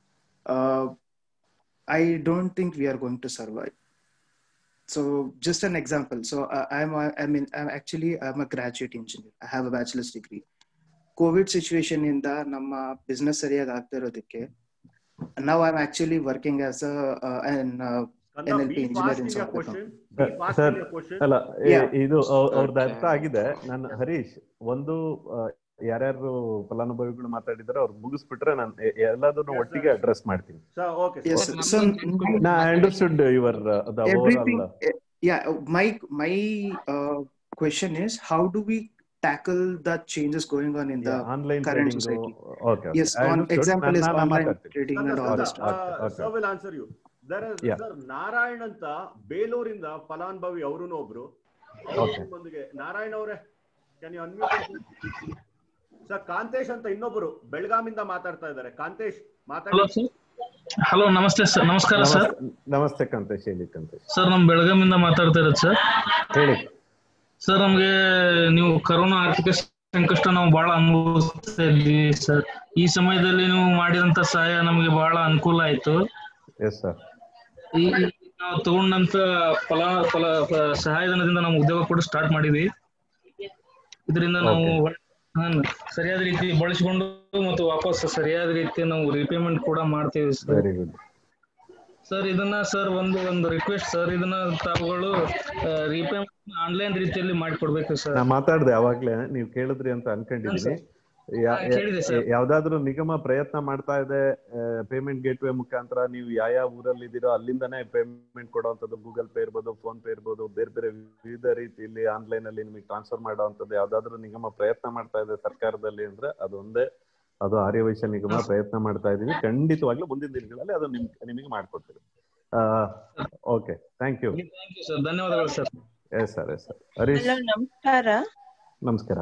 S10: I don't think we are going to survive. So just an example. So I'm a graduate engineer. I have a bachelor's degree. COVID situation inda namma business sariyagi aagta irodike now I'm actually working as an NLP engineer in South Africa.
S2: Sir, ಅಲ್ಲ ಇದು ಅವ್ರದ್ದು ಅರ್ಥ ಆಗಿದೆ. ನಾನು ಹರೀಶ್ ಒಂದು ಯಾರ್ಯಾರು ಫಲಾನುಭವಿಗಳು ಮಾತಾಡಿದಾರೆ ಅವ್ರು ಮುಗಿಸ್ಬಿಟ್ರೆ ನಾನು ಎಲ್ಲದನ್ನು ಒಟ್ಟಿಗೆ ಅಡ್ರೆಸ್ ಮಾಡ್ತೀನಿ. I understood your the overall.
S10: Yeah, my question is, how do we tackle the changes going on in the
S2: online
S10: current
S2: trading?
S10: society?
S2: Okay.
S10: Yes, one example is online trading and all that stuff.
S4: Sir will answer you. There is sir Narayan ಅಂತ ಬೇಲೂರಿಂದ ಫಲಾನುಭವಿ ಅವರುನು ಒಬ್ರು. ನಾರಾಯಣ್ ಅವರೇ, can you unmute? Sir Kantesh ಅಂತ ಇನ್ನೊಬ್ಬರು ಬೆಳಗಾಮಿಂದ ಮಾತಾಡ್ತಾ ಇದ್ದಾರೆ. ಕಾಂತೇಶ್ ಮಾತಾಡಿ.
S11: Hello, ನಮಸ್ತೆ ಸರ್. ನಮಸ್ಕಾರ ಸರ್.
S2: ನಮಸ್ತೆ ಕಾಂತೇಶ್. ಹೇಳಿ ಕಾಂತೇಶ್.
S11: ಸರ್ ನಮ್ ಬೆಳಗಾಮಿಂದ ಮಾತಾಡ್ತಾ ಇರೋದು ಸರ್.
S2: ಹೇಳಿ
S11: ಸರ್. ನಮ್ಗೆ ನೀವು ಕರೋನಾ ಆರ್ಥಿಕ ಸಂಕಷ್ಟ ನಾವು ಬಹಳ ಅನುಭವಿಸ್ತಾ ಇದ್ವಿ ಸರ್. ಈ ಸಮಯದಲ್ಲಿ ನೀವು ಮಾಡಿದಂತ ಸಹಾಯ ನಮ್ಗೆ ಬಹಳ ಅನುಕೂಲ ಆಯ್ತು.
S2: Yes sir.
S11: ಈ ನಾವು ತಗೊಂಡಂತ ಸಹಾಯಧನದಿಂದ ನಾವು ಉದ್ಯೋಗ ಕೂಡ ಸ್ಟಾರ್ಟ್ ಮಾಡಿದ್ವಿ. ಇದರಿಂದ ನಾವು ಸರಿಯಾದ ರೀತಿ ಬಳಸಿಕೊಂಡು ಮತ್ತು ವಾಪಸ್ ಸರಿಯಾದ ರೀತಿ ನಾವು ರಿಪೇಮೆಂಟ್ ಕೂಡ ಮಾಡ್ತೀವಿ ಸರ್.
S2: Very good
S11: sir. ಇದನ್ನ ಸರ್ ಒಂದು ರಿಕ್ವೆಸ್ಟ್ ಸರ್, ಇದನ್ನ ತಾವುಗಳು ರಿಪೇಮೆಂಟ್ ಆನ್ಲೈನ್ ರೀತಿಯಲ್ಲಿ ಮಾಡಿಕೊಡ್ಬೇಕು ಸರ್.
S2: ನಾ ಮಾತಾಡ್ದೆ ಅವಾಗ್ಲೇ, ನೀವು ಕೇಳಿದ್ರಿ ಅಂತ ಅನ್ಕೊಂಡಿದೀನಿ. ಯಾವ್ದಾದ್ರು ನಿಗಮ ಪ್ರಯತ್ನ ಮಾಡ್ತಾ ಇದೆ ಪೇಮೆಂಟ್ ಗೇಟ್ ವೇ ಮುಖಾಂತರ, ನೀವು ಯಾವ ಊರಲ್ಲಿ ಇದ್ದೀರೋ ಅಲ್ಲಿಂದಾನೇ ಪೇಮೆಂಟ್ ಕೊಡುವಂಥದ್ದು, ಗೂಗಲ್ ಪೇ ಇರ್ಬೋದು, ಫೋನ್ ಪೇ ಇರ್ಬೋದು, ಬೇರೆ ಬೇರೆ ವಿವಿಧ ರೀತಿಯಲ್ಲಿ ಆನ್ಲೈನ್ ಅಲ್ಲಿ ನಿಮಗೆ ಟ್ರಾನ್ಸ್ಫರ್ ಮಾಡುವಂಥದ್ದು ಯಾವ್ದಾದ್ರು ನಿಗಮ ಪ್ರಯತ್ನ ಮಾಡ್ತಾ ಇದೆ ಸರ್ಕಾರದಲ್ಲಿ ಅಂದ್ರೆ ಅದು ಆರ್ಯವೈಶ್ಯ ನಿಗಮ ಪ್ರಯತ್ನ ಮಾಡ್ತಾ ಇದೀವಿ. ಖಂಡಿತವಾಗ್ಲೂ ಮುಂದಿನ ದಿನಗಳಲ್ಲಿ ಅದು ನಿಮಗೆ ಮಾಡ್ಕೊಡ್ತೀವಿ. Okay, thank you
S11: sir. ಧನ್ಯವಾದಗಳು sir.
S2: Yes sir. Yes sir. Harish
S12: ನಮಸ್ಕಾರ.
S2: ನಮಸ್ಕಾರ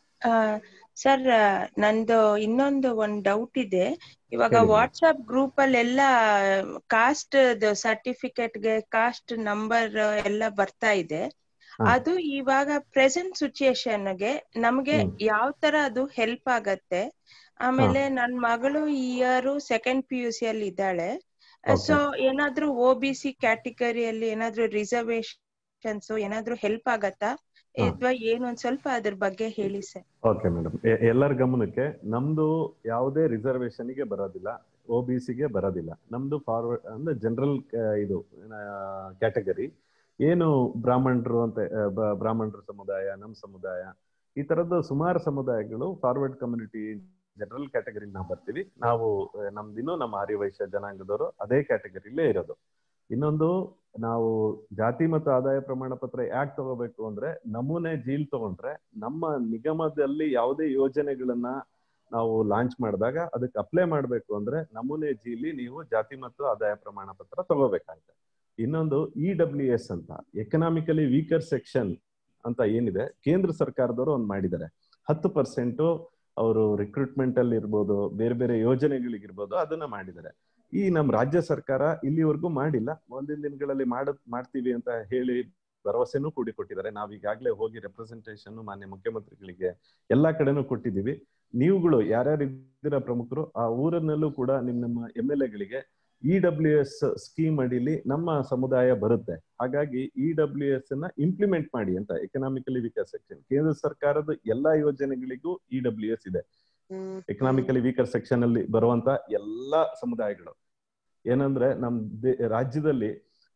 S12: ಸರ್. ನಂದು ಒಂದು ಡೌಟ್ ಇದೆ. ಇವಾಗ ವಾಟ್ಸ್ಆಪ್ ಗ್ರೂಪ್ ಅಲ್ಲೆಲ್ಲ ಕಾಸ್ಟ್ ಸರ್ಟಿಫಿಕೇಟ್ಗೆ ಕಾಸ್ಟ್ ನಂಬರ್ ಎಲ್ಲ ಬರ್ತಾ ಇದೆ. ಅದು ಇವಾಗ ಪ್ರೆಸೆಂಟ್ ಸಿಚುಯೇಷನ್ಗೆ ನಮ್ಗೆ ಯಾವ ತರ ಅದು ಹೆಲ್ಪ್ ಆಗತ್ತೆ? ಆಮೇಲೆ ನನ್ ಮಗಳು ಈ ಇಯರ್ ಸೆಕೆಂಡ್ PUC ಅಲ್ಲಿ ಇದ್ದಾಳೆ. ಸೊ ಏನಾದ್ರೂ OBC ಕ್ಯಾಟಗರಿಯಲ್ಲಿ ಏನಾದ್ರೂ ರಿಸರ್ವೇಶನ್ಸ್ ಏನಾದ್ರೂ ಹೆಲ್ಪ್ ಆಗತ್ತಾ ಅಥವಾ ಏನು? ಒಂದ್ ಸ್ವಲ್ಪ ಅದ್ರ ಬಗ್ಗೆ ಹೇಳಿ ಸರ್.
S2: Okay madam. ಎಲ್ಲರ ಗಮನಕ್ಕೆ, ನಮ್ದು ಯಾವುದೇ ರಿಸರ್ವೇಶನ್ ಗೆ ಬರೋದಿಲ್ಲ, OBC ಗೆ ಬರೋದಿಲ್ಲ. ನಮ್ದು ಫಾರ್ವರ್ಡ್ ಅಂದ್ರೆ ಜನರಲ್ ಇದು ಕ್ಯಾಟಗರಿ. ಏನು ಬ್ರಾಹ್ಮಣರು ಅಂತ, ಬ್ರಾಹ್ಮಣರ ಸಮುದಾಯ, ನಮ್ಮ ಸಮುದಾಯ, ಈ ತರದ್ದು ಸುಮಾರು ಸಮುದಾಯಗಳು ಫಾರ್ವರ್ಡ್ ಕಮ್ಯುನಿಟಿ ಜನರಲ್ ಕ್ಯಾಟಗರಿ ನಾವು ಬರ್ತೀವಿ. ನಮ್ದಿನ್ನೂ ನಮ್ಮ ಆರ್ಯವೈಶ್ಯ ಜನಾಂಗದವರು ಅದೇ ಕ್ಯಾಟಗರಿಲೇ ಇರೋದು. ಇನ್ನೊಂದು, ನಾವು ಜಾತಿ ಮತ್ತು ಆದಾಯ ಪ್ರಮಾಣ ಪತ್ರ ಯಾಕೆ ತಗೋಬೇಕು ಅಂದ್ರೆ, ನಮೂನೆ ಜೀಲ್ ತಗೊಂಡ್ರೆ ನಮ್ಮ ನಿಗಮದಲ್ಲಿ ಯಾವುದೇ ಯೋಜನೆಗಳನ್ನ ನಾವು ಲಾಂಚ್ ಮಾಡಿದಾಗ ಅದಕ್ಕೆ ಅಪ್ಲೈ ಮಾಡ್ಬೇಕು ಅಂದ್ರೆ ನಮೂನೆ ಜೀಲಿ ನೀವು ಜಾತಿ ಮತ್ತು ಆದಾಯ ಪ್ರಮಾಣ ಪತ್ರ ತಗೋಬೇಕಾಗುತ್ತೆ. ಇನ್ನೊಂದು EWS ಅಂತ, ಎಕನಾಮಿಕಲಿ ವೀಕರ್ ಸೆಕ್ಷನ್ ಅಂತ ಏನಿದೆ, ಕೇಂದ್ರ ಸರ್ಕಾರದವರು ಒಂದು ಮಾಡಿದ್ದಾರೆ. 10% ಅವರು ರಿಕ್ರೂಟ್ಮೆಂಟ್ ಅಲ್ಲಿ ಇರ್ಬೋದು, ಬೇರೆ ಬೇರೆ ಯೋಜನೆಗಳಿಗಿರ್ಬೋದು, ಅದನ್ನ ಮಾಡಿದ್ದಾರೆ. ಈ ನಮ್ಮ ರಾಜ್ಯ ಸರ್ಕಾರ ಇಲ್ಲಿವರೆಗೂ ಮಾಡಿಲ್ಲ. ಮುಂದಿನ ದಿನಗಳಲ್ಲಿ ಮಾಡ್ತೀವಿ ಅಂತ ಹೇಳಿ ಭರವಸೆನೂ ಕೊಟ್ಟಿದ್ದಾರೆ. ನಾವ್ ಈಗಾಗಲೇ ಹೋಗಿ ರೆಪ್ರೆಸೆಂಟೇಷನ್ ಮಾನ್ಯ ಮುಖ್ಯಮಂತ್ರಿಗಳಿಗೆ ಎಲ್ಲಾ ಕಡೆನೂ ಕೊಟ್ಟಿದ್ದೀವಿ. ನೀವುಗಳು ಯಾರ್ಯಾರು ಇದ್ದೀರಾ ಪ್ರಮುಖರು, ಆ ಊರನ್ನಲ್ಲೂ ಕೂಡ ನಿಮ್ಮ MLAಗಳಿಗೆ EWS ಸ್ಕೀಮ್ ಅಡಿಲಿ ನಮ್ಮ ಸಮುದಾಯ ಬರುತ್ತೆ. ಹಾಗಾಗಿ EWS ಅನ್ನ ಇಂಪ್ಲಿಮೆಂಟ್ ಮಾಡಿ ಅಂತ, ಎಕನಾಮಿಕಲಿ ವೀಕರ್ ಸೆಕ್ಷನ್. ಕೇಂದ್ರ ಸರ್ಕಾರದ ಎಲ್ಲಾ ಯೋಜನೆಗಳಿಗೂ EWS ಇದೆ. ಎಕನಾಮಿಕಲಿ ವೀಕರ್ ಸೆಕ್ಷನ್ ಅಲ್ಲಿ ಬರುವಂತ ಎಲ್ಲಾ ಸಮುದಾಯಗಳು ಏನಂದ್ರೆ, ನಮ್ಮ ರಾಜ್ಯದಲ್ಲಿ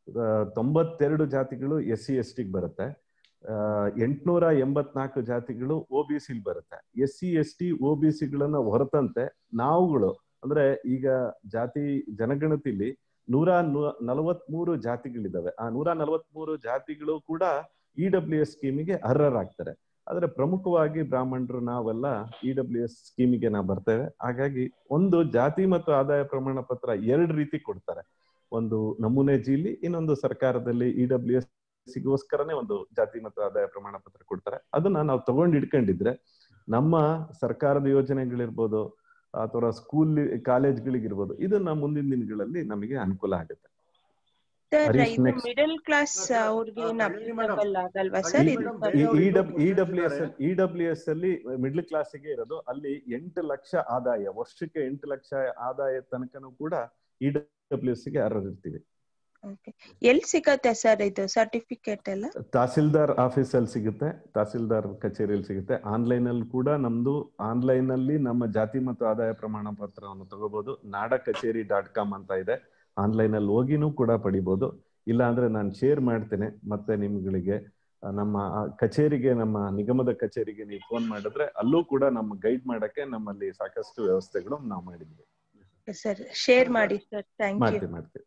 S2: 92 ಜಾತಿಗಳು SC ST ಬರುತ್ತೆ. 884 ಜಾತಿಗಳು OBC ಬರುತ್ತೆ. SC ST OBC ಗಳನ್ನ ಹೊರತಂತೆ ನಾವುಗಳು ಅಂದ್ರೆ, ಈಗ ಜಾತಿ ಜನಗಣತಿಲಿ 143 ಜಾತಿಗಳಿದಾವೆ. ಆ 143 ಜಾತಿಗಳು ಕೂಡ EWS ಸ್ಕೀಮಿಗೆ ಅರ್ಹರಾಗ್ತಾರೆ. ಆದ್ರೆ ಪ್ರಮುಖವಾಗಿ ಬ್ರಾಹ್ಮಣರು ನಾವೆಲ್ಲ EWS ಸ್ಕೀಮಿಗೆ ನಾವು ಬರ್ತೇವೆ. ಹಾಗಾಗಿ ಒಂದು ಜಾತಿ ಮತ್ತು ಆದಾಯ ಪ್ರಮಾಣ ಪತ್ರ 2 ರೀತಿ ಕೊಡ್ತಾರೆ. ಒಂದು ನಮೂನೆ ಜೀಲಿ, ಇನ್ನೊಂದು ಸರ್ಕಾರದಲ್ಲಿ EWS-ಗೋಸ್ಕರನೇ ಒಂದು ಜಾತಿ ಮತ್ತು ಆದಾಯ ಪ್ರಮಾಣ ಪತ್ರ ಕೊಡ್ತಾರೆ. ಅದನ್ನ ನಾವು ತಗೊಂಡು ಇಟ್ಕೊಂಡಿದ್ರೆ ನಮ್ಮ ಸರ್ಕಾರದ ಯೋಜನೆಗಳಿರ್ಬೋದು ಅಥವಾ ಸ್ಕೂಲ್ ಕಾಲೇಜ್ಗಳಿಗಿರ್ಬೋದು, ಇದನ್ನ ಮುಂದಿನ ದಿನಗಳಲ್ಲಿ ನಮಗೆ ಅನುಕೂಲ ಆಗುತ್ತೆ.
S12: ಸರ್ ಇದು ಮಿಡಲ್ ಕ್ಲಾಸ್ ಅವ್ರಿಗೆ ಅಪ್ಲಿಕಬಲ್ ಆಗಲ್ವಾ ಸರ್?
S2: EWS ಅಲ್ಲಿ ಮಿಡಲ್ ಕ್ಲಾಸ್ಗೆ ಇರೋದು, ಅಲ್ಲಿ 8 ಲಕ್ಷ ಆದಾಯ, ವರ್ಷಕ್ಕೆ 8 ಲಕ್ಷ ಆದಾಯ ತನಕನೂ ಕೂಡ EWS ಗೆ ಅರ್ಹರಿರ್ತೀವಿ.
S12: ಎಲ್ಲಿ ಸಿಗತ್ತೆ ಸರ್ ಇದು ಸರ್ಟಿಫಿಕೇಟ್ ಎಲ್ಲ?
S2: ತಹಸೀಲ್ದಾರ್ ಆಫೀಸ್ ಅಲ್ಲಿ ಸಿಗುತ್ತೆ, ತಹಸೀಲ್ದಾರ್ ಕಚೇರಿಯಲ್ಲಿ ಸಿಗುತ್ತೆ. ಆನ್ಲೈನ್ ಅಲ್ಲಿ ಕೂಡ ನಮ್ದು ಆನ್ಲೈನ್ ಅಲ್ಲಿ ನಮ್ಮ ಜಾತಿ ಮತ್ತು ಆದಾಯ ಪ್ರಮಾಣ ಪತ್ರವನ್ನು ತಗೋಬಹುದು. nadakacheri.com ಅಂತ ಇದೆ, ಆನ್ಲೈನ್ ಅಲ್ಲಿ ಹೋಗಿನೂ ಕೂಡ ಪಡಿಬಹುದು. ಇಲ್ಲ ಅಂದ್ರೆ ನಾನು ಶೇರ್ ಮಾಡ್ತೇನೆ ಮತ್ತೆ ನಿಮ್ಗಳಿಗೆ. ನಮ್ಮ ಕಚೇರಿಗೆ, ನಮ್ಮ ನಿಗಮದ ಕಚೇರಿಗೆ ನೀವು ಫೋನ್ ಮಾಡಿದ್ರೆ ಅಲ್ಲೂ ಕೂಡ ನಮ್ಮ ಗೈಡ್ ಮಾಡಕ್ಕೆ ನಮ್ಮಲ್ಲಿ ಸಾಕಷ್ಟು ವ್ಯವಸ್ಥೆಗಳು ನಾವು ಮಾಡಿದ್ವಿ.
S12: ಸರ್ ಶೇರ್ ಮಾಡಿ ಸರ್. Thank you.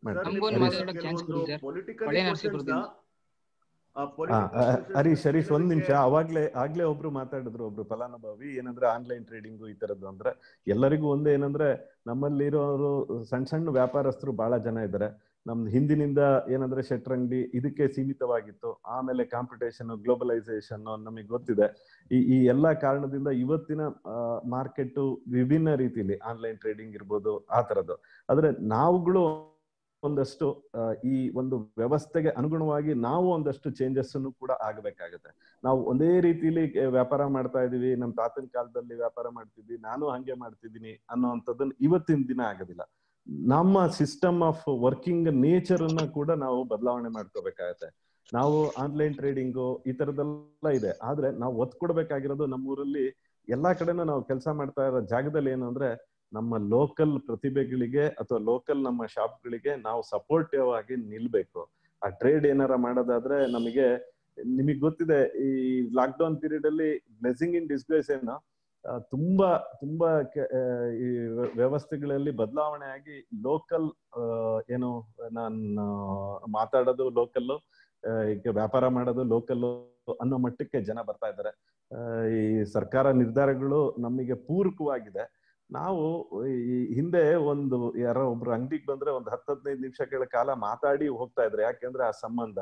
S2: ಹರೀಶ್ ಒಂದ್ ನಿಮಿಷ. ಆಗ್ಲೇ ಒಬ್ರು ಮಾತಾಡಿದ್ರು, ಒಬ್ರು ಫಲಾನುಭವಿ, ಏನಂದ್ರೆ ಆನ್ಲೈನ್ ಟ್ರೇಡಿಂಗು ಈ ತರದ್ದು. ಅಂದ್ರೆ ಎಲ್ಲರಿಗೂ ಒಂದೇ ಏನಂದ್ರೆ, ನಮ್ಮಲ್ಲಿರೋರು ಸಣ್ಣ ಸಣ್ಣ ವ್ಯಾಪಾರಸ್ಥರು ಬಹಳ ಜನ ಇದ್ದಾರೆ. ನಮ್ದು ಹಿಂದಿನಿಂದ ಏನಂದ್ರೆ ಶೆಟ್ರಂಗಡಿ ಇದಕ್ಕೆ ಸೀಮಿತವಾಗಿತ್ತು. ಆಮೇಲೆ ಕಾಂಪಿಟೇಷನ್, ಗ್ಲೋಬಲೈಸೇಷನ್ ನಮಗೆ ಗೊತ್ತಿದೆ. ಈ ಎಲ್ಲಾ ಕಾರಣದಿಂದ ಇವತ್ತಿನ ಮಾರ್ಕೆಟ್ ವಿಭಿನ್ನ ರೀತಿಯಲ್ಲಿ ಆನ್ಲೈನ್ ಟ್ರೇಡಿಂಗ್ ಇರ್ಬೋದು, ಆ ತರದ್ದು. ಆದ್ರೆ ನಾವುಗಳು ಒಂದಷ್ಟು ಈ ಒಂದು ವ್ಯವಸ್ಥೆಗೆ ಅನುಗುಣವಾಗಿ ನಾವು ಒಂದಷ್ಟು ಚೇಂಜಸ್ ಅನ್ನು ಕೂಡ ಆಗಬೇಕಾಗುತ್ತೆ. ನಾವು ಒಂದೇ ರೀತಿಲಿ ವ್ಯಾಪಾರ ಮಾಡ್ತಾ ಇದೀವಿ, ನಮ್ಮ ತಾತನ ಕಾಲದಲ್ಲಿ ವ್ಯಾಪಾರ ಮಾಡ್ತಿದ್ವಿ, ನಾನು ಹಂಗೆ ಮಾಡ್ತಿದ್ದೀನಿ ಅನ್ನೋಂಥದ್ದನ್ನ ಇವತ್ತಿನ ದಿನ ಆಗೋದಿಲ್ಲ. ನಮ್ಮ ಸಿಸ್ಟಮ್ ಆಫ್ ವರ್ಕಿಂಗ್ ನೇಚರ್ ಅನ್ನ ಕೂಡ ನಾವು ಬದಲಾವಣೆ ಮಾಡ್ಕೋಬೇಕಾಗತ್ತೆ. ನಾವು ಆನ್ಲೈನ್ ಟ್ರೇಡಿಂಗು ಈ ತರದೆಲ್ಲ ಇದೆ, ಆದ್ರೆ ನಾವು ಒತ್ತು ಕೊಡ್ಬೇಕಾಗಿರೋದು ನಮ್ಮೂರಲ್ಲಿ ಎಲ್ಲಾ ಕಡೆನೂ ನಾವು ಕೆಲಸ ಮಾಡ್ತಾ ಇರೋ ಜಾಗದಲ್ಲಿ ಏನು ಅಂದ್ರೆ, ನಮ್ಮ ಲೋಕಲ್ ಪ್ರತಿಭೆಗಳಿಗೆ ಅಥವಾ ಲೋಕಲ್ ನಮ್ಮ ಶಾಪ್ಗಳಿಗೆ ನಾವು ಸಪೋರ್ಟಿವ್ ಆಗಿ ನಿಲ್ಬೇಕು. ಆ ಟ್ರೇಡ್ ಏನಾರ ಮಾಡೋದಾದ್ರೆ ನಿಮಗೆ ಗೊತ್ತಿದೆ, ಈ ಲಾಕ್ಡೌನ್ ಪೀರಿಯಡ್ ಅಲ್ಲಿ ಬ್ಲೆಸಿಂಗ್ ಇನ್ ಡಿಸ್ಗ್ರೇಸ್ ಏನೋ ತುಂಬಾ ಈ ವ್ಯವಸ್ಥೆಗಳಲ್ಲಿ ಬದಲಾವಣೆ ಆಗಿ ಲೋಕಲ್ ಏನು ನಾನು ಮಾತಾಡೋದು ಲೋಕಲ್ಲು, ಈಗ ವ್ಯಾಪಾರ ಮಾಡೋದು ಲೋಕಲ್ಲು ಅನ್ನೋ ಮಟ್ಟಕ್ಕೆ ಜನ ಬರ್ತಾ ಇದ್ದಾರೆ. ಈ ಸರ್ಕಾರ ನಿರ್ಧಾರಗಳು ನಮಗೆ ಪೂರಕವಾಗಿದೆ. ನಾವು ಈ ಹಿಂದೆ ಯಾರೋ ಒಬ್ರು ಅಂಗಡಿಗೆ ಬಂದ್ರೆ 10-15 ನಿಮಿಷಗಳ ಕಾಲ ಮಾತಾಡಿ ಹೋಗ್ತಾ ಇದ್ರೆ, ಯಾಕೆಂದ್ರೆ ಆ ಸಂಬಂಧ,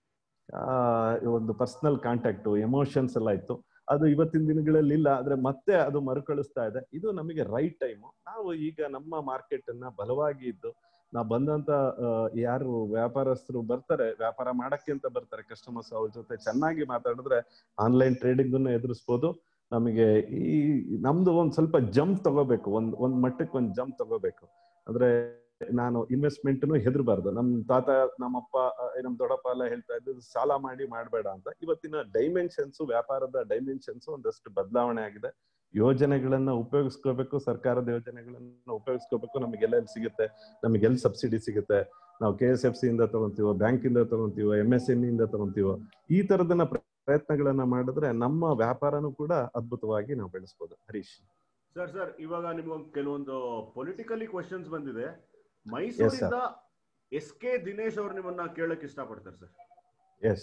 S2: ಒಂದು ಪರ್ಸನಲ್ ಕಾಂಟ್ಯಾಕ್ಟ್, ಎಮೋಷನ್ಸ್ ಎಲ್ಲ ಇತ್ತು. ಅದು ಇವತ್ತಿನ ದಿನಗಳಲ್ಲಿ ಇಲ್ಲ, ಆದ್ರೆ ಮತ್ತೆ ಅದು ಮರುಕಳಿಸ್ತಾ ಇದೆ. ಇದು ನಮಗೆ ರೈಟ್ ಟೈಮು. ನಾವು ಈಗ ನಮ್ಮ ಮಾರ್ಕೆಟ್ ಅನ್ನ ಬಲವಾಗಿ ಇದ್ದು, ನಾವು ಬಂದಂತ ಯಾರು ವ್ಯಾಪಾರಸ್ಥರು ಬರ್ತಾರೆ, ವ್ಯಾಪಾರ ಮಾಡಕ್ಕೆ ಅಂತ ಬರ್ತಾರೆ ಕಸ್ಟಮರ್ಸ್, ಅವ್ರ ಜೊತೆ ಚೆನ್ನಾಗಿ ಮಾತಾಡಿದ್ರೆ ಆನ್ಲೈನ್ ಟ್ರೇಡಿಂಗ್ ಅನ್ನು ಎದುರಿಸ್ಬೋದು. ನಮಗೆ ನಮ್ದು ಒಂದ್ ಸ್ವಲ್ಪ ಜಂಪ್ ತಗೋಬೇಕು, ಒಂದ್ ಮಟ್ಟಕ್ಕೆ ಒಂದ್ ಜಂಪ್ ತಗೋಬೇಕು. ಅಂದ್ರೆ ನಾನು ಇನ್ವೆಸ್ಟ್ಮೆಂಟ್ನು ಹೆದರ್ಬಾರ್ದು. ನಮ್ ತಾತ, ನಮ್ಮಪ್ಪ, ನಮ್ ದೊಡ್ಡಪ್ಪ ಎಲ್ಲ ಹೇಳ್ತಾ ಇದ್ದು ಸಾಲ ಮಾಡಿ ಮಾಡ್ಬೇಡ ಅಂತ. ಇವತ್ತಿನ ಡೈಮೆನ್ಷನ್ಸ್, ವ್ಯಾಪಾರದ ಡೈಮೆನ್ಷನ್ಸ್ ಒಂದಷ್ಟು ಬದಲಾವಣೆ ಆಗಿದೆ. ಯೋಜನೆಗಳನ್ನ ಉಪಯೋಗಿಸ್ಕೋಬೇಕು, ಸರ್ಕಾರದ ಯೋಜನೆಗಳನ್ನ ಉಪಯೋಗಿಸ್ಕೋಬೇಕು. ನಮಗೆಲ್ಲ ಸಿಗುತ್ತೆ, ನಮಗೆಲ್ಲ ಸಬ್ಸಿಡಿ ಸಿಗುತ್ತೆ. ನಾವು KSFC ಇಂದ ತಗೊಂತೀವೋ, ಬ್ಯಾಂಕ್ ಇಂದ ತಗೊಂತೀವೋ, MSME ಇಂದ ತಗೊಂತೀವೋ, ಈ ತರದನ್ನ ಪ್ರಯತ್ನಗಳನ್ನ ಮಾಡಿದ್ರೆ ನಮ್ಮ ವ್ಯಾಪಾರನೂ ಕೂಡ ಅದ್ಭುತವಾಗಿ ನಾವು ಬೆಳೆಸ್ಬೋದು. ಹರೀಶ್
S4: ಸರ್ ಇವಾಗ ನಿಮ್ಗೊಂದು ಕೆಲವೊಂದು ಪೊಲಿಟಿಕಲಿ ಕ್ವಶನ್ಸ್ ಬಂದಿದೆ. ಮೈಸೂರಿಂದ SK ದಿನೇಶ್ ಅವರು ನಿಮ್ಮನ್ನ ಕೇಳಕ್ ಇಷ್ಟಪಡ್ತಾರೆ ಸರ್.
S2: ಎಸ್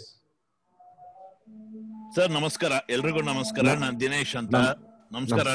S5: ಸರ್, ನಮಸ್ಕಾರ. ಎಲ್ರಿಗೂ ನಮಸ್ಕಾರ. ನಾನು ದಿನೇಶ್ ಅಂತ. ನಮಸ್ಕಾರ.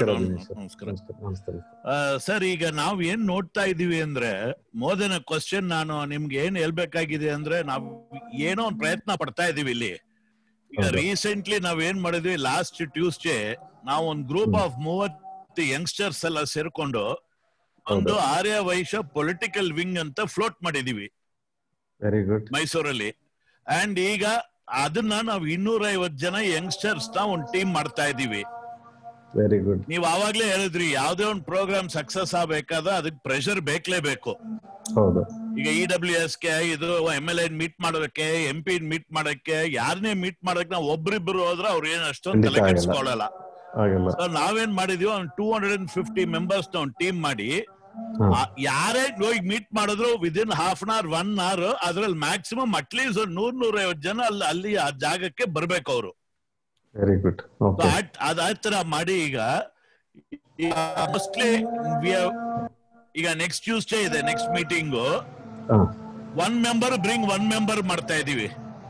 S5: ಸರ್, ಈಗ ನಾವ್ ಏನ್ ನೋಡ್ತಾ ಇದೀವಿ ಅಂದ್ರೆ, ಮೋದಿನ ಕ್ವಶನ್ ನಾನು ನಿಮ್ಗೆ ಏನ್ ಹೇಳ್ಬೇಕಾಗಿದೆ ಅಂದ್ರೆ, ನಾವ್ ಏನೋ ಒಂದ್ ಪ್ರಯತ್ನ ಪಡ್ತಾ ಇದೀವಿ ಇಲ್ಲಿ. ಈಗ ರೀಸೆಂಟ್ಲಿ ನಾವ್ ಏನ್ ಮಾಡಿದ್ವಿ, ಲಾಸ್ಟ್ ಟ್ಯೂಸ್ಡೇ ನಾವು ಒಂದ್ ಗ್ರೂಪ್ ಆಫ್ 30 ಯಂಗ್ಸ್ಟರ್ಸ್ ಎಲ್ಲ ಸೇರ್ಕೊಂಡು ಒಂದು ಆರ್ಯ ವೈಶ್ಯ ಪೊಲಿಟಿಕಲ್ ವಿಂಗ್ ಅಂತ ಫ್ಲೋಟ್ ಮಾಡಿದೀವಿ ಮೈಸೂರಲ್ಲಿ. ಅಂಡ್ ಈಗ ಅದನ್ನ ನಾವು 250 ಜನ ಯಂಗ್ಸ್ಟರ್ಸ್ ನ ಒಂದು ಟೀಮ್ ಮಾಡ್ತಾ ಇದೀವಿ.
S2: Very good.
S5: ನೀವು ಆವಾಗ್ಲೇ ಹೇಳಿದ್ರಿ, ಯಾವ್ದೇ ಒಂದು ಪ್ರೋಗ್ರಾಮ್ ಸಕ್ಸಸ್ ಆಗ್ಬೇಕಾದ್ರೆ ಅದಕ್ಕೆ ಪ್ರೆಷರ್ ಬೇಕಲೇಬೇಕು.
S2: ಹೌದು.
S5: ಈಗ EWS ಗೆ ಇದು MLA ಮೀಟ್ ಮಾಡೋದಕ್ಕೆ, MP ಮೀಟ್ ಮಾಡಕ್ಕೆ, ಯಾರನ್ನೇ ಮೀಟ್ ಮಾಡಕ್ಕೆ ನಾವು ಒಬ್ರಿಬ್ರು ಹೋದ್ರೆ ಅವ್ರು ಏನ್ ಅಷ್ಟೊಂದು ತಲೆ ಕೆಡಿಸ್ಕೊಳ್ಳಲ್ಲ. ನಾವೇನ್ ಮಾಡಿದ್ವಿ, ಒಂದು 250 ಮೆಂಬರ್ಸ್ ನ ಒಂದು ಟೀಮ್ ಮಾಡಿ, ಯಾರೇ ಹೋಗಿ ಮೀಟ್ ಮಾಡಿದ್ರು within half an hour 1 hour ಅದ್ರಲ್ಲಿ ಮ್ಯಾಕ್ಸಿಮಮ್ ಅಟ್ಲೀಸ್ಟ್ 100-150 ಜನ ಅಲ್ಲಿ ಆ ಜಾಗಕ್ಕೆ ಬರ್ಬೇಕು ಅವರು.
S2: Very good.
S5: ಅದಾತರ ಮಾಡಿ ಈಗ ಮೋಸ್ಟ್ಲಿ ಈಗ ನೆಕ್ಸ್ಟ್ ಟ್ಯೂಸ್ಡೇ ಇದೆ next meeting. 1 member bring 1 member ಮಾಡ್ತಾ ಇದೀವಿ.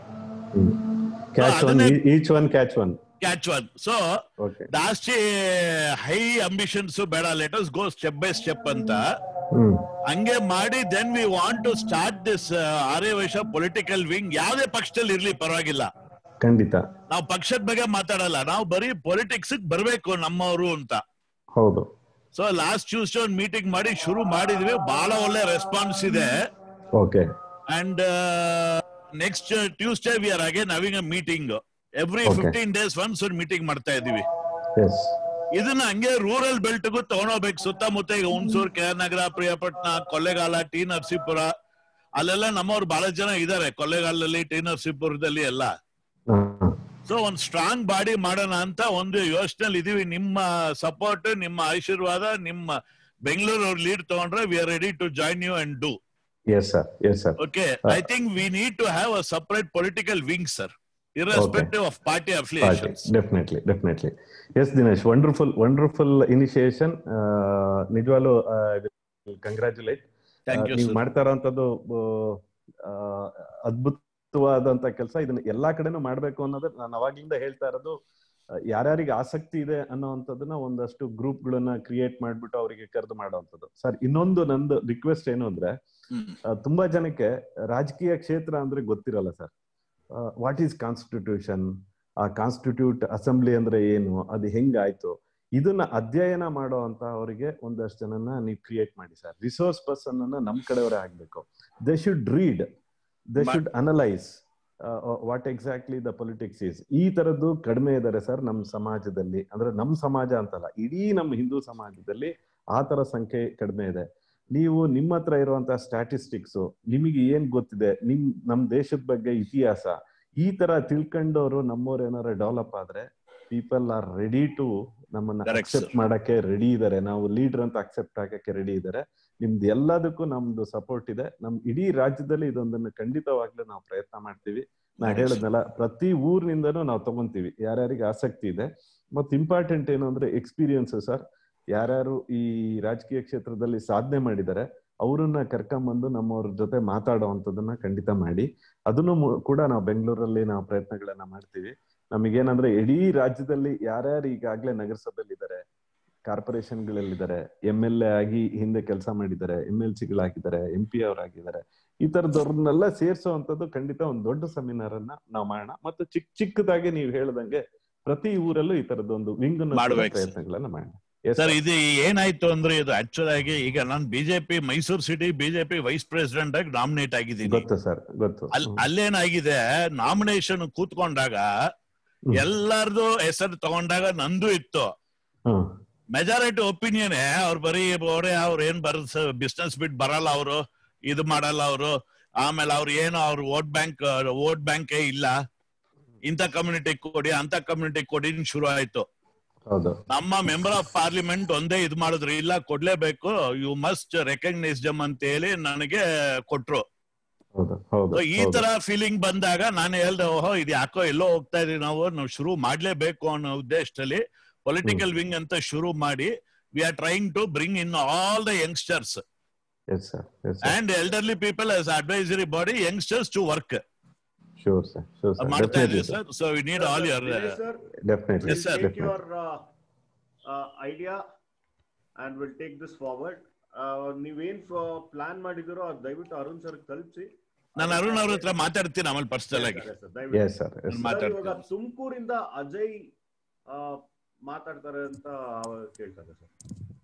S5: Catch one. ಸೊ ಜಾಸ್ತಿ ಹೈ ಅಂಬಿಷನ್ಸ್ ಬೇಡ, let us go step by step ಅಂತ ಹಂಗೆ ಮಾಡಿ then we want to start this Arya Vaishya political wing. ಯಾವ್ದೇ ಪಕ್ಷದಲ್ಲಿ ಇರ್ಲಿ ಪರವಾಗಿಲ್ಲ,
S2: ಖಂಡಿತ.
S5: ನಾವು ಪಕ್ಷದ ಬಗ್ಗೆ ಮಾತಾಡಲ್ಲ, ನಾವು ಬರೀ ಪೊಲಿಟಿಕ್ಸ್ ಬರ್ಬೇಕು ನಮ್ಮವರು ಅಂತ.
S2: ಹೌದು.
S5: ಸೊ ಲಾಸ್ಟ್ ಟ್ಯೂಸ್ಡೇ ಒಂದು ಮೀಟಿಂಗ್ ಮಾಡಿ ಶುರು ಮಾಡಿದ್ವಿ. ಬಹಳ ಒಳ್ಳೆ ರೆಸ್ಪಾನ್ಸ್ ಇದೆ.
S2: Okay.
S5: And next Tuesday we are again having a meeting. Every 15 days once ಒಂದು ಮೀಟಿಂಗ್ ಮಾಡ್ತಾ ಇದೀವಿ. ಇದನ್ನ ಹಂಗೆ ರೂರಲ್ ಬೆಲ್ಟ್ಗೂ ತಗೊಂಡೋಗ್ಬೇಕು. ಸುತ್ತಮುತ್ತ ಈಗ ಹುಣಸೂರು, ಕೆ.ಆರ್.ನಗರ, ಪ್ರಿಯಾಪಟ್ಟಣ, ಕೊಳ್ಳೇಗಾಲ, ಟಿ ನರಸೀಪುರ ಅಲ್ಲೆಲ್ಲ ನಮ್ಮವ್ರು ಬಹಳ ಜನ ಇದಾರೆ. ಕೊಳ್ಳೇಗಾಲದಲ್ಲಿ, ಟಿ ನರಸೀಪುರದಲ್ಲಿ ಎಲ್ಲ. ಸೊ ಒಂದು ಸ್ಟ್ರಾಂಗ್ ಬಾಡಿ ಮಾಡೋಣ ಅಂತ ಒಂದು ಯೋಚನೆ ಇದೀವಿ. ನಿಮ್ಮ ಸಪೋರ್ಟ್, ನಿಮ್ಮ ಆಶೀರ್ವಾದ, ನಿಮ್ಮ ಬೆಂಗಳೂರು ಲೀಡ್ ತಗೊಂಡ್ರೆ we are ready to join you and do.
S2: Yes, sir. Yes, sir.
S5: Okay. I think we need to have a separate political wing, sir, irrespective of party affiliations.
S2: Definitely, definitely. Yes, Dinesh, wonderful initiation. ನಿಜವಾಗ್ಲೂ congratulate. ನೀವು ಮಾಡ್ತಾ ಇರೋಂಥದ್ದು ಅದ್ಭುತವಾದಂತ ಕೆಲಸ. ಇದನ್ನ ಎಲ್ಲಾ ಕಡೆನೂ ಮಾಡ್ಬೇಕು ಅನ್ನೋದು ನಾನು ಅವಾಗ್ಲಿಂದ ಹೇಳ್ತಾ ಇರೋದು. ಯಾರ್ಯಾರಿಗೆ ಆಸಕ್ತಿ ಇದೆ ಅನ್ನೋವಂಥದ್ದನ್ನ ಒಂದಷ್ಟು ಗ್ರೂಪ್ಗಳನ್ನ ಕ್ರಿಯೇಟ್ ಮಾಡ್ಬಿಟ್ಟು ಅವರಿಗೆ ಕರೆದು ಮಾಡೋವಂಥದ್ದು. ಸರ್, ಇನ್ನೊಂದು ನಂದು ರಿಕ್ವೆಸ್ಟ್ ಏನು ಅಂದ್ರೆ, ತುಂಬಾ ಜನಕ್ಕೆ ರಾಜಕೀಯ ಕ್ಷೇತ್ರ ಅಂದ್ರೆ ಗೊತ್ತಿರಲ್ಲ ಸರ್. ವಾಟ್ ಈಸ್ ಕಾನ್ಸ್ಟಿಟ್ಯೂಷನ್, ಆ ಕಾನ್ಸ್ಟಿಟ್ಯೂಟ್ ಅಸೆಂಬ್ಲಿ ಅಂದ್ರೆ ಏನು, ಅದು ಹೆಂಗಾಯ್ತು, ಇದನ್ನ ಅಧ್ಯಯನ ಮಾಡೋ ಅಂತ ಅವರಿಗೆ ಒಂದಷ್ಟು ಜನನ ನೀವು ಕ್ರಿಯೇಟ್ ಮಾಡಿ ಸರ್. ರಿಸೋರ್ಸ್ ಪರ್ಸನ್ ಅನ್ನ ನಮ್ ಕಡೆಯವರೇ ಆಗ್ಬೇಕು. They should read, they should analyse what exactly the politics is. ಈ ತರದ್ದು ಕಡಿಮೆ ಇದಾರೆ ಸರ್ ನಮ್ಮ ಸಮಾಜದಲ್ಲಿ. ಅಂದ್ರೆ ನಮ್ಮ ಸಮಾಜ ಅಂತಲ್ಲ, ಇಡೀ ನಮ್ಮ ಹಿಂದೂ ಸಮಾಜದಲ್ಲಿ ಆ ತರ ಸಂಖ್ಯೆ ಕಡಿಮೆ ಇದೆ. ನೀವು ನಿಮ್ಮ ಹತ್ರ ಇರುವಂತಹ ಸ್ಟ್ಯಾಟಿಸ್ಟಿಕ್ಸ್, ನಿಮಗೆ ಏನ್ ಗೊತ್ತಿದೆ, ನಮ್ ದೇಶದ ಬಗ್ಗೆ ಇತಿಹಾಸ, ಈ ತರ ತಿಳ್ಕೊಂಡವ್ರು ನಮ್ಮವ್ರು ಏನಾರ ಡೆವಲಪ್ ಆದ್ರೆ ಪೀಪಲ್ ಆರ್ ರೆಡಿ ಟು ನಮ್ಮನ್ನ ಅಕ್ಸೆಪ್ಟ್ ಮಾಡಕ್ಕೆ ರೆಡಿ ಇದಾರೆ. ನಾವು ಲೀಡರ್ ಅಂತ ಅಕ್ಸೆಪ್ಟ್ ಆಗಕ್ಕೆ ರೆಡಿ ಇದಾರೆ. ನಿಮ್ದು ಎಲ್ಲದಕ್ಕೂ ನಮ್ದು ಸಪೋರ್ಟ್ ಇದೆ. ನಮ್ ಇಡೀ ರಾಜ್ಯದಲ್ಲಿ ಇದೊಂದನ್ನು ಖಂಡಿತವಾಗ್ಲೂ ನಾವು ಪ್ರಯತ್ನ ಮಾಡ್ತೀವಿ. ನಾ ಹೇಳದ್ನಲ್ಲ, ಪ್ರತಿ ಊರಿನಿಂದನೂ ನಾವು ತಗೊಂತೀವಿ ಯಾರ್ಯಾರಿಗೆ ಆಸಕ್ತಿ ಇದೆ. ಮತ್ತೆ ಇಂಪಾರ್ಟೆಂಟ್ ಏನು ಅಂದ್ರೆ ಎಕ್ಸ್ಪೀರಿಯನ್ಸ್ ಸರ್. ಯಾರ್ಯಾರು ಈ ರಾಜಕೀಯ ಕ್ಷೇತ್ರದಲ್ಲಿ ಸಾಧನೆ ಮಾಡಿದ್ದಾರೆ ಅವರನ್ನ ಕರ್ಕೊಂಬಂದು ನಮ್ಮವ್ರ ಜೊತೆ ಮಾತಾಡುವಂಥದ್ದನ್ನ ಖಂಡಿತ ಮಾಡಿ. ಅದನ್ನು ಕೂಡ ನಾವು ಬೆಂಗಳೂರಲ್ಲಿ ನಾವು ಪ್ರಯತ್ನಗಳನ್ನ ಮಾಡ್ತೀವಿ. ನಮಗೇನಂದ್ರೆ ಇಡೀ ರಾಜ್ಯದಲ್ಲಿ ಯಾರ್ಯಾರು ಈಗಾಗ್ಲೇ ನಗರಸಭೆಯಲ್ಲಿ ಇದ್ದಾರೆ, ಕಾರ್ಪೊರೇಷನ್ಗಳಲ್ಲಿದ್ದಾರೆ, MLA ಆಗಿ ಹಿಂದೆ ಕೆಲಸ ಮಾಡಿದ್ದಾರೆ, MLCಗಳಾಗಿದ್ದಾರೆ, MP ಅವರಾಗಿದ್ದಾರೆ, ಈ ತರದವ್ರನ್ನೆಲ್ಲ ಸೇರ್ಸೋವಂಥದ್ದು ಖಂಡಿತ ಒಂದು ದೊಡ್ಡ ಸೆಮಿನಾರ್ ಅನ್ನ ನಾವು ಮಾಡೋಣ. ಮತ್ತು ಚಿಕ್ಕದಾಗಿ ನೀವು ಹೇಳ್ದಂಗೆ ಪ್ರತಿ ಊರಲ್ಲೂ ಈ ತರದೊಂದು ವಿಂಗ್ ಪ್ರಯತ್ನಗಳನ್ನ ಮಾಡೋಣ.
S5: ಸರ್, ಇದು ಏನಾಯ್ತು ಅಂದ್ರೆ, ಇದು ಆಕ್ಚುಲ್ ಆಗಿ ಈಗ ನಾನು BJP Mysuru city BJP vice president ಆಗಿ ನಾಮಿನೇಟ್ ಆಗಿದ್ದೀನಿ.
S2: ಗೊತ್ತು ಸರ್, ಗೊತ್ತು.
S5: ಅಲ್ಲೇನಾಗಿದೆ, ನಾಮಿನೇಷನ್ ಕೂತ್ಕೊಂಡಾಗ ಎಲ್ಲಾರ್ದು ಹೆಸರು ತಗೊಂಡಾಗ ನಂದು ಇತ್ತು. ಮೆಜಾರಿಟಿ ಒಪಿನಿಯನ್ ಅವ್ರು ಬರೀ ಅವ್ರು ಏನ್ ಬಿಸ್ನೆಸ್ ಬಿಟ್ ಬರಲ್ಲ, ಅವರು ಇದು ಮಾಡಲ್ಲ ಅವರು, ಆಮೇಲೆ ಅವ್ರು ಏನು ಅವ್ರು ವೋಟ್ ಬ್ಯಾಂಕೇ ಇಲ್ಲ, ಇಂಥ ಕಮ್ಯುನಿಟಿ ಕೊಡಿ ಅಂತ ಕಮ್ಯುನಿಟಿ ಕೊಡಿ ಶುರು ಆಯ್ತು. ನಮ್ಮ ಮೆಂಬರ್ ಆಫ್ ಪಾರ್ಲಿಮೆಂಟ್ ಒಂದೇ ಇದು ಮಾಡಿದ್ರು, ಇಲ್ಲ ಕೊಡ್ಲೇಬೇಕು, ಯು ಮಸ್ಟ್ ರೆಕಗ್ನೈಸ್ ದಮ್ ಅಂತ ಹೇಳಿ ನನಗೆ ಕೊಟ್ರು. ಈ ತರ ಫೀಲಿಂಗ್ ಬಂದಾಗ ನಾನು ಹೇಳ್ದೆ, ಓಹೋ ಇದು ಯಾಕೋ ಎಲ್ಲೋ ಹೋಗ್ತಾ ಇದೀವಿ, ನಾವು ಶುರು ಮಾಡ್ಲೇಬೇಕು ಅನ್ನೋ ಉದ್ದೇಶದಲ್ಲಿ ಪೊಲಿಟಿಕಲ್ ವಿಂಗ್ ಅಂತ ಶುರು ಮಾಡಿ we are trying to bring in all the youngsters and elderly people as advisory body youngsters to work.
S2: Sure, sir. Sure, sir.
S5: Definitely, sir. So we need all your
S2: definitely.
S4: Yes, sir. Take your idea and we'll take this forward. ನೀವೇನ್ plan ಮಾಡಿದಿರೋ ಅದು ದಯವಿಟ್ಟು Arun sir ತಲುಪಿಸಿ.
S5: ನಾನು ಅರುಣ್ ಅವ್ರ ಹತ್ರ ಮಾತಾಡ್ತೀನಿ ಆಮೇಲೆ ಪರ್ಸನಲ್ ಆಗಿ.
S4: ಇವಾಗ ತುಮಕೂರಿಂದ ಅಜಯ್ ಮಾತಾಡ್ತಾರೆ ಅಂತ ಕೇಳ್ತಾರೆ ಸರ್.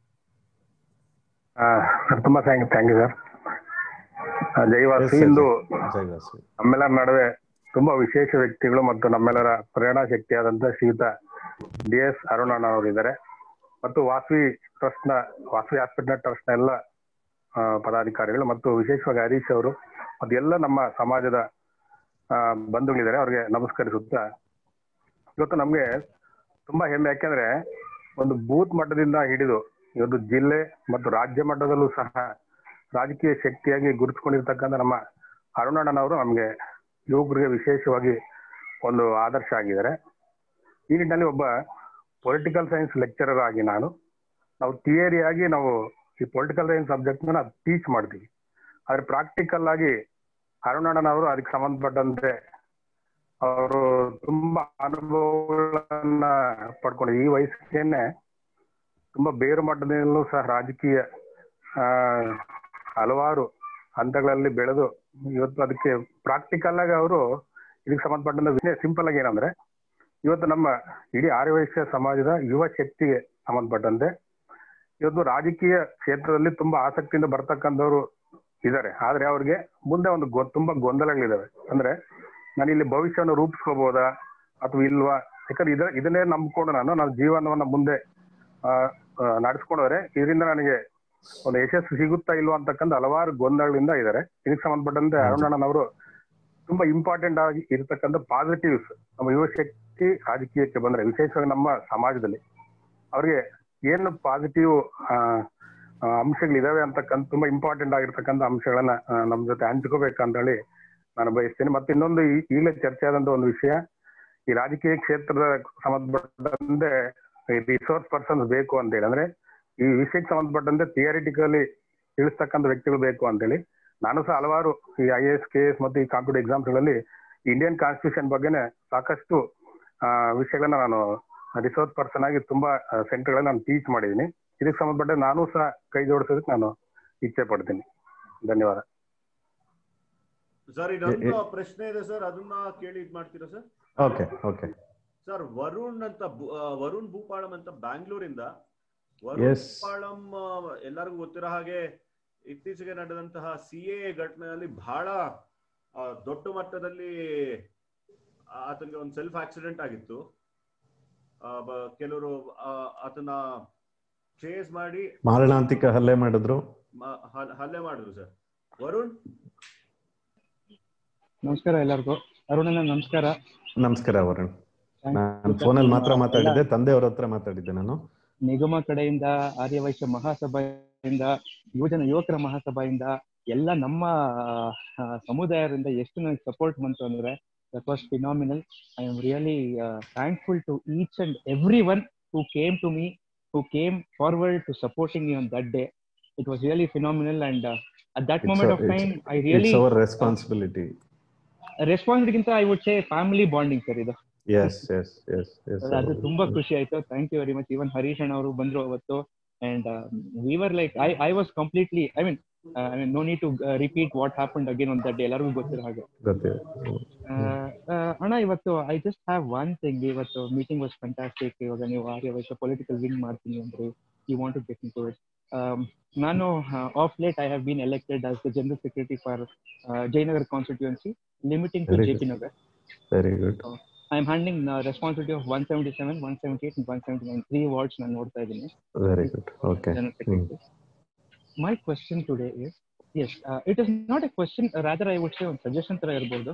S13: ಸರ್ ತುಂಬಾ ಥ್ಯಾಂಕ್ ಯು ಸರ್. ಜೈವಾಸಿ ಇಂದು ನಮ್ಮೆಲ್ಲರ ನಡುವೆ ತುಂಬಾ ವಿಶೇಷ ವ್ಯಕ್ತಿಗಳು ಮತ್ತು ನಮ್ಮೆಲ್ಲರ ಪ್ರೇರಣಾ ಶಕ್ತಿಯಾದಂತ ಶ್ರೀಯುತ DS ಅರುಣಣ್ಣ ಅವರಿದ್ದಾರೆ. ಮತ್ತು ವಾಸವಿ ಹಾಸ್ಪಿಟಲ್ ಟ್ರಸ್ಟ್ ನ ಎಲ್ಲ ಪದಾಧಿಕಾರಿಗಳು ಮತ್ತು ವಿಶೇಷವಾಗಿ ಹರೀಶ್ ಅವರು ಮತ್ತು ಎಲ್ಲ ನಮ್ಮ ಸಮಾಜದ ಬಂಧುಗಳಿದ್ದಾರೆ. ಅವ್ರಿಗೆ ನಮಸ್ಕರಿಸುತ್ತಾ, ಇವತ್ತು ನಮ್ಗೆ ತುಂಬಾ ಹೆಮ್ಮೆ. ಯಾಕೆಂದ್ರೆ ಒಂದು ಬೂತ್ ಮಟ್ಟದಿಂದ ಹಿಡಿದು ಇವತ್ತು ಜಿಲ್ಲೆ ಮತ್ತು ರಾಜ್ಯ ಮಟ್ಟದಲ್ಲೂ ಸಹ ರಾಜಕೀಯ ಶಕ್ತಿಯಾಗಿ ಗುರುತಿಸಿಕೊಂಡಿರ್ತಕ್ಕಂಥ ನಮ್ಮ ಅರುಣಣ್ಣನವರು ನಮ್ಗೆ ಯುವಕರಿಗೆ ವಿಶೇಷವಾಗಿ ಒಂದು ಆದರ್ಶ ಆಗಿದ್ದಾರೆ. ಈ ನಿಟ್ಟಿನಲ್ಲಿ ಒಬ್ಬ ಪೊಲಿಟಿಕಲ್ ಸೈನ್ಸ್ ಲೆಕ್ಚರರ್ ಆಗಿ ನಾವು ಥಿಯರಿಯಾಗಿ ನಾವು ಈ ಪೊಲಿಟಿಕಲ್ ಸೈನ್ಸ್ ಸಬ್ಜೆಕ್ಟ್ ನ ಟೀಚ್ ಮಾಡ್ತೀವಿ. ಆದ್ರೆ ಪ್ರಾಕ್ಟಿಕಲ್ ಆಗಿ ಅರುಣಣ್ಣನವರು ಅದಕ್ಕೆ ಸಂಬಂಧಪಟ್ಟಂತೆ ಅವರು ತುಂಬಾ ಅನುಭವಗಳನ್ನ ಪಡ್ಕೊಂಡು ಈ ವಯಸ್ಸಿಗೆ ತುಂಬಾ ಬೇರು ಮಟ್ಟದಲ್ಲೂ ಸಹ ರಾಜಕೀಯ ಹಲವಾರು ಹಂತಗಳಲ್ಲಿ ಬೆಳೆದು ಇವತ್ತು ಅದಕ್ಕೆ ಪ್ರಾಕ್ಟಿಕಲ್ ಆಗಿ ಅವರು ಇದಕ್ಕೆ ಸಂಬಂಧಪಟ್ಟಂತ ಸಿಂಪಲ್ ಆಗಿ ಏನಂದ್ರೆ, ಇವತ್ತು ನಮ್ಮ ಇಡೀ ಆರ್ಯವೈಶ್ಯ ಸಮಾಜದ ಯುವ ಶಕ್ತಿಗೆ ಸಂಬಂಧಪಟ್ಟಂತೆ ಇವತ್ತು ರಾಜಕೀಯ ಕ್ಷೇತ್ರದಲ್ಲಿ ತುಂಬಾ ಆಸಕ್ತಿಯಿಂದ ಬರ್ತಕ್ಕಂಥವ್ರು ಇದಾರೆ. ಆದ್ರೆ ಅವ್ರಿಗೆ ಮುಂದೆ ಒಂದು ತುಂಬಾ ಗೊಂದಲಗಳಿದಾವೆ. ಅಂದ್ರೆ ನಾನು ಇಲ್ಲಿ ಭವಿಷ್ಯವನ್ನು ರೂಪಿಸ್ಕೋಬಹುದಾ ಅಥವಾ ಇಲ್ವಾ? ಯಾಕಂದ್ರೆ ಇದನ್ನೇ ನಂಬ್ಕೊಂಡು ನಾನು ಜೀವನವನ್ನ ಮುಂದೆ ನಡೆಸ್ಕೊಂಡ್ರೆ ಇದರಿಂದ ನನಗೆ ಒಂದು ಯಶಸ್ಸು ಸಿಗುತ್ತಾ ಇಲ್ವಾ ಅಂತಕ್ಕಂಥ ಹಲವಾರು ಗೊಂದಲಗಳಿಂದ ಇದ್ದಾರೆ. ಇದಕ್ಕೆ ಸಂಬಂಧಪಟ್ಟಂತೆ ಅರುಣಣ್ಣನವರು ತುಂಬಾ ಇಂಪಾರ್ಟೆಂಟ್ ಆಗಿ ಇರತಕ್ಕಂಥ ಪಾಸಿಟಿವ್ಸ್ ನಮ್ಮ ಯುವ ಶಕ್ತಿ ರಾಜಕೀಯಕ್ಕೆ ಬಂದ್ರೆ, ವಿಶೇಷವಾಗಿ ನಮ್ಮ ಸಮಾಜದಲ್ಲಿ ಅವ್ರಿಗೆ ಏನು ಪಾಸಿಟಿವ್ ಅಂಶಗಳಿದಾವೆ ಅಂತಕ್ಕಂಥ ತುಂಬಾ ಇಂಪಾರ್ಟೆಂಟ್ ಆಗಿರ್ತಕ್ಕಂಥ ಅಂಶಗಳನ್ನ ನಮ್ ಜೊತೆ ಹಂಚ್ಕೋಬೇಕಂತ ಹೇಳಿ ನಾನು ಬಯಸ್ತೇನೆ. ಮತ್ತೆ ಇನ್ನೊಂದು ಈಗಲೇ ಚರ್ಚೆ ಆದಂತ ಒಂದು ವಿಷಯ, ಈ ರಾಜಕೀಯ ಕ್ಷೇತ್ರದ ಸಂಬಂಧಪಟ್ಟಂತೆ ರಿಸೋರ್ಸ್ ಪರ್ಸನ್ಸ್ ಬೇಕು ಅಂತೇಳಿ, ಅಂದ್ರೆ ಈ ವಿಷಯಕ್ಕೆ ಸಂಬಂಧಪಟ್ಟಂತೆ ಥಿಯರಿಟಿಕಲಿ ತಿಳಿಸ್ತಕ್ಕಂಥ ವ್ಯಕ್ತಿಗಳು ಬೇಕು ಅಂತೇಳಿ ನಾನು ಸಹ ಹಲವಾರು ಈ IAS KS ಮತ್ತು ಈ ಕಾಂಪಿಟೇಟಿವ್ ಎಕ್ಸಾಮ್ಸ್ ಗಳಲ್ಲಿ ಇಂಡಿಯನ್ ಕಾನ್ಸ್ಟಿಟ್ಯೂಷನ್ ಬಗ್ಗೆನೆ ಸಾಕಷ್ಟು ವಿಷಯಗಳನ್ನ ನಾನು ರಿಸೋರ್ಸ್ ಪರ್ಸನ್ ಆಗಿ ತುಂಬಾ ಸೆಂಟರ್ಗಳಲ್ಲಿ ನಾನು ಟೀಚ್ ಮಾಡಿದ್ದೀನಿ. ಇದಕ್ಕೆ ಸಂಬಂಧಪಟ್ಟ ನಾನು ಸಹ ಕೈ ಜೋಡಿಸೋದಕ್ಕೆ ನಾನು ಇಚ್ಛೆ ಪಡ್ತೀನಿ. ಧನ್ಯವಾದ
S4: ಸರ್. ಇನ್ನೊಂದು ಪ್ರಶ್ನೆ ಇದೆ ಸರ್, ಅದನ್ನ ಕೇಳಿ ಇದ್ ಮಾಡ್ತೀರಾ sir?
S2: Okay okay
S4: sir, Varun Bhupalam ಅಂತ ಬ್ಯಾಂಗ್ಳೂರಿಂದ. ವರುಣ್ ಭೂಪಾಳಂ ಎಲ್ಲರಿಗೂ ಗೊತ್ತಿರೋ ಹಾಗೆ ಇತ್ತೀಚೆಗೆ ನಡೆದಂತಹ CAA ಘಟನೆಯಲ್ಲಿ ಬಹಳ ದೊಡ್ಡ ಮಟ್ಟದಲ್ಲಿ ಆತನಿಗೆ ಒಂದು ಸೆಲ್ಫ್ ಆಕ್ಸಿಡೆಂಟ್ ಆಗಿತ್ತು. ಕೆಲವರು ಆತನ ಚೇಸ್ ಮಾಡಿ
S2: ಮಾರಣಾಂತಿಕ ಹಲ್ಲೆ ಮಾಡಿದ್ರು
S4: ಸರ್. ವರುಣ್,
S14: ನಮಸ್ಕಾರ ಎಲ್ಲರಿಗೂ. ಅರುಣಣ್ಣ ನಮಸ್ಕಾರ.
S2: ನಮಸ್ಕಾರ ವರುಣ್. ನಾನು ಫೋನಲ್ಲಿ ಮಾತ್ರ ಮಾತಾಡಿದ್ದೆ, ತಂದೆಯವ್ರ ಹತ್ರ ಮಾತಾಡಿದ್ದೆ ನಾನು.
S14: ನಿಗಮ ಕಡೆಯಿಂದ, ಆರ್ಯವೈಶ್ಯ ಮಹಾಸಭೆಯಿಂದ, ಯುವಕರ ಮಹಾಸಭೆಯಿಂದ ಎಲ್ಲ ನಮ್ಮ ಸಮುದಾಯದಿಂದ ಎಷ್ಟು ನನಗೆ ಸಪೋರ್ಟ್ ಬಂತು ಅಂದ್ರೆ that was phenomenal. I am really thankful to each and every one who came to me, who came forward to supporting me on that day. It was really phenomenal, and at that moment of time I really,
S2: it's our responsibility
S14: ಗಿಂತ I would say family bonding sir ಇದು.
S2: yes
S14: ಅದು ತುಂಬಾ ಖುಷಿ ಆಯ್ತು. Thank you very much. Even Harish ಅಣ್ಣ ಅವರು ಬಂದ್ರು ಅವತ್ತು, and we were like I was completely, I mean no need to repeat what happened again on that day. ಎಲ್ಲರಿಗೂ ಗೊತ್ತಿರೋ ಹಾಗೆ. ಅಣ್ಣ ಇವತ್ತು I just have one thing. ಇವತ್ತು ಮೀಟಿಂಗ್ ವಾಸ್ ಫ್ಯಾಂಟಾಸ್ಟಿಕ್. ಇವಾಗ ನೀವು ಆರ್ಯವೈಶ್ಯ ಪೊಲಿಟಿಕಲ್ ವಿಂಗ್ ಮಾಡ್ತೀನಿ ಅಂದ್ರೆ you want to get into it. ನಾನು of late I have been elected as the general secretary for Jayanagar constituency, limiting to JP Nagar.
S2: Very good.
S14: I am handling responsibility of 177, 178 and 179, 3 wards ನಾನು ನೋಡ್ತಾ ಇದ್ದೀನಿ.
S2: Very good. Okay.
S14: My question today is, yes, it is not a question, rather I would say ಒಂದು suggestion ತರ ಇರಬಹುದು.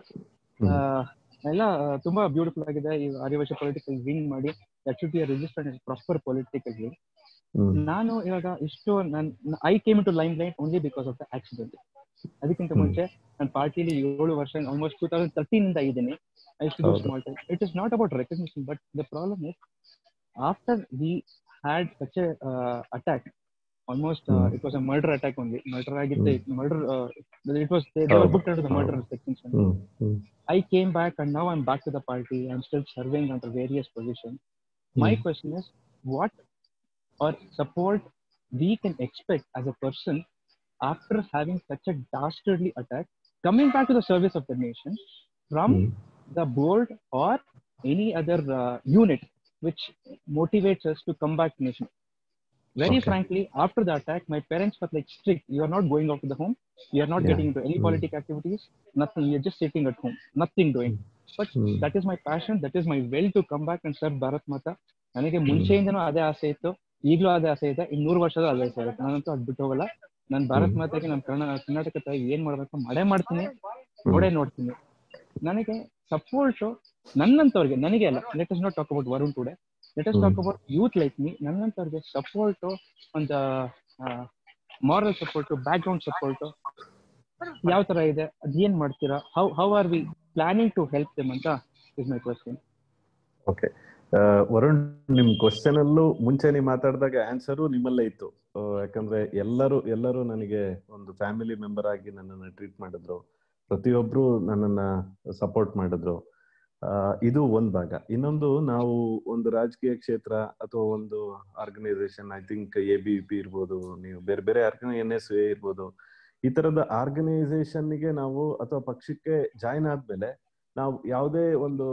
S14: ಎಲ್ಲ ತುಂಬಾ beautiful ಆಗಿದೆ. ಈ ಆರ್ಯವೈಶ್ಯ ಪೊಲಿಟಿಕಲ್ ವಿಂಗ್ ಮಾಡಿ that should be a registered and proper political wing. ನಾನು ಇವಾಗ ಇಷ್ಟು I came into limelight only because of the accident. ಅದಕ್ಕಿಂತ ಮುಂಚೆ ನನ್ನ ಪಾರ್ಟಿಲಿ 7 ವರ್ಷ, ಆಲ್ಮೋಸ್ಟ್ 2013 ಇಂದ ಇದ್ದೀನಿ. I used to do small time. It is not about recognition, but the problem is after we had such a attack, almost it was a murder attack only. Murder agithe, murder it was they were booked under the murder section. I came back and now I'm back to the party. I'm still serving under various positions. My question is, what or support we can expect as a person after having such a dastardly attack, coming back to the service of the nation from the board or any other unit which motivates us to come back to nation. Very frankly, after the attack, my parents were like strict. You are not going out to the home. You are not getting into any political activities. Nothing. You're just sitting at home. Nothing doing. But that is my passion. That is my will to come back and serve Bharat Mata. ನನಗೆ ಮುಂಚೆಯಿಂದನೂ ಅದೇ ಆಸೆ ಇತ್ತು, ಈಗಲೂ ಅದೇ ಆಸೆ ಇದೆ, 200 ವರ್ಷದ ಅದೇ ಆಸೆ ಇರುತ್ತೆ. ನಾನಂತೂ ಅದು ಬಿಟ್ಟು ಹೋಗಲ್ಲ. ನಾನು ಭಾರತ್ ಮಾತಾಗೆ ನಮ್ಮ ಕರ್ನಾಟಕ ತಾಯಿ ಏನ್ ಮಾಡ್ಬೇಕು ಮಾಡೇ ನೋಡ್ತೀನಿ. ನನಗೆ ಸಪೋರ್ಟ್ ನನ್ನಂತವ್ರಿಗೆ, ನನಗೆ ಅಲ್ಲ, let us not talk about Varun today, let us talk about youth like me. ನನ್ನಂತವ್ರಿಗೆ ಸಪೋರ್ಟ್, ಒಂದು moral support, background support ಯಾವ ತರ ಇದೆ, ಅದೇನ್ ಮಾಡ್ತೀರಾ, how are we planning to help them ಅಂತ is my question.
S2: Okay Varun, ನಿಮ್ ಕ್ವಶನ್ ಅಲ್ಲೂ ಮುಂಚೆ ನೀವು ಮಾತಾಡಿದಾಗ ಆನ್ಸರು ನಿಮ್ಮಲ್ಲೇ ಇತ್ತು. ಯಾಕಂದ್ರೆ ಎಲ್ಲರೂ ನನಗೆ ಒಂದು ಫ್ಯಾಮಿಲಿ ಮೆಂಬರ್ ಆಗಿ ನನ್ನನ್ನು ಟ್ರೀಟ್ ಮಾಡಿದ್ರು, ಪ್ರತಿಯೊಬ್ರು ನನ್ನನ್ನ ಸಪೋರ್ಟ್ ಮಾಡಿದ್ರು. ಇದು ಒಂದ್ ಭಾಗ. ಇನ್ನೊಂದು, ನಾವು ಒಂದು ರಾಜಕೀಯ ಕ್ಷೇತ್ರ ಅಥವಾ ಒಂದು ಆರ್ಗನೈಸೇಷನ್, ಐ ಥಿಂಕ್ ABVP ಇರ್ಬೋದು, ನೀವು ಬೇರೆ ಬೇರೆ NSA ಇರ್ಬೋದು, ಈ ತರದ ಆರ್ಗನೈಸೇಷನ್ಗೆ ನಾವು ಅಥವಾ ಪಕ್ಷಕ್ಕೆ ಜಾಯ್ನ್ ಆದ್ಮೇಲೆ ನಾವು ಯಾವುದೇ ಒಂದು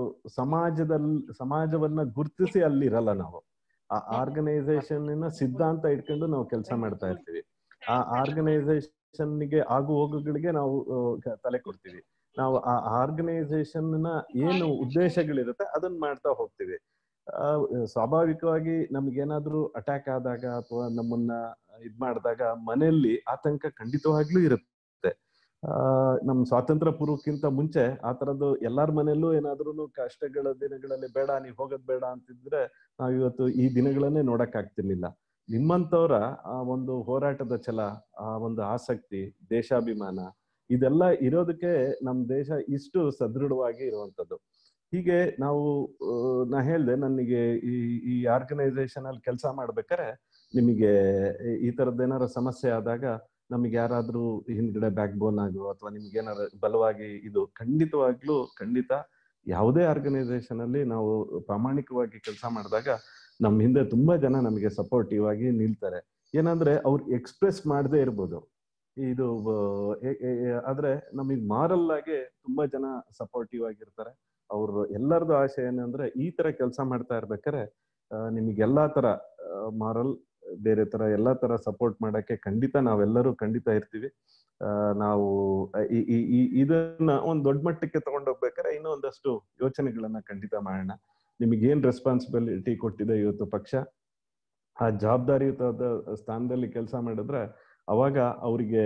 S2: ಸಮಾಜವನ್ನ ಗುರುತಿಸಿ ಅಲ್ಲಿರಲ್ಲ. ನಾವು ಆ ಆರ್ಗನೈಸೇಷನ್ ಸಿದ್ಧಾಂತ ಇಟ್ಕೊಂಡು ನಾವು ಕೆಲಸ ಮಾಡ್ತಾ ಇರ್ತೀವಿ. ಆ ಆರ್ಗನೈಸೇಷನ್ ಆರ್ಗನೈಸೇಷನ್ಗೆ ಆಗು ಹೋಗುಗಳಿಗೆ ನಾವು ತಲೆ ಕೊಡ್ತೀವಿ. ನಾವು ಆ ಆರ್ಗನೈಸೇಷನ್ ನ ಏನು ಉದ್ದೇಶಗಳಿರುತ್ತೆ ಅದನ್ನ ಮಾಡ್ತಾ ಹೋಗ್ತೀವಿ. ಸ್ವಾಭಾವಿಕವಾಗಿ ನಮ್ಗೇನಾದ್ರೂ ಅಟ್ಯಾಕ್ ಆದಾಗ ಅಥವಾ ನಮ್ಮನ್ನ ಇದ್ ಮಾಡಿದಾಗ ಮನೆಯಲ್ಲಿ ಆತಂಕ ಖಂಡಿತವಾಗ್ಲೂ ಇರುತ್ತೆ. ನಮ್ ಸ್ವಾತಂತ್ರ್ಯ ಪೂರ್ವಕ್ಕಿಂತ ಮುಂಚೆ ಆ ತರದ್ದು ಎಲ್ಲಾರ ಮನೆಯಲ್ಲೂ ಏನಾದ್ರೂ ಕಷ್ಟಗಳ ದಿನಗಳಲ್ಲಿ ಬೇಡ ನೀವ್ ಹೋಗೋದ್ ಬೇಡ ಅಂತಿದ್ರೆ ನಾವ್ ಇವತ್ತು ಈ ದಿನಗಳನ್ನೇ ನೋಡಕ್ ಆಗ್ತಿರ್ಲಿಲ್ಲ. ನಿಮ್ಮಂತವ್ರ ಆ ಒಂದು ಹೋರಾಟದ ಛಲ, ಆ ಒಂದು ಆಸಕ್ತಿ, ದೇಶಾಭಿಮಾನ ಇದೆಲ್ಲ ಇರೋದಕ್ಕೆ ನಮ್ ದೇಶ ಇಷ್ಟು ಸದೃಢವಾಗಿ ಇರುವಂತದ್ದು. ಹೀಗೆ ನಾವು ನಾ ಹೇಳ್ದೆ ನನಗೆ ಈ ಆರ್ಗನೈಸೇಷನ್ ಅಲ್ಲಿ ಕೆಲಸ ಮಾಡ್ಬೇಕಾರೆ ನಿಮಗೆ ಈ ತರದ್ ಏನಾರ ಸಮಸ್ಯೆ ಆದಾಗ ನಮ್ಗೆ ಯಾರಾದ್ರೂ ಹಿಂದ್ಗಡೆ ಬ್ಯಾಕ್ ಬೋನ್ ಆಗೋ ಅಥವಾ ನಿಮ್ಗೆ ಏನಾರ ಬಲವಾಗಿ ಇದು ಖಂಡಿತ ಯಾವುದೇ ಆರ್ಗನೈಸೇಷನ್ ಅಲ್ಲಿ ನಾವು ಪ್ರಾಮಾಣಿಕವಾಗಿ ಕೆಲಸ ಮಾಡಿದಾಗ ನಮ್ ಹಿಂದೆ ತುಂಬಾ ಜನ ನಮಗೆ ಸಪೋರ್ಟಿವ್ ಆಗಿ ನಿಲ್ತಾರೆ. ಏನಂದ್ರೆ ಅವ್ರು ಎಕ್ಸ್ಪ್ರೆಸ್ ಮಾಡದೇ ಇರ್ಬೋದು ಇದು, ಆದ್ರೆ ನಮಗ್ ಮಾರಲ್ ಆಗಿ ತುಂಬಾ ಜನ ಸಪೋರ್ಟಿವ್ ಆಗಿರ್ತಾರೆ. ಅವ್ರು ಎಲ್ಲರದು ಆಸೆ ಏನಂದ್ರೆ ಈ ತರ ಕೆಲಸ ಮಾಡ್ತಾ ಇರ್ಬೇಕಾರೆ ನಿಮಗೆ ಎಲ್ಲಾ ತರ ಮಾರಲ್ ಬೇರೆ ತರ ಎಲ್ಲಾ ತರ ಸಪೋರ್ಟ್ ಮಾಡಕ್ಕೆ ಖಂಡಿತ ನಾವೆಲ್ಲರೂ ಖಂಡಿತ ಇರ್ತೀವಿ. ನಾವು ಇದನ್ನ ಒಂದ್ ದೊಡ್ಡ ಮಟ್ಟಕ್ಕೆ ತಗೊಂಡೋಗ್ಬೇಕಾದ್ರೆ ಇನ್ನೂ ಒಂದಷ್ಟು ಯೋಚನೆಗಳನ್ನ ಖಂಡಿತ ಮಾಡೋಣ. ನಿಮಗೇನ್ ರೆಸ್ಪಾನ್ಸಿಬಿಲಿಟಿ ಕೊಟ್ಟಿದೆ ಇವತ್ತು ಪಕ್ಷ, ಆ ಜವಾಬ್ದಾರಿಯುತವಾದ ಸ್ಥಾನದಲ್ಲಿ ಕೆಲಸ ಮಾಡಿದ್ರೆ ಅವಾಗ ಅವ್ರಿಗೆ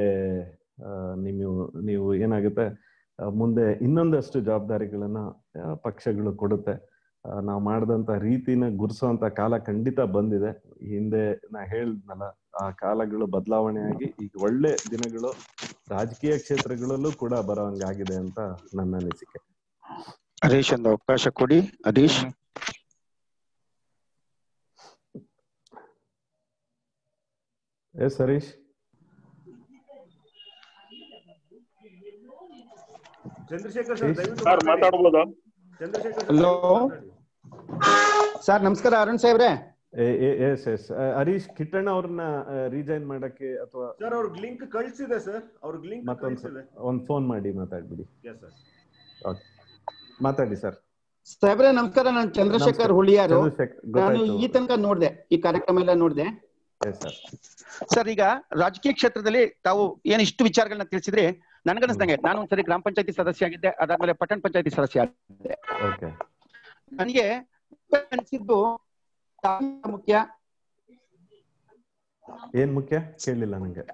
S2: ನೀವು ಏನಾಗುತ್ತೆ ಮುಂದೆ ಇನ್ನೊಂದಷ್ಟು ಜವಾಬ್ದಾರಿಗಳನ್ನ ಪಕ್ಷಗಳು ಕೊಡುತ್ತೆ. ನಾವು ಮಾಡಿದಂತ ರೀತಿನ ಗುರ್ಸೋಂತ ಕಾಲ ಖಂಡಿತ ಬಂದಿದೆ. ಹಿಂದೆ ನಾ ಹೇಳ್ದನಲ್ಲ, ಆ ಕಾಲಗಳು ಬದಲಾವಣೆ ಆಗಿ ಈಗ ಒಳ್ಳೆ ದಿನಗಳು ರಾಜಕೀಯ ಕ್ಷೇತ್ರಗಳಲ್ಲೂ ಕೂಡ ಬರೋ ಹಂಗಾಗಿದೆ ಅಂತ ನನ್ನ ಅನಿಸಿಕೆ.
S6: ಹರೀಶ್ ಒಂದು ಅವಕಾಶ ಕೊಡಿ. ಹರೀಶ್.
S2: ಎಸ್ ಹರೀಶ್.
S4: ಚಂದ್ರಶೇಖರ್ ಸರ್ ದಯವಿಟ್ಟು
S15: ಸರ್ ಮಾತಾಡಬಹುದಾ?
S4: ಚಂದ್ರಶೇಖರ್
S6: ಹಲೋ ಸರ್, ನಮಸ್ಕಾರ ಅರುಣ್ ಸಾಹೇಬ್ರೆ.
S2: ಎಸ್ ಹರೀಶ್ ಕಿಟ್ಟಣ್ಣ ಅವ್ರನ್ನ ರಿಜೈನ್ ಮಾಡಕ್ಕೆ ಅಥವಾ
S4: ಸರ್ ಅವ್ರಿಗೆ ಲಿಂಕ್ ಕಳಿಸಿದೆ ಸರ್, ಅವ್ರಿಗೆ ಲಿಂಕ್ ಕಳಿಸಿದೆ.
S2: ಒಂದ್ ಫೋನ್ ಮಾಡಿ ಮಾತಾಡ್ಬಿಡಿ.
S4: Yes sir.
S2: ಓಕೆ ಮಾತಾಡಿ ಸರ್.
S6: ಸಾಹೇಬ್ರೆ ನಮಸ್ಕಾರ, ನಾನು ಚಂದ್ರಶೇಖರ್ ಹುಳಿಯಾರು. ನಾನು ಈ ತನಕ ನೋಡಿದೆ, ಈ ಕಾರ್ಯಕ್ರಮ ಎಲ್ಲ ನೋಡಿದೆ ಸರ್. ಈಗ ರಾಜಕೀಯ ಕ್ಷೇತ್ರದಲ್ಲಿ ತಾವು ಏನ್ ಇಷ್ಟು ವಿಚಾರಗಳನ್ನ ತಿಳಿಸಿದ್ರೆ ನನ್ಗನ್ನಿಸ್ದಂಗೆ ನಾನು ಒಂದ್ಸರಿ ಗ್ರಾಮ ಪಂಚಾಯತಿ ಸದಸ್ಯ ಆಗಿದ್ದೆ, ಅದಾದ್ಮೇಲೆ ಪಟ್ಟಣ ಪಂಚಾಯತಿ ಸದಸ್ಯ ಆಗಿದ್ದೆ. ನನಗೆ ಅನಿಸಿದ್ದು ಮುಖ್ಯ
S2: ಏನ್ ಮುಖ್ಯ ಕೇಳಲಿಲ್ಲ ನಂಗೆ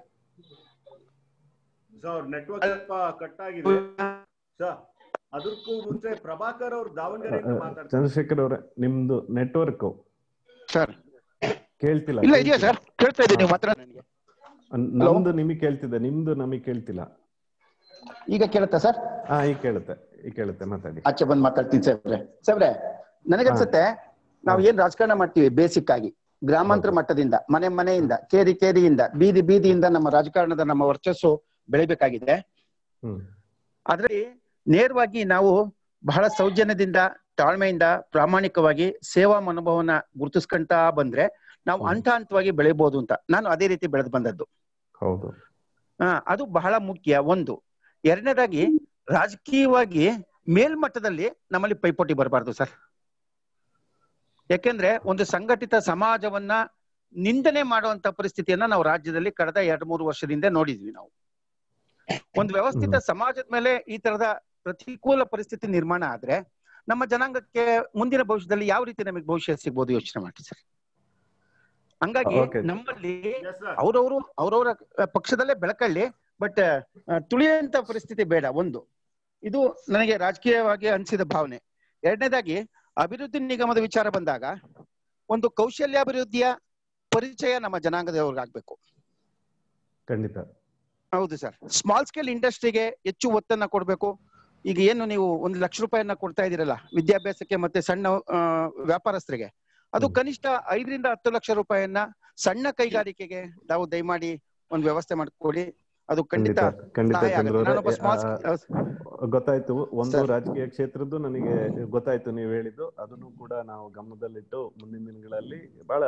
S4: ಸರ್. ನೆಟ್ವರ್ಕ್ ಸ್ವಲ್ಪ ಕಟ್ ಆಗಿದೆ ಸರ್. ಅದಕ್ಕೂ ಮುಂಚೆ ಪ್ರಭಾಕರ್ ಅವ್ರು ದಾವಣಗೆರೆಯಿಂದ ಮಾತಾಡ್ತಾರೆ.
S2: ಚಂದ್ರಶೇಖರ್ ಅವರೇ, ನಿಮ್ದು ನೆಟ್ವರ್ಕ್
S6: ಸರ್
S2: ಕೇಳ್ತಿಲ್ಲ.
S6: ಇಲ್ಲ ಇದೆಯಾ ಸರ್? ಕೇಳ್ತಾ ಇದ್ದೀನಿ ನೀವು ಮಾತ್ರ.
S2: ನಮ್ದು ನಿಮಗೆ ಕೇಳ್ತಿದೆ, ನಿಮ್ದು ನಮಗೆ ಕೇಳ್ತಿಲ್ಲ.
S6: ಈಗ ಕೇಳುತ್ತಾ ಸರ್?
S2: ಹಾ ಈಗ ಕೇಳುತ್ತೆ ಮಾತಾಡಿ.
S6: ಆಚೆ ಬಂದ್ ಮಾತಾಡ್ತೀನಿ ಸಾಹೇಬ್ರೆ. ನನಗನ್ಸುತ್ತೆ ನಾವು ಏನ್ ರಾಜಕಾರಣ ಮಾಡ್ತೀವಿ ಬೇಸಿಕ್ ಆಗಿ ಗ್ರಾಮಾಂತರ ಮಟ್ಟದಿಂದ, ಮನೆಯಿಂದ, ಕೇರಿಯಿಂದ, ಬೀದಿಯಿಂದ ನಮ್ಮ ರಾಜಕಾರಣದ ನಮ್ಮ ವರ್ಚಸ್ಸು ಬೆಳಿಬೇಕಾಗಿದೆ. ಅದ್ರಲ್ಲಿ ನೇರವಾಗಿ ನಾವು ಬಹಳ ಸೌಜನ್ಯದಿಂದ, ತಾಳ್ಮೆಯಿಂದ, ಪ್ರಾಮಾಣಿಕವಾಗಿ ಸೇವಾ ಮನೋಭಾವನ ಗುರುತಿಸ್ಕೊಂತ ಬಂದ್ರೆ ನಾವು ಹಂತವಾಗಿ ಬೆಳಿಬಹುದು ಅಂತ ನಾನು ಅದೇ ರೀತಿ ಬೆಳೆದು ಬಂದದ್ದು.
S2: ಹೌದು.
S6: ಅದು ಬಹಳ ಮುಖ್ಯ. ಒಂದು. ಎರಡನೇದಾಗಿ ರಾಜಕೀಯವಾಗಿ ಮೇಲ್ಮಟ್ಟದಲ್ಲಿ ನಮ್ಮಲ್ಲಿ ಪೈಪೋಟಿ ಬರಬಾರ್ದು ಸರ್. ಯಾಕೆಂದ್ರೆ ಒಂದು ಸಂಘಟಿತ ಸಮಾಜವನ್ನ ನಿಂದನೆ ಮಾಡುವಂತ ಪರಿಸ್ಥಿತಿಯನ್ನ ನಾವು ರಾಜ್ಯದಲ್ಲಿ ಕಳೆದ 2-3 ವರ್ಷದಿಂದ ನೋಡಿದ್ವಿ. ನಾವು ಒಂದು ವ್ಯವಸ್ಥಿತ ಸಮಾಜದ ಮೇಲೆ ಈ ತರದ ಪ್ರತಿಕೂಲ ಪರಿಸ್ಥಿತಿ ನಿರ್ಮಾಣ ಆದ್ರೆ ನಮ್ಮ ಜನಾಂಗಕ್ಕೆ ಮುಂದಿನ ಭವಿಷ್ಯದಲ್ಲಿ ಯಾವ ರೀತಿ ನಮಗೆ ಭವಿಷ್ಯ ಸಿಗ್ಬೋದು ಯೋಚನೆ ಮಾಡಿ ಸರ್. ಹಂಗಾಗಿ ನಮ್ಮಲ್ಲಿ ಅವ್ರವ್ರ ಪಕ್ಷದಲ್ಲೇ ಬೆಳಕಳ್ಳಿ, ಬಟ್ ತುಳಿಯುವಂತ ಪರಿಸ್ಥಿತಿ ಬೇಡ. ಒಂದು ಇದು ನನಗೆ ರಾಜಕೀಯವಾಗಿ ಅನಿಸಿದ ಭಾವನೆ. ಎರಡನೇದಾಗಿ ಅಭಿವೃದ್ಧಿ ನಿಗಮದ ವಿಚಾರ ಬಂದಾಗ ಒಂದು ಕೌಶಲ್ಯಾಭಿವೃದ್ಧಿಯ ಪರಿಚಯ ನಮ್ಮ ಜನಾಂಗದವ್ರಿಗಾಗ್ಬೇಕು.
S2: ಖಂಡಿತ
S6: ಹೌದು ಸರ್. ಸ್ಮಾಲ್ ಸ್ಕೇಲ್ ಇಂಡಸ್ಟ್ರಿಗೆ ಹೆಚ್ಚು ಒತ್ತನ್ನ ಕೊಡ್ಬೇಕು. ಈಗ ಏನು ನೀವು 1 ಲಕ್ಷ ರೂಪಾಯಿಯನ್ನ ಕೊಡ್ತಾ ಇದೀರಲ್ಲ ವಿದ್ಯಾಭ್ಯಾಸಕ್ಕೆ ಮತ್ತೆ ಸಣ್ಣ ವ್ಯಾಪಾರಸ್ಥರಿಗೆ, ಅದು ಕನಿಷ್ಠ 5ರಿಂದ 10 ಲಕ್ಷ ರೂಪಾಯಿಯನ್ನ ಸಣ್ಣ ಕೈಗಾರಿಕೆಗೆ ತಾವು ದಯಮಾಡಿ ಒಂದು ವ್ಯವಸ್ಥೆ ಮಾಡಿಕೊಡಿ. ಅದು ಖಂಡಿತ
S2: ಗೊತ್ತಾಯ್ತು. ಒಂದು ರಾಜಕೀಯ ಕ್ಷೇತ್ರದ್ದು ನನಗೆ ಗೊತ್ತಾಯ್ತು ನೀವು ಹೇಳಿದ್ದು. ಅದನ್ನು ಕೂಡ ನಾವು ಗಮನದಲ್ಲಿಟ್ಟು ಮುಂದಿನ ದಿನಗಳಲ್ಲಿ ಬಹಳ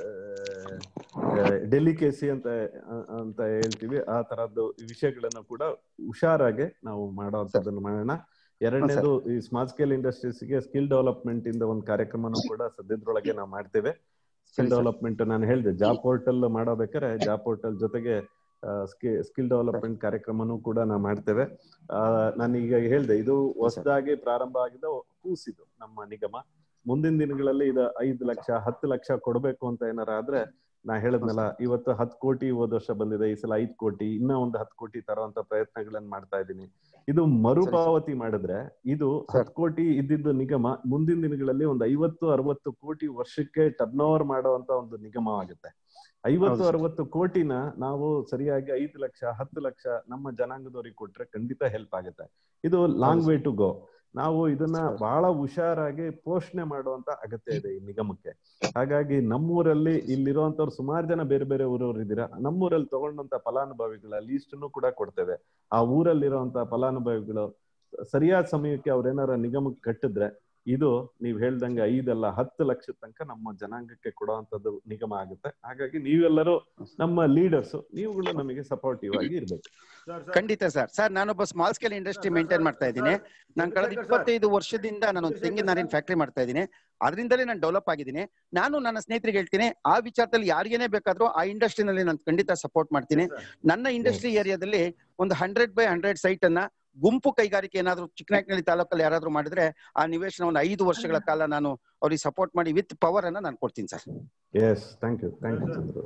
S2: ಡೆಲಿಕೇಸಿ ಅಂತ ಹೇಳ್ತೀವಿ, ಆ ತರದ್ದು ವಿಷಯಗಳನ್ನ ಕೂಡ ಹುಷಾರಾಗಿ ನಾವು ಮಾಡೋದನ್ನ ಮಾಡೋಣ. ಎರಡನೇದು, ಈ ಸ್ಮಾಲ್ ಸ್ಕೇಲ್ ಇಂಡಸ್ಟ್ರೀಸ್ಗೆ ಸ್ಕಿಲ್ ಡೆವಲಪ್ಮೆಂಟ್ ಇಂದ ಒಂದು ಕಾರ್ಯಕ್ರಮನೂ ಕೂಡ ಸದ್ಯದೊಳಗೆ ನಾವು ಮಾಡ್ತೇವೆ. ಸ್ಕಿಲ್ ಡೆವಲಪ್ಮೆಂಟ್ ನಾನು ಹೇಳಿದೆ, ಜಾಬ್ ಪೋರ್ಟಲ್ ಮಾಡೋಬೇಕಾದ್ರೆ ಜಾಬ್ ಪೋರ್ಟಲ್ ಜೊತೆಗೆ ಸ್ಕಿಲ್ ಡೆವಲಪ್ಮೆಂಟ್ ಕಾರ್ಯಕ್ರಮನೂ ಕೂಡ ನಾವು ಮಾಡ್ತೇವೆ. ನಾನೀಗ ಹೇಳ್ದೆ, ಇದು ಹೊಸದಾಗಿ ಪ್ರಾರಂಭ ಆಗಿದ ಕೂಸಿದು ನಮ್ಮ ನಿಗಮ. ಮುಂದಿನ ದಿನಗಳಲ್ಲಿ ಇದು 5 ಲಕ್ಷ 10 ಲಕ್ಷ ಕೊಡ್ಬೇಕು ಅಂತ ಏನಾರ ಆದ್ರೆ, ನಾ ಹೇಳದ್ನಲ್ಲ, ಇವತ್ತು 10 ಕೋಟಿ ಹೋದ ವರ್ಷ ಬಂದಿದೆ, ಈ ಸಲ 5 ಕೋಟಿ, ಇನ್ನ ಒಂದು 10 ಕೋಟಿ ತರುವಂತ ಪ್ರಯತ್ನಗಳನ್ನ ಮಾಡ್ತಾ ಇದ್ದೀನಿ. ಇದು ಮರುಪಾವತಿ ಮಾಡಿದ್ರೆ, ಇದು 10 ಕೋಟಿ ಇದ್ದಿದ್ದು ನಿಗಮ ಮುಂದಿನ ದಿನಗಳಲ್ಲಿ ಒಂದು 50-60 ಕೋಟಿ ವರ್ಷಕ್ಕೆ ಟರ್ನ್ ಓವರ್ ಮಾಡುವಂತ ಒಂದು ನಿಗಮ ಆಗುತ್ತೆ. 50-60 ಕೋಟಿನ ನಾವು ಸರಿಯಾಗಿ 5 ಲಕ್ಷ 10 ಲಕ್ಷ ನಮ್ಮ ಜನಾಂಗದವ್ರಿಗೆ ಕೊಟ್ರೆ ಖಂಡಿತ ಹೆಲ್ಪ್ ಆಗುತ್ತೆ. ಇದು ಲಾಂಗ್ ವೇ ಟು ಗೋ. ನಾವು ಇದನ್ನ ಬಹಳ ಹುಷಾರಾಗಿ ಪೋಷಣೆ ಮಾಡುವಂತ ಅಗತ್ಯ ಇದೆ ಈ ನಿಗಮಕ್ಕೆ. ಹಾಗಾಗಿ ನಮ್ಮೂರಲ್ಲಿ ಇಲ್ಲಿರುವಂತವ್ರು ಸುಮಾರು ಜನ ಬೇರೆ ಬೇರೆ ಊರವ್ರು ಇದ್ದೀರಾ. ನಮ್ಮೂರಲ್ಲಿ ತಗೊಂಡಂತ ಫಲಾನುಭವಿಗಳ ಲೀಸ್ಟ್ನು ಕೂಡ ಕೊಡ್ತೇವೆ. ಆ ಊರಲ್ಲಿರುವಂತ ಫಲಾನುಭವಿಗಳು ಸರಿಯಾದ ಸಮಯಕ್ಕೆ ಅವ್ರೇನಾರ ನಿಗಮಕ್ಕೆ ಕಟ್ಟಿದ್ರೆ, ಇದು ನೀವ್ ಹೇಳ್ದಂಗೆ 5 ಅಲ್ಲ 10 ಲಕ್ಷ ತನಕ ನಮ್ಮ ಜನಾಂಗಕ್ಕೆ ಕೊಡುವಂತದ್ದು ನಿಗಮ ಆಗುತ್ತೆ. ಹಾಗಾಗಿ ನೀವೆಲ್ಲರೂ ನಮ್ಮ ಲೀಡರ್ಸ್, ನೀವುಗಳು ನಮಗೆ ಸಪೋರ್ಟಿವ್ ಆಗಿ ಇರ್ಬೇಕು.
S6: ಖಂಡಿತ ಸರ್. ನಾನೊಬ್ಬ ಸ್ಮಾಲ್ ಸ್ಕೇಲ್ ಇಂಡಸ್ಟ್ರಿ ಮೇಂಟೈನ್ ಮಾಡ್ತಾ ಇದ್ದೀನಿ. ನಾನು ಕಳೆದ 25 ವರ್ಷದಿಂದ ನಾನು ತೆಂಗಿನ ನಾರಿನ ಫ್ಯಾಕ್ಟರಿ ಮಾಡ್ತಾ ಇದ್ದೀನಿ. ಅದರಿಂದಲೇ ನಾನು ಡೆವಲಪ್ ಆಗಿದ್ದೀನಿ. ನಾನು ನನ್ನ ಸ್ನೇಹಿತರಿಗೆ ಹೇಳ್ತೀನಿ, ಆ ವಿಚಾರದಲ್ಲಿ ಯಾರಿಗೇನೆ ಬೇಕಾದ್ರೂ ಆ ಇಂಡಸ್ಟ್ರಿನಲ್ಲಿ ನಾನು ಖಂಡಿತ ಸಪೋರ್ಟ್ ಮಾಡ್ತೀನಿ. ನನ್ನ ಇಂಡಸ್ಟ್ರಿ ಏರಿಯಾದಲ್ಲಿ ಒಂದು 100/100 ಸೈಟ್ ಅನ್ನ ಗುಂಪು ಕೈಗಾರಿಕೆ ಏನಾದ್ರು ಚಿಕ್ಕನಾಯಕನಹಳ್ಳಿ ತಾಲೂಕಲ್ಲಿ ಯಾರಾದ್ರೂ ಮಾಡಿದ್ರೆ, ಆ ನಿವೇಶನವನ್ನು 5 ವರ್ಷಗಳ ಕಾಲ ನಾನು ಅವ್ರಿಗೆ ಸಪೋರ್ಟ್ ಮಾಡಿ ವಿತ್ ಪವರ್ ಅನ್ನ ನಾನು ಕೊಡ್ತೀನಿ sir.
S2: Yes, thank you Chandru.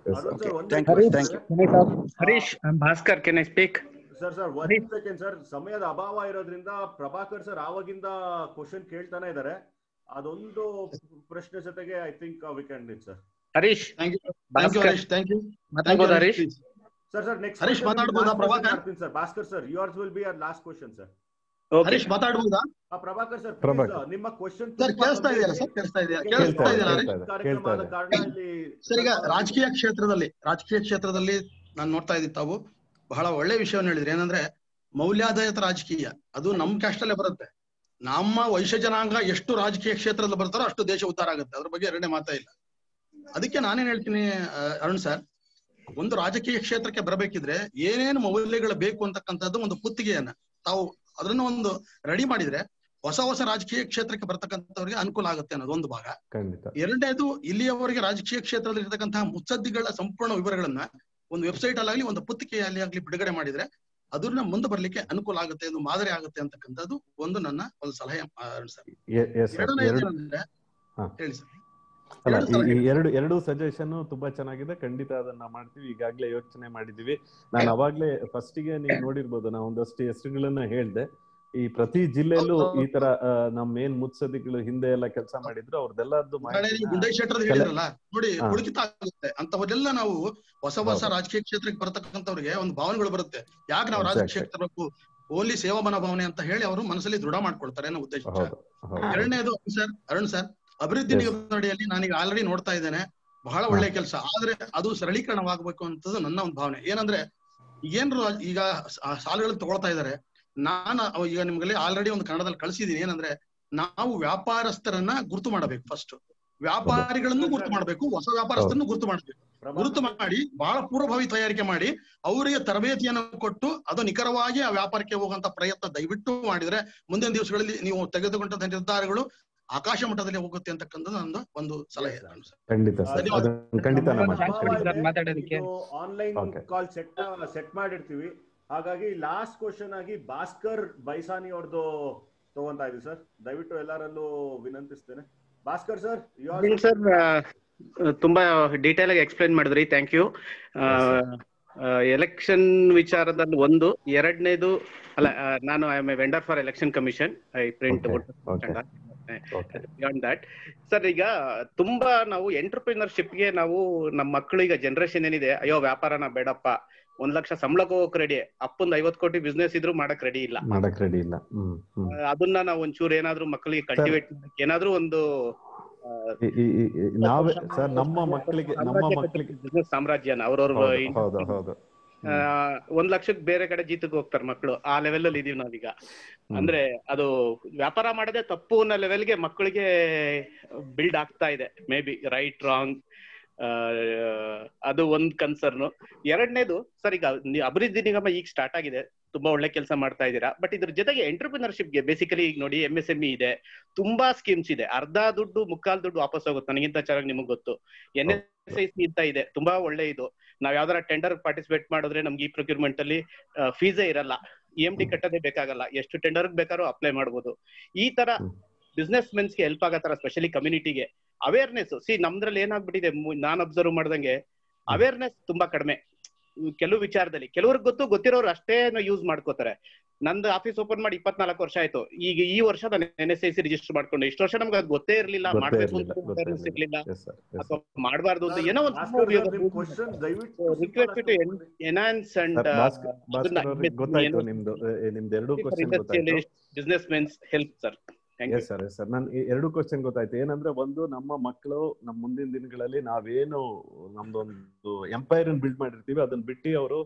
S15: Harish, Bhaskar, can I speak?
S4: Sir 1 second sir, ಸಮಯದ ಅಭಾವ ಇರೋದ್ರಿಂದ ಪ್ರಭಾಕರ್ ಸರ್ ಆವಾಗಿಂದ ಕ್ವಶನ್ ಕೇಳ್ತಾನೆ ಇದ್ದಾರೆ. ಅದೊಂದು ಪ್ರಶ್ನೆ ಜೊತೆಗೆ I think we can do sir.
S15: Harish,
S9: thank you.
S15: Harish
S4: sir next
S9: Harish ಮಾತಾಡಬಹುದಾ? Prabhakar
S4: sir, Bhaskar sir, yours will be our last question sir.
S9: Harish ಮಾತಾಡಬಹುದಾ?
S4: ಪ್ರಭಾಕರ್ ಸರ್, ನಿಮ್ಮ ಕ್ವಶನ್
S9: ಸರ್ ಕೇಳಿಸ್ತಾ ಇದೆಯಾ ಸರ್? ಕೇಳಿಸ್ತಾ ಇದೆಯಾ? ಸರ್, ಈಗ ರಾಜಕೀಯ ಕ್ಷೇತ್ರದಲ್ಲಿ ನಾನು ನೋಡ್ತಾ ಇದ್ದೀನಿ, ತಾವು ಬಹಳ ಒಳ್ಳೆ ವಿಷಯವನ್ನು ಹೇಳಿದ್ರಿ. ಏನಂದ್ರೆ ಮೌಲ್ಯಾಧಾರಿತ ರಾಜಕೀಯ, ಅದು ನಮ್ ಕ್ಯಾಸ್ಟ್ ಅಲ್ಲೇ ಬರುತ್ತೆ. ನಮ್ಮ ವೈಶ್ಯ ಜನಾಂಗ ಎಷ್ಟು ರಾಜಕೀಯ ಕ್ಷೇತ್ರದಲ್ಲಿ ಬರ್ತಾರೋ ಅಷ್ಟು ದೇಶ ಉದ್ಧಾರ ಆಗುತ್ತೆ. ಅದ್ರ ಬಗ್ಗೆ ಎರಡನೇ ಮಾತಾ ಇಲ್ಲ. ಅದಕ್ಕೆ ನಾನೇನ್ ಹೇಳ್ತೀನಿ ಅರುಣ್ ಸರ್, ಒಂದು ರಾಜಕೀಯ ಕ್ಷೇತ್ರಕ್ಕೆ ಬರಬೇಕಿದ್ರೆ ಏನೇನು ಮೌಲ್ಯಗಳು ಬೇಕು ಅಂತಕ್ಕಂಥದ್ದು ಒಂದು ಪುತ್ತಿಗೆಯನ್ನ ತಾವು ಅದನ್ನ ಒಂದು ರೆಡಿ ಮಾಡಿದ್ರೆ ಹೊಸ ರಾಜಕೀಯ ಕ್ಷೇತ್ರಕ್ಕೆ ಬರ್ತಕ್ಕಂಥವ್ರಿಗೆ ಅನುಕೂಲ ಆಗುತ್ತೆ ಅನ್ನೋದು ಒಂದು ಭಾಗ. ಎರಡನೇದು, ಇಲ್ಲಿಯವರೆಗೆ ರಾಜಕೀಯ ಕ್ಷೇತ್ರದಲ್ಲಿ ಇರತಕ್ಕಂತಹ ಮುತ್ಸದ್ದಿಗಳ ಸಂಪೂರ್ಣ ವಿವರಗಳನ್ನ ಒಂದು ವೆಬ್ಸೈಟ್ ಅಲ್ಲಾಗ್ಲಿ ಒಂದು ಪುತ್ತಿಕೆಯಲ್ಲಿ ಆಗ್ಲಿ ಬಿಡುಗಡೆ ಮಾಡಿದ್ರೆ ಅದನ್ನ ಮುಂದೆ ಬರ್ಲಿಕ್ಕೆ ಅನುಕೂಲ ಆಗುತ್ತೆ, ಒಂದು ಮಾದರಿ ಆಗುತ್ತೆ ಅಂತಕ್ಕಂಥದ್ದು ಒಂದು ನನ್ನ ಒಂದು ಸಲಹೆ ಸರ್. ಎರಡನೇದು ಏನಂದ್ರೆ, ಹೇಳಿ ಸರ್.
S2: ಅಲ್ಲ, ಈ ಎರಡು ಸಜೆಷನ್ ತುಂಬಾ ಚೆನ್ನಾಗಿದೆ. ಖಂಡಿತ ಅದನ್ನ ಮಾಡ್ತೀವಿ. ಈಗಾಗ್ಲೇ ಯೋಚನೆ ಮಾಡಿದೀವಿ. ನಾನು ಅವಾಗ್ಲೇ ಫಸ್ಟಿಗೆ ನೀವು ನೋಡಿರ್ಬೋದು, ನಾವು ಒಂದಷ್ಟು ಹೆಸರುಗಳನ್ನ ಹೇಳ್ದೆ. ಈ ಪ್ರತಿ ಜಿಲ್ಲೆಯಲ್ಲೂ ಈ ತರ ನಮ್ಮ ಏನ್ ಮುತ್ಸದ್ದಿಗಳು ಹಿಂದೆ ಎಲ್ಲ ಕೆಲಸ ಮಾಡಿದ್ರು ಅವ್ರದ್ದೆಲ್ಲದ್ದು
S9: ನೋಡಿ ಕುಳಿತ ಆಗುತ್ತೆ ಅಂತವರೆಲ್ಲ ನಾವು ಹೊಸ ರಾಜಕೀಯ ಕ್ಷೇತ್ರಕ್ಕೆ ಬರ್ತಕ್ಕಂಥವ್ರಿಗೆ ಒಂದು ಭಾವನೆಗಳು ಬರುತ್ತೆ. ಯಾಕೆ ನಾವು ರಾಜಕೀಯ ಕ್ಷೇತ್ರಕ್ಕೂ ಓನ್ಲಿ ಸೇವಾ ಮನೋಭಾವನೆ ಅಂತ ಹೇಳಿ ಅವರು ಮನಸ್ಸಲ್ಲಿ ದೃಢ ಮಾಡ್ಕೊಳ್ತಾರೆ ಅನ್ನೋ ಉದ್ದೇಶ. ಎರಡನೇದು ಸರ್, ಅರುಣ್ ಸರ್, ಅಭಿವೃದ್ಧಿ ನಿಗಮದ ಅಡಿಯಲ್ಲಿ ನಾನೀಗ ಆಲ್ರೆಡಿ ನೋಡ್ತಾ ಇದ್ದೇನೆ, ಬಹಳ ಒಳ್ಳೆ ಕೆಲಸ. ಆದ್ರೆ ಅದು ಸರಳೀಕರಣವಾಗಬೇಕು ಅಂತದ್ದು ನನ್ನ ಒಂದು ಭಾವನೆ. ಏನಂದ್ರೆ ಏನ್ರು ಈಗ ಸಾಲಗಳನ್ನು ತಗೊಳ್ತಾ ಇದಾರೆ, ನಾನು ಈಗ ನಿಮ್ಗೆ ಆಲ್ರೆಡಿ ಒಂದು ಕನ್ನಡದಲ್ಲಿ ಕಳಿಸಿದೀನಿ. ಏನಂದ್ರೆ ನಾವು ವ್ಯಾಪಾರಸ್ಥರನ್ನ ಗುರುತು ಮಾಡಬೇಕು. ಫಸ್ಟ್ ವ್ಯಾಪಾರಿಗಳನ್ನು ಗುರುತು ಮಾಡಬೇಕು, ಹೊಸ ವ್ಯಾಪಾರಸ್ಥರನ್ನು ಗುರುತು ಮಾಡಬೇಕು. ಗುರುತು ಮಾಡಿ ಬಹಳ ಪೂರ್ವಭಾವಿ ತಯಾರಿಕೆ ಮಾಡಿ ಅವರಿಗೆ ತರಬೇತಿಯನ್ನು ಕೊಟ್ಟು ಅದು ನಿಖರವಾಗಿ ಆ ವ್ಯಾಪಾರಕ್ಕೆ ಹೋಗುವಂತ ಪ್ರಯತ್ನ ದಯವಿಟ್ಟು ಮಾಡಿದ್ರೆ ಮುಂದಿನ ದಿವಸಗಳಲ್ಲಿ ನೀವು ತೆಗೆದುಕೊಂಡಂತ ನಿರ್ಧಾರಗಳು ಆಕಾಶ ಮಟ್ಟದಲ್ಲಿ ಹೋಗುತ್ತೆ ಅಂತಕ್ಕಂಥದ್ದು ನಂದು ಒಂದು ಸಲಹೆ.
S4: ಆನ್ಲೈನ್ ಕಾಲ್ ಸೆಟ್ ಮಾಡಿರ್ತೀವಿ. ಹಾಗಾಗಿ ಲಾಸ್ಟ್ ಕ್ವಶನ್ ಆಗಿ ಭಾಸ್ಕರ್ ಬೈಸಾನಿ ಅವ್ರದ್ದು ತಗೊಂತಾ ಇದೀವಿ ಸರ್. ದಯವಿಟ್ಟು ಎಲ್ಲರಲ್ಲೂ ವಿನಂತಿಸ್ತೇನೆ. ಭಾಸ್ಕರ್ ಸರ್,
S15: ಸರ್ ತುಂಬಾ ಡೀಟೇಲ್ ಆಗಿ ಎಕ್ಸ್ಪ್ಲೈನ್ ಮಾಡಿದ್ರಿ, ಥ್ಯಾಂಕ್ ಯು. ಎಲೆಕ್ಷನ್ ವಿಚಾರದಲ್ಲಿ ಒಂದು, ಎರಡನೇದು ಅಲ್ಲ, ನಾನು I am a vendor for election commission, I print beyond that. Sir, ಈಗ ತುಂಬಾ ನಾವು ಎಂಟರ್ಪ್ರಿನರ್ಶಿಪ್ಗೆ ನಾವು ನಮ್ಮ ಮಕ್ಕಳು ಈಗ ಜನರೇಷನ್ ಏನಿದೆ, ಅಯ್ಯೋ ವ್ಯಾಪಾರನ ಬೇಡಪ್ಪ, 1 ಲಕ್ಷ ಸಂಬಳಕ್ಕೆ ಹೋಗಕ್ ರೆಡಿ, ಅಪ್ಪಂದು 50 ಕೋಟಿ ಬಿಸ್ನೆಸ್ ಇದ್ರು ಮಾಡಕ್ ರೆಡಿ ಇಲ್ಲ. ಅದನ್ನ ನಾವು ಒಂಚೂರು ಏನಾದ್ರು ಮಕ್ಕಳಿಗೆ ಕಲ್ಟಿವೇಟ್ ಏನಾದ್ರು ಒಂದು
S2: ನಮ್ಮ ಮಕ್ಕಳಿಗೆ
S15: ಬಿಸ್ನೆಸ್ ಸಾಮ್ರಾಜ್ಯನ ಅವ್ರವ್ರ 1 ಲಕ್ಷಕ್ಕೆ ಬೇರೆ ಕಡೆ ಜೀತಕ್ಕೆ ಹೋಗ್ತಾರೆ ಮಕ್ಕಳು. ಆ ಲೆವೆಲ್ ಅಲ್ಲಿ ಇದೀವಿ ನಾವೀಗ. ಅಂದ್ರೆ ಅದು ವ್ಯಾಪಾರ ಮಾಡೋದೇ ತಪ್ಪು ಅನ್ನೋ ಲೆವೆಲ್ಗೆ ಮಕ್ಕಳಿಗೆ ಬಿಲ್ಡ್ ಆಗ್ತಾ ಇದೆ. ಮೇ ಬಿ ರೈಟ್ ರಾಂಗ್ ಅದು ಒಂದ್ ಕನ್ಸರ್ನ್. ಎರಡನೇದು ಸರ್, ಈಗ ಅಭಿವೃದ್ಧಿ ನಿಗಮ ಈಗ ಸ್ಟಾರ್ಟ್ ಆಗಿದೆ, ತುಂಬಾ ಒಳ್ಳೆ ಕೆಲಸ ಮಾಡ್ತಾ ಇದ್ದೀರಾ. ಬಟ್ ಇದ್ರ ಜೊತೆಗೆ ಎಂಟರ್ಪ್ರಿನರ್ಶಿಪ್ ಗೆ ಬೇಸಿಕಲಿ ಈಗ ನೋಡಿ MSME ಇದೆ, ತುಂಬಾ ಸ್ಕೀಮ್ಸ್ ಇದೆ. ಅರ್ಧ ದುಡ್ಡು ಮುಕ್ಕಾಲ್ ದುಡ್ಡು ವಾಪಸ್ ಹೋಗುತ್ತೆ, ನನಗಿಂತ ಚೆನ್ನಾಗಿ ನಿಮಗ್ ಗೊತ್ತು. NSIC ಅಂತ ಇದೆ, ತುಂಬಾ ಒಳ್ಳೆ ಇದು. ನಾವ್ ಯಾವ್ದಾರ ಟೆಂಡರ್ ಪಾರ್ಟಿಸಿಪೇಟ್ ಮಾಡಿದ್ರೆ ನಮ್ಗೆ ಈ ಪ್ರೊಕ್ಯೂರ್ಮೆಂಟ್ ಅಲ್ಲಿ ಫೀಸೇ ಇರಲ್ಲ, EMD ಕಟ್ಟೋದೇ ಬೇಕಾಗಲ್ಲ, ಎಷ್ಟು ಟೆಂಡರ್ ಬೇಕಾದ್ರೂ ಅಪ್ಲೈ ಮಾಡ್ಬೋದು. ಈ ತರ ಬಿಸ್ನೆಸ್ ಮೆನ್ಸ್ಗೆ ಹೆಲ್ಪ್ ಆಗತ್ತಾರ, ಸ್ಪೆಷಲಿ ಕಮ್ಯುನಿಟಿಗೆ ಅವೇರ್ನೆಸ್. ನಮ್ದ್ರಲ್ಲಿ ಏನಾಗ್ಬಿಟ್ಟಿದೆ, ನಾನ್ ಅಬ್ಸರ್ವ್ ಮಾಡ್ದಂಗೆ ಅವೇರ್ನೆಸ್ ತುಂಬಾ ಕಡಿಮೆ ಕೆಲವು ವಿಚಾರದಲ್ಲಿ. ಕೆಲವ್ರಿಗೆ ಗೊತ್ತಿರೋರು ಅಷ್ಟೇ ಯೂಸ್ ಮಾಡ್ಕೋತಾರೆ. ನಂದು ಆಫೀಸ್ ಓಪನ್ ಮಾಡಿ 24 ವರ್ಷ ಆಯ್ತು. ಈಗ ಈ ವರ್ಷ ನಾನು NSIC ರಿಜಿಸ್ಟರ್ ಮಾಡ್ಕೊಂಡೆ. ಇಷ್ಟು ವರ್ಷ ನಮ್ಗೆ ಅದು ಗೊತ್ತೇ ಇರ್ಲಿಲ್ಲ, ಮಾಡ್ಬೇಕು ಅಂತ ಅವೇರ್ನೆಸ್ ಇರ್ಲಿಲ್ಲ, ಅಥವಾ ಮಾಡಬಾರ್ದು ಅಂತ ಏನೋ ಒಂದು request to enhance and business mens help sir.
S2: Yes sir, ನನ್ 2 ಕ್ವಶನ್ ಗೊತ್ತಾಯ್ತು. ಏನಂದ್ರೆ, ಒಂದು, ನಮ್ಮ ಮಕ್ಕಳು ನಮ್ಮ ಮುಂದಿನ ದಿನಗಳಲ್ಲಿ ನಾವೇನು ನಮ್ದೊಂದು ಎಂಪೈರ್ ಬಿಲ್ಡ್ ಮಾಡಿರ್ತೀವಿ ಅದನ್ನ ಬಿಟ್ಟು ಅವರು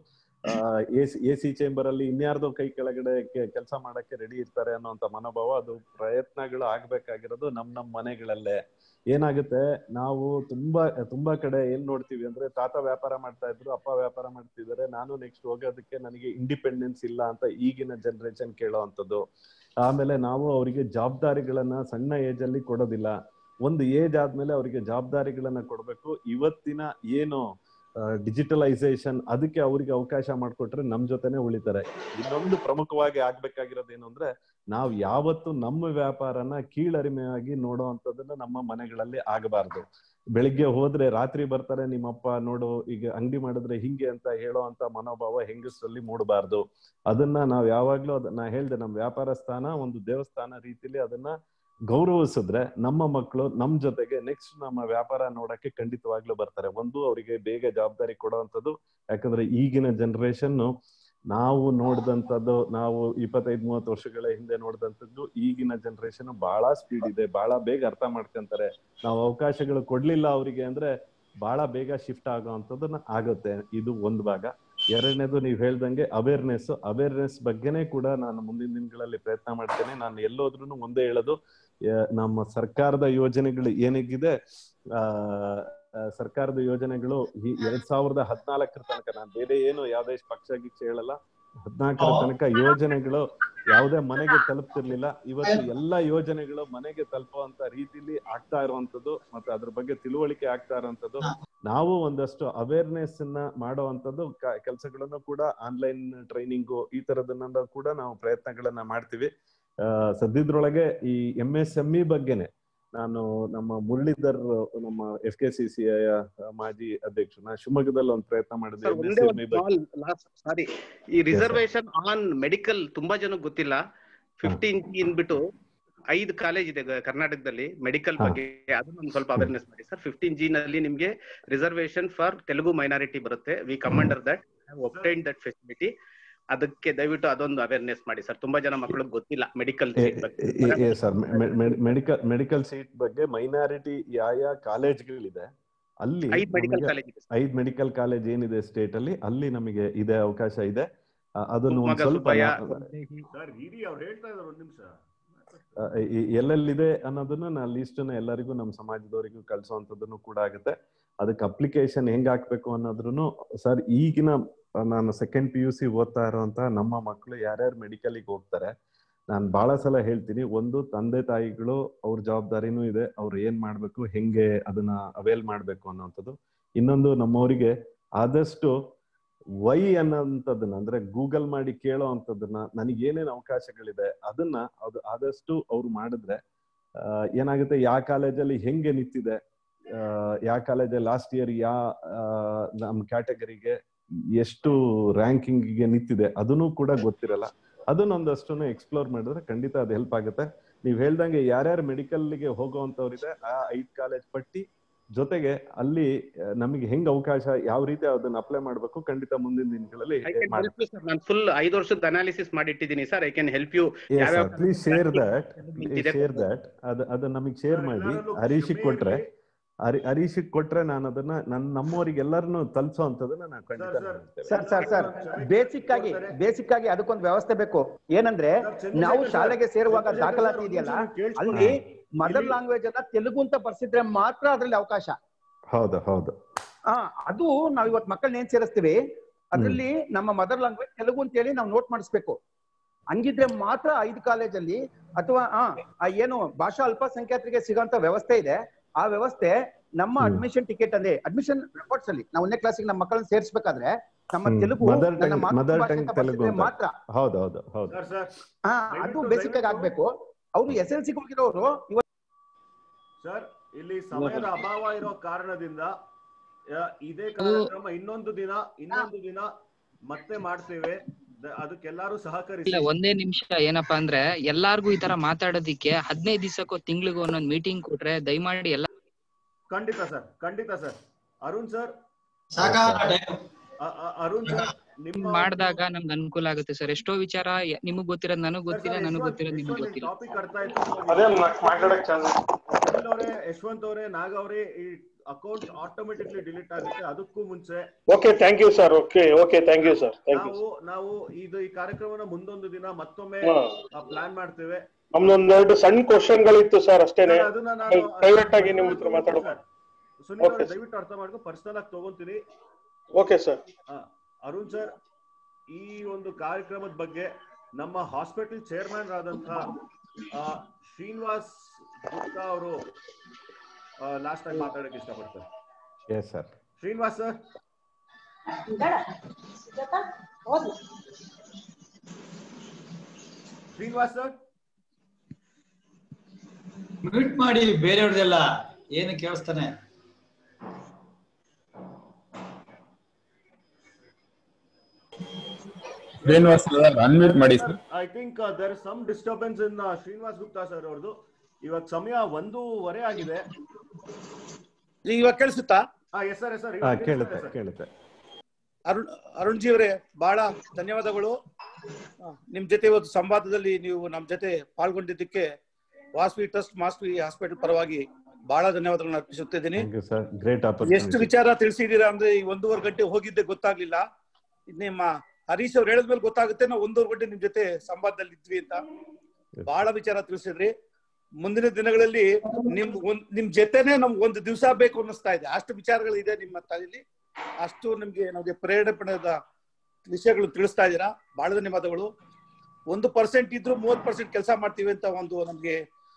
S2: AC ಚೇಂಬರ್ ಅಲ್ಲಿ ಇನ್ಯಾರ್ದೋ ಕೈ ಕೆಳಗಡೆ ಕೆಲಸ ಮಾಡಕ್ಕೆ ರೆಡಿ ಇರ್ತಾರೆ ಅನ್ನೋಂಥ ಮನೋಭಾವ, ಅದು ಪ್ರಯತ್ನಗಳು ಆಗ್ಬೇಕಾಗಿರೋದು ನಮ್ಮ ಮನೆಗಳಲ್ಲೇ. ಏನಾಗುತ್ತೆ, ನಾವು ತುಂಬಾ ಕಡೆ ಏನ್ ನೋಡ್ತೀವಿ ಅಂದ್ರೆ, ತಾತ ವ್ಯಾಪಾರ ಮಾಡ್ತಾ ಇದ್ರು, ಅಪ್ಪ ವ್ಯಾಪಾರ ಮಾಡ್ತಿದ್ದಾರೆ, ನಾನು ನೆಕ್ಸ್ಟ್ ಹೋಗೋದಕ್ಕೆ ನನಗೆ ಇಂಡಿಪೆಂಡೆನ್ಸ್ ಇಲ್ಲ ಅಂತ ಈಗಿನ ಜನರೇಷನ್ ಕೇಳೋವಂಥದ್ದು. ಆಮೇಲೆ ನಾವು ಅವರಿಗೆ ಜವಾಬ್ದಾರಿಗಳನ್ನ ಸಣ್ಣ ಏಜ್ ಅಲ್ಲಿ ಕೊಡೋದಿಲ್ಲ. ಒಂದು ಏಜ್ ಆದ್ಮೇಲೆ ಅವರಿಗೆ ಜವಾಬ್ದಾರಿಗಳನ್ನ ಕೊಡ್ಬೇಕು. ಇವತ್ತಿನ ಏನು ಡಿಜಿಟಲೈಸೇಷನ್, ಅದಕ್ಕೆ ಅವ್ರಿಗೆ ಅವಕಾಶ ಮಾಡಿಕೊಟ್ರೆ ನಮ್ ಜೊತೆನೆ ಉಳಿತಾರೆ. ಇನ್ನೊಂದು ಪ್ರಮುಖವಾಗಿ ಆಗ್ಬೇಕಾಗಿರೋದು ಏನು ಅಂದ್ರೆ, ನಾವು ಯಾವತ್ತು ನಮ್ಮ ವ್ಯಾಪಾರನ ಕೀಳರಿಮೆಯಾಗಿ ನೋಡುವಂಥದ್ದನ್ನ ನಮ್ಮ ಮನೆಗಳಲ್ಲಿ ಆಗಬಾರ್ದು. ಬೆಳಿಗ್ಗೆ ಹೋದ್ರೆ ರಾತ್ರಿ ಬರ್ತಾರೆ ನಿಮ್ಮಪ್ಪ, ನೋಡು ಈಗ ಅಂಗಡಿ ಮಾಡಿದ್ರೆ ಹಿಂಗೆ ಅಂತ ಹೇಳೋ ಅಂತ ಮನೋಭಾವ ಹೆಂಗಸರಲ್ಲಿ ಮೂಡಬಾರ್ದು. ಅದನ್ನ ನಾವ್ ಯಾವಾಗ್ಲೂ ನಾ ಹೇಳ್ದೆ, ನಮ್ ವ್ಯಾಪಾರ ಸ್ಥಾನ ಒಂದು ದೇವಸ್ಥಾನ ರೀತಿಲಿ ಅದನ್ನ ಗೌರವಿಸಿದ್ರೆ ನಮ್ಮ ಮಕ್ಕಳು ನಮ್ ಜೊತೆಗೆ ನೆಕ್ಸ್ಟ್ ನಮ್ಮ ವ್ಯಾಪಾರ ನೋಡಕ್ಕೆ ಖಂಡಿತವಾಗ್ಲೂ ಬರ್ತಾರೆ. ಒಂದು, ಅವರಿಗೆ ಬೇಗ ಜವಾಬ್ದಾರಿ ಕೊಡುವಂಥದ್ದು. ಯಾಕಂದ್ರೆ ಈಗಿನ ಜನರೇಷನ್ ನಾವು ನೋಡಿದಂಥದ್ದು, ನಾವು 25-30 ವರ್ಷಗಳ ಹಿಂದೆ ನೋಡಿದಂಥದ್ದು, ಈಗಿನ ಜನರೇಷನ್ ಬಹಳ ಸ್ಪೀಡ್ ಇದೆ, ಬಹಳ ಬೇಗ ಅರ್ಥ ಮಾಡ್ಕೊಂತಾರೆ. ನಾವು ಅವಕಾಶಗಳು ಕೊಡ್ಲಿಲ್ಲ ಅವರಿಗೆ ಅಂದ್ರೆ ಬಹಳ ಬೇಗ ಶಿಫ್ಟ್ ಆಗೋವಂಥದ್ದನ್ನ ಆಗುತ್ತೆ. ಇದು ಒಂದು ಭಾಗ. ಎರಡನೇದು, ನೀವು ಹೇಳ್ದಂಗೆ ಅವೇರ್ನೆಸ್ ಬಗ್ಗೆನೇ ಕೂಡ ನಾನು ಮುಂದಿನ ದಿನಗಳಲ್ಲಿ ಪ್ರಯತ್ನ ಮಾಡ್ತೇನೆ. ನಾನು ಎಲ್ಲೋದ್ರೂ ಒಂದೇ ಹೇಳೋದು, ನಮ್ಮ ಸರ್ಕಾರದ ಯೋಜನೆಗಳು ಏನಿಗಿದೆ, ಸರ್ಕಾರದ ಯೋಜನೆಗಳು 2014 ತನಕ, ನಾನು ಬೇರೆ ಏನು ಯಾವ್ದೇ ಪಕ್ಷ ಹೇಳಲ್ಲ, 14 ತನಕ ಯೋಜನೆಗಳು ಯಾವುದೇ ಮನೆಗೆ ತಲುಪ್ತಿರ್ಲಿಲ್ಲ. ಇವತ್ತು ಎಲ್ಲಾ ಯೋಜನೆಗಳು ಮನೆಗೆ ತಲುಪುವಂತ ರೀತಿಲಿ ಆಗ್ತಾ ಇರುವಂತದ್ದು, ಮತ್ತೆ ಅದ್ರ ಬಗ್ಗೆ ತಿಳುವಳಿಕೆ ಆಗ್ತಾ ಇರುವಂತದ್ದು. ನಾವು ಒಂದಷ್ಟು ಅವೇರ್ನೆಸ್ ಮಾಡುವಂತದ್ದು ಕೆಲಸಗಳನ್ನು ಕೂಡ, ಆನ್ಲೈನ್ ಟ್ರೈನಿಂಗು ಈ ತರದನ್ನ ಕೂಡ ನಾವು ಪ್ರಯತ್ನಗಳನ್ನ ಮಾಡ್ತೀವಿ. ಸದ್ಯದ್ರೊಳಗೆ ಈ MSME ಬಗ್ಗೆನೆ ನಾನು ನಮ್ಮ ಮುರಳೀಧರ್, ನಮ್ಮ FKCCI ಮಾಜಿ ಅಧ್ಯಕ್ಷರು, ಶಿವಮೊಗ್ಗದಲ್ಲಿ ಒಂದು ಪ್ರಯತ್ನ ಮಾಡಿದೆ.
S15: ಈ ರಿಸರ್ವೇಶನ್ ಆನ್ ಮೆಡಿಕಲ್ ತುಂಬಾ ಜನಕ್ಕೆ ಗೊತ್ತಿಲ್ಲ. 15G ಇನ್ಬಿಟ್ಟು 5 ಕಾಲೇಜ್ ಇದೆ ಕರ್ನಾಟಕದಲ್ಲಿ ಮೆಡಿಕಲ್ ಬಗ್ಗೆ, ಅದನ್ನ ಒಂದು ಸ್ವಲ್ಪ ಅವೇರ್ನೆಸ್ ಮಾಡಿ ಸರ್. 15G ನಲ್ಲಿ ನಿಮ್ಗೆ ರಿಸರ್ವೇಶನ್ ಫಾರ್ ತೆಲುಗು ಮೈನಾರಿಟಿ ಬರುತ್ತೆ. We come under that, have obtained that facility. ಅದಕ್ಕೆ ದಯವಿಟ್ಟು ಅದೊಂದು ಅವೇರ್ನೆಸ್ ಮಾಡಿ ಸರ್. ತುಂಬಾ ಜನ ಮಕ್ಕಳಿಗೆ ಗೊತ್ತಿಲ್ಲ ಮೆಡಿಕಲ್ ಸೀಟ್ ಬಗ್ಗೆ.
S2: ಸರ್, ಮೆಡಿಕಲ್ ಸೀಟ್ ಬಗ್ಗೆ ಮೈನಾರಿಟಿ ಯಾವ ಕಾಲೇಜ್ಗಳಿದೆ ಅಲ್ಲಿ 5 ಮೆಡಿಕಲ್ ಕಾಲೇಜ್ ಏನಿದೆ ಸ್ಟೇಟ್ ಅಲ್ಲಿ, ಅಲ್ಲಿ ನಮಗೆ ಇದೆ ಅವಕಾಶ ಇದೆ. ಅದನ್ನು ಒಂದ್ ಸ್ವಲ್ಪ ಎಲ್ಲೆಲ್ಲಿದೆ ಅನ್ನೋದನ್ನ ನಾ ಲೀಸ್ಟ್ ಎಲ್ಲರಿಗೂ ನಮ್ಮ ಸಮಾಜದವರಿಗೂ ಕಳ್ಸುವಂತದನ್ನು ಕೂಡ ಆಗುತ್ತೆ. ಅದಕ್ಕೆ ಅಪ್ಲಿಕೇಶನ್ ಹೆಂಗ್ ಹಾಕ್ಬೇಕು ಅನ್ನೋದ್ರೂ ಸರ್, ಈಗಿನ ನಾನು 2nd PUC ಓದ್ತಾ ಇರೋಂತ ನಮ್ಮ ಮಕ್ಕಳು ಯಾರ್ಯಾರು ಮೆಡಿಕಲ್ಗೆ ಹೋಗ್ತಾರೆ, ನಾನು ಬಹಳ ಸಲ ಹೇಳ್ತೀನಿ, ಒಂದು, ತಂದೆ ತಾಯಿಗಳು ಅವ್ರ ಜವಾಬ್ದಾರಿನೂ ಇದೆ, ಅವ್ರು ಏನ್ ಮಾಡ್ಬೇಕು, ಹೆಂಗೆ ಅದನ್ನ ಅವೈಲ್ ಮಾಡ್ಬೇಕು ಅನ್ನೋಂಥದ್ದು. ಇನ್ನೊಂದು, ನಮ್ಮವರಿಗೆ ಆದಷ್ಟು ವೈ ಅನ್ನೋಂಥದ್ದನ್ನ, ಅಂದ್ರೆ ಗೂಗಲ್ ಮಾಡಿ ಕೇಳೋ ಅಂತದನ್ನ, ನನಗೇನೇನು ಅವಕಾಶಗಳಿದೆ ಅದನ್ನ ಆದಷ್ಟು ಅವ್ರು ಮಾಡಿದ್ರೆ ಏನಾಗುತ್ತೆ, ಯಾವ ಕಾಲೇಜಲ್ಲಿ ಹೆಂಗೆ ನಿಂತಿದೆ, ಯಾವ ಕಾಲೇಜಲ್ಲಿ ಲಾಸ್ಟ್ ಇಯರ್ ನಮ್ಮ ಕ್ಯಾಟಗರಿಗೆ ಎಷ್ಟು ರ್ಯಾಂಕಿಂಗ್ಗೆ ನಿಂತಿದೆ ಅದನ್ನು ಕೂಡ ಗೊತ್ತಿರಲ್ಲ. ಅದನ್ನೊಂದಷ್ಟು ಎಕ್ಸ್ಪ್ಲೋರ್ ಮಾಡಿದ್ರೆ ಖಂಡಿತ ಅದು ಹೆಲ್ಪ್ ಆಗುತ್ತೆ. ನೀವ್ ಹೇಳ್ದಂಗೆ ಯಾರ್ಯಾರು ಮೆಡಿಕಲ್ಗೆ ಹೋಗುವಂತವ್ರಿದೆ ಆ 5 ಕಾಲೇಜ್ ಪಟ್ಟಿ ಜೊತೆಗೆ ಅಲ್ಲಿ ನಮಗೆ ಹೆಂಗ್ ಅವಕಾಶ, ಯಾವ ರೀತಿ ಅದನ್ನ ಅಪ್ಲೈ ಮಾಡ್ಬೇಕು, ಖಂಡಿತ ಮುಂದಿನ ದಿನಗಳಲ್ಲಿ
S15: ನಾನು ಫುಲ್ 5 ವರ್ಷದ ಅನಾಲಿಸಿಸ್ ಮಾಡಿಟ್ಟಿದ್ದೀನಿ sir. I can help you.
S2: Please share that. ಅದು ನಮಗೆ ಶೇರ್ ಮಾಡಿ ಹರೀಶಿಗೆ ಕೊಟ್ರೆ, ಹರೀಶಿಗೆ ಕೊಟ್ರೆ ನಾನು ಅದನ್ನ ನಮ್ಮವರಿಗೆಲ್ಲರನ್ನು ತಲುಪಿಸೋ ಅಂತದನ್ನ ನಾನು ಖಂಡಿತ.
S6: ಸರ್ ಬೇಸಿಕ್ ಆಗಿ ಅದಕ್ಕೊಂದು ವ್ಯವಸ್ಥೆ ಬೇಕು. ಏನಂದ್ರೆ, ನಾವು ಶಾಲೆಗೆ ಸೇರುವಾಗ ದಾಖಲಾತಿ ಇದೆಯಲ್ಲ, ಅಲ್ಲಿ ಮದರ್ ಲ್ಯಾಂಗ್ವೇಜ್ ಅನ್ನ ತೆಲುಗು ಅಂತ ಬರ್ಸಿದ್ರೆ ಮಾತ್ರ ಅದ್ರಲ್ಲಿ ಅವಕಾಶ.
S2: ಹೌದು ಹೌದು.
S6: ಅದು ನಾವ್ ಇವತ್ತು ಮಕ್ಕಳನ್ನ ಏನ್ ಸೇರಿಸ್ತೀವಿ ಅದ್ರಲ್ಲಿ ನಮ್ಮ ಮದರ್ ಲ್ಯಾಂಗ್ವೇಜ್ ತೆಲುಗು ಅಂತ ಹೇಳಿ ನಾವು ನೋಟ್ ಮಾಡಿಸ್ಬೇಕು. ಹಂಗಿದ್ರೆ ಮಾತ್ರ 5 ಕಾಲೇಜಲ್ಲಿ ಅಥವಾ ಏನು ಭಾಷಾ ಅಲ್ಪಸಂಖ್ಯಾತರಿಗೆ ಸಿಗೋಂತ ವ್ಯವಸ್ಥೆ ಇದೆ, ಆ ವ್ಯವಸ್ಥೆ ನಮ್ಮ ಅಡ್ಮಿಷನ್ ಟಿಕೆಟ್ ಅಂದ್ರೆ ಅಡ್ಮಿಷನ್ ರೆಕಾರ್ಡ್ಸ್ ಅಲ್ಲಿ ನಾವು 1ನೇ ಕ್ಲಾಸಿಗೆ ನಮ್ಮ ಮಕ್ಕಳನ್ನ ಸೇರಿಸಬೇಕಾದ್ರೆ ನಮ್ಮ ತೆಲುಗು
S2: ಮಾತ್ರ. ಹೌದೌದು ಹೌದು.
S6: ಅದು ಬೇಸಿಕ್ ಆಗಿ ಆಗ್ಬೇಕು. ಅವರು SLC ಹೋಗಿರೋರು
S4: ಸರ್ ಇಲ್ಲಿ ಸಮಯದ ಅಭಾವ ಇರೋ ಕಾರಣದಿಂದ ಇದೇ ಕಾರ್ಯಕ್ರಮ ಇನ್ನೊಂದು ದಿನ ಮತ್ತೆ ಮಾಡ್ತೇವೆ. ಅದಕ್ಕೆಲ್ಲರೂ ಸಹಕರಿಸಿ.
S16: ಇಲ್ಲ, ಒಂದೇ ನಿಮಿಷ. ಏನಪ್ಪಾ ಅಂದ್ರೆ ಎಲ್ಲಾರ್ಗು ಈ ತರ ಮಾತಾಡೋದಿಕ್ಕೆ 15 ದಿವಸಕ್ಕೋ ತಿಂಗಳಿಗೂ ಒಂದೊಂದು ಮೀಟಿಂಗ್ ಕೊಟ್ರೆ ದಯಮಾಡಿ ಎಲ್ಲ.
S4: ಖಂಡಿತ ಸರ್. ಅರುಣ್ ಸರ್ ನಿಮ್ಮ
S16: ಮಾಡಿದಾಗ ನಮ್ಗೆ ಅನುಕೂಲ ಆಗುತ್ತೆ ಸರ್. ಎಷ್ಟೋ ವಿಚಾರ ನಿಮಗ್ ಗೊತ್ತಿರೋದು ನನಗ್ ಗೊತ್ತಿಲ್ಲ, ನನಗ್ ಗೊತ್ತಿರೋದು ನಿಮ್ಗೆ ಗೊತ್ತಿಲ್ಲ.
S4: ಟಾಪಿಕ್ ಅರ್ಥ ಆಯ್ತು. ಯಶವಂತ್ ಅವರೇ, ನಾಗ್ ಅವರೇ, ಈ ಅಕೌಂಟ್ ಆಟೋಮೆಟಿಕ್ಲಿ ಡಿಲೀಟ್ ಆಗುತ್ತೆ. ಅದಕ್ಕೂ ಮುಂಚೆ
S17: thank you sir. Thank you sir.
S4: ನಾವು ಈ ಕಾರ್ಯಕ್ರಮನ ಮುಂದೊಂದು ದಿನ ಮತ್ತೊಮ್ಮೆ ಪ್ಲಾನ್ ಮಾಡ್ತೇವೆ.
S17: ನಮ್ದೊಂದೆರಡು ಸಣ್ಣ ಕ್ವಶನ್ಗಳಿತ್ತು ಸರ್, ಅಷ್ಟೇನೆ. ಪ್ರೈವೇಟ್ ಆಗಿ ನಿಮ್ಮ ಹತ್ರ ಮಾತಾಡೋದು.
S4: ಸುನೀಲ್ ಅವರೇ, ದಯವಿಟ್ಟು ಅರ್ಥ ಮಾಡ್ಕೊಂಡು ಪರ್ಸನಲ್ ಆಗಿ ತಗೊಂತೀನಿ.
S17: Okay sir.
S4: ಅರುಣ್ ಸರ್, ಈ ಒಂದು ಕಾರ್ಯಕ್ರಮದ ಬಗ್ಗೆ ನಮ್ಮ ಹಾಸ್ಪಿಟಲ್ ಚೇರ್ಮನ್ ಆದಂತಹ ಶ್ರೀನಿವಾಸ್ ಗುಪ್ತಾ ಅವರು ಲಾಸ್ಟ್ ಟೈಮ್ ಮಾತಾಡಕ್ಕೆ ಇಷ್ಟಪಡ್ತಾರೆ.
S2: Yes sir.
S4: Srinivas sir. Srinivas sir
S18: mute ಮಾಡಿ, ಬೇರೆಯವ್ರದೆಲ್ಲ ಏನು ಕೇಳಿಸ್ತಾನೆ.
S19: ಶ್ರೀನಿವಾಸ್ ಅನ್ಮ್ಯೂಟ್ ಮಾಡಿ sir.
S4: I think there is some disturbance in Srinivas Gupta sir ಅವ್ರದ್ದು. ಇವಾಗ ಸಮಯ 1:15 ಆಗಿದೆ.
S20: ಇವಾಗ ಕೇಳಿಸುತ್ತಾ?
S4: Yes sir.
S2: ಕೇಳುತ್ತೆ.
S20: ಅರುಣ್ ಜಿ ಅವರೇ, ಬಹಳ ಧನ್ಯವಾದಗಳು. ನಿಮ್ ಜೊತೆ ಇವತ್ತು ಸಂವಾದದಲ್ಲಿ ನೀವು ನಮ್ ಜೊತೆ ಪಾಲ್ಗೊಂಡಿದ್ದಕ್ಕೆ ವಾಸವಿ ಟ್ರಸ್ಟ್ ಮಾಸ್ವಿ ಹಾಸ್ಪಿಟಲ್ ಪರವಾಗಿ ಬಹಳ ಧನ್ಯವಾದಗಳನ್ನ ಅರ್ಪಿಸುತ್ತಿದ್ದೀನಿ. ಎಷ್ಟು ವಿಚಾರ ತಿಳಿಸಿದೀರಾ ಅಂದ್ರೆ ಈ 1.5 ಗಂಟೆ ಹೋಗಿದ್ದೆ ಗೊತ್ತಾಗ್ಲಿಲ್ಲ. ನಿಮ್ಮ ಹರೀಶ್ ಅವ್ರು ಹೇಳಿದ್ಮೇಲೆ ಗೊತ್ತಾಗುತ್ತೆ ನಾವು 1.5 ಗಂಟೆ ನಿಮ್ ಜೊತೆ ಸಂವಾದದಲ್ಲಿ ಇದ್ವಿ ಅಂತ. ಬಹಳ ವಿಚಾರ ತಿಳಿಸಿದ್ರಿ. ಮುಂದಿನ ದಿನಗಳಲ್ಲಿ ನಿಮ್ ಜೊತೆನೆ ನಮ್ಗೆ 1 ದಿವಸ ಬೇಕು ಅನ್ನಿಸ್ತಾ ಇದೆ. ಅಷ್ಟು ವಿಚಾರಗಳಿದೆ ನಿಮ್ಮ ತಲೆಯಲ್ಲಿ, ಅಷ್ಟು ನಮ್ಗೆ ಪ್ರೇರಣೆ ಪಡೆದ ವಿಷಯಗಳು ತಿಳಿಸ್ತಾ ಇದ್ದೀರಾ. ಬಹಳ ಧನ್ಯವಾದಗಳು. 1% ಇದ್ರು 30% ಕೆಲಸ ಮಾಡ್ತೀವಿ ಅಂತ ಒಂದು ನಮ್ಗೆ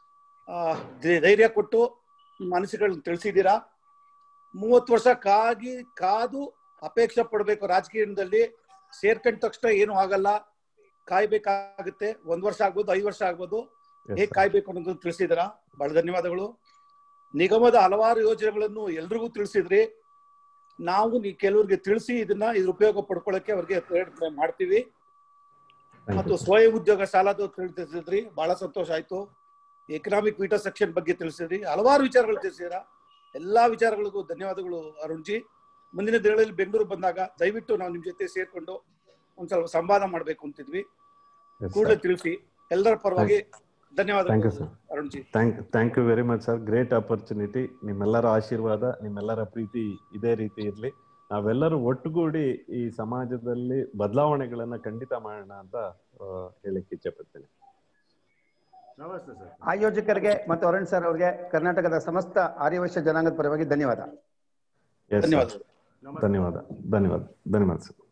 S20: ಧೈರ್ಯ ಕೊಟ್ಟು ಮನಸ್ಸುಗಳನ್ನ ತಿಳಿಸಿದ್ದೀರಾ. 30 ವರ್ಷ ಕಾದು ಅಪೇಕ್ಷೆ ಪಡ್ಬೇಕು. ರಾಜಕೀಯದಲ್ಲಿ ಸೇರ್ಕೊಂಡ ತಕ್ಷಣ ಏನು ಆಗಲ್ಲ, ಕಾಯ್ಬೇಕಾಗುತ್ತೆ. 1 ವರ್ಷ ಆಗ್ಬೋದು, 5 ವರ್ಷ ಆಗ್ಬೋದು. ಹೇಗೆ ಕಾಯ್ಬೇಕು ಅನ್ನೋದನ್ನು ತಿಳಿಸಿದ್ದೀರಾ. ಬಹಳ ಧನ್ಯವಾದಗಳು. ನಿಗಮದ ಹಲವಾರು ಯೋಜನೆಗಳನ್ನು ಎಲ್ರಿಗೂ ತಿಳಿಸಿದ್ರಿ. ನಾವು ಕೆಲವ್ರಿಗೆ ತಿಳಿಸಿ ಇದ್ರ ಉಪಯೋಗ ಪಡ್ಕೊಳ್ಳಕ್ಕೆ ಅವ್ರಿಗೆ ಪ್ರೇರಣೆ ಮಾಡ್ತೀವಿ. ಮತ್ತು ಸ್ವಯಂ ಉದ್ಯೋಗ ಸಾಲದ ತಿಳಿಸಿದ್ರಿ, ಬಹಳ ಸಂತೋಷ ಆಯ್ತು. ಎಕನಾಮಿಕ್ ವೀಟಾ ಸೆಕ್ಷನ್ ಬಗ್ಗೆ ತಿಳಿಸಿದ್ರಿ. ಹಲವಾರು ವಿಚಾರಗಳು ತಿಳಿಸಿದ್ರ. ಎಲ್ಲಾ ವಿಚಾರಗಳಿಗೂ ಧನ್ಯವಾದಗಳು ಅರುಣ್ ಜಿ. ಮುಂದಿನ ದಿನಗಳಲ್ಲಿ ಬೆಂಗಳೂರು ಬಂದಾಗ ದಯವಿಟ್ಟು ನಾವು ನಿಮ್ ಜೊತೆ ಸೇರ್ಕೊಂಡು ಒಂದ್ ಸ್ವಲ್ಪ ಸಂವಾದ ಮಾಡ್ಬೇಕು ಅಂತಿದ್ವಿ. ಕೂಡಲೇ ತಿಳಿಸಿ. ಎಲ್ಲರ ಪರವಾಗಿ ಧನ್ಯವಾದಗಳು Arun ji.
S2: Thank you very much sir. Great opportunity. ನಿಮ್ಮೆಲ್ಲರ ಆಶೀರ್ವಾದ, ನಿಮ್ಮೆಲ್ಲರ ಪ್ರೀತಿ ಇದೇ ರೀತಿ ಇರ್ಲಿ. ನಾವೆಲ್ಲರೂ ಒಟ್ಟುಗೂಡಿ ಈ ಸಮಾಜದಲ್ಲಿ ಬದಲಾವಣೆಗಳನ್ನ ಖಂಡಿತ ಮಾಡೋಣ ಅಂತ ಹೇಳಿಕ್ಕೆ ಇಚ್ಛೆ ಪಡ್ತೇನೆ.
S4: ನಮಸ್ತೆ ಸರ್.
S6: ಆಯೋಜಕರಿಗೆ ಮತ್ತು ಅರುಣ್ ಸರ್ ಅವರಿಗೆ ಕರ್ನಾಟಕದ ಸಮಸ್ತ ಆರ್ಯವೈಶ್ಯ ಜನಾಂಗದ ಪರವಾಗಿ ಧನ್ಯವಾದ.
S2: ಧನ್ಯವಾದ ಸರ್.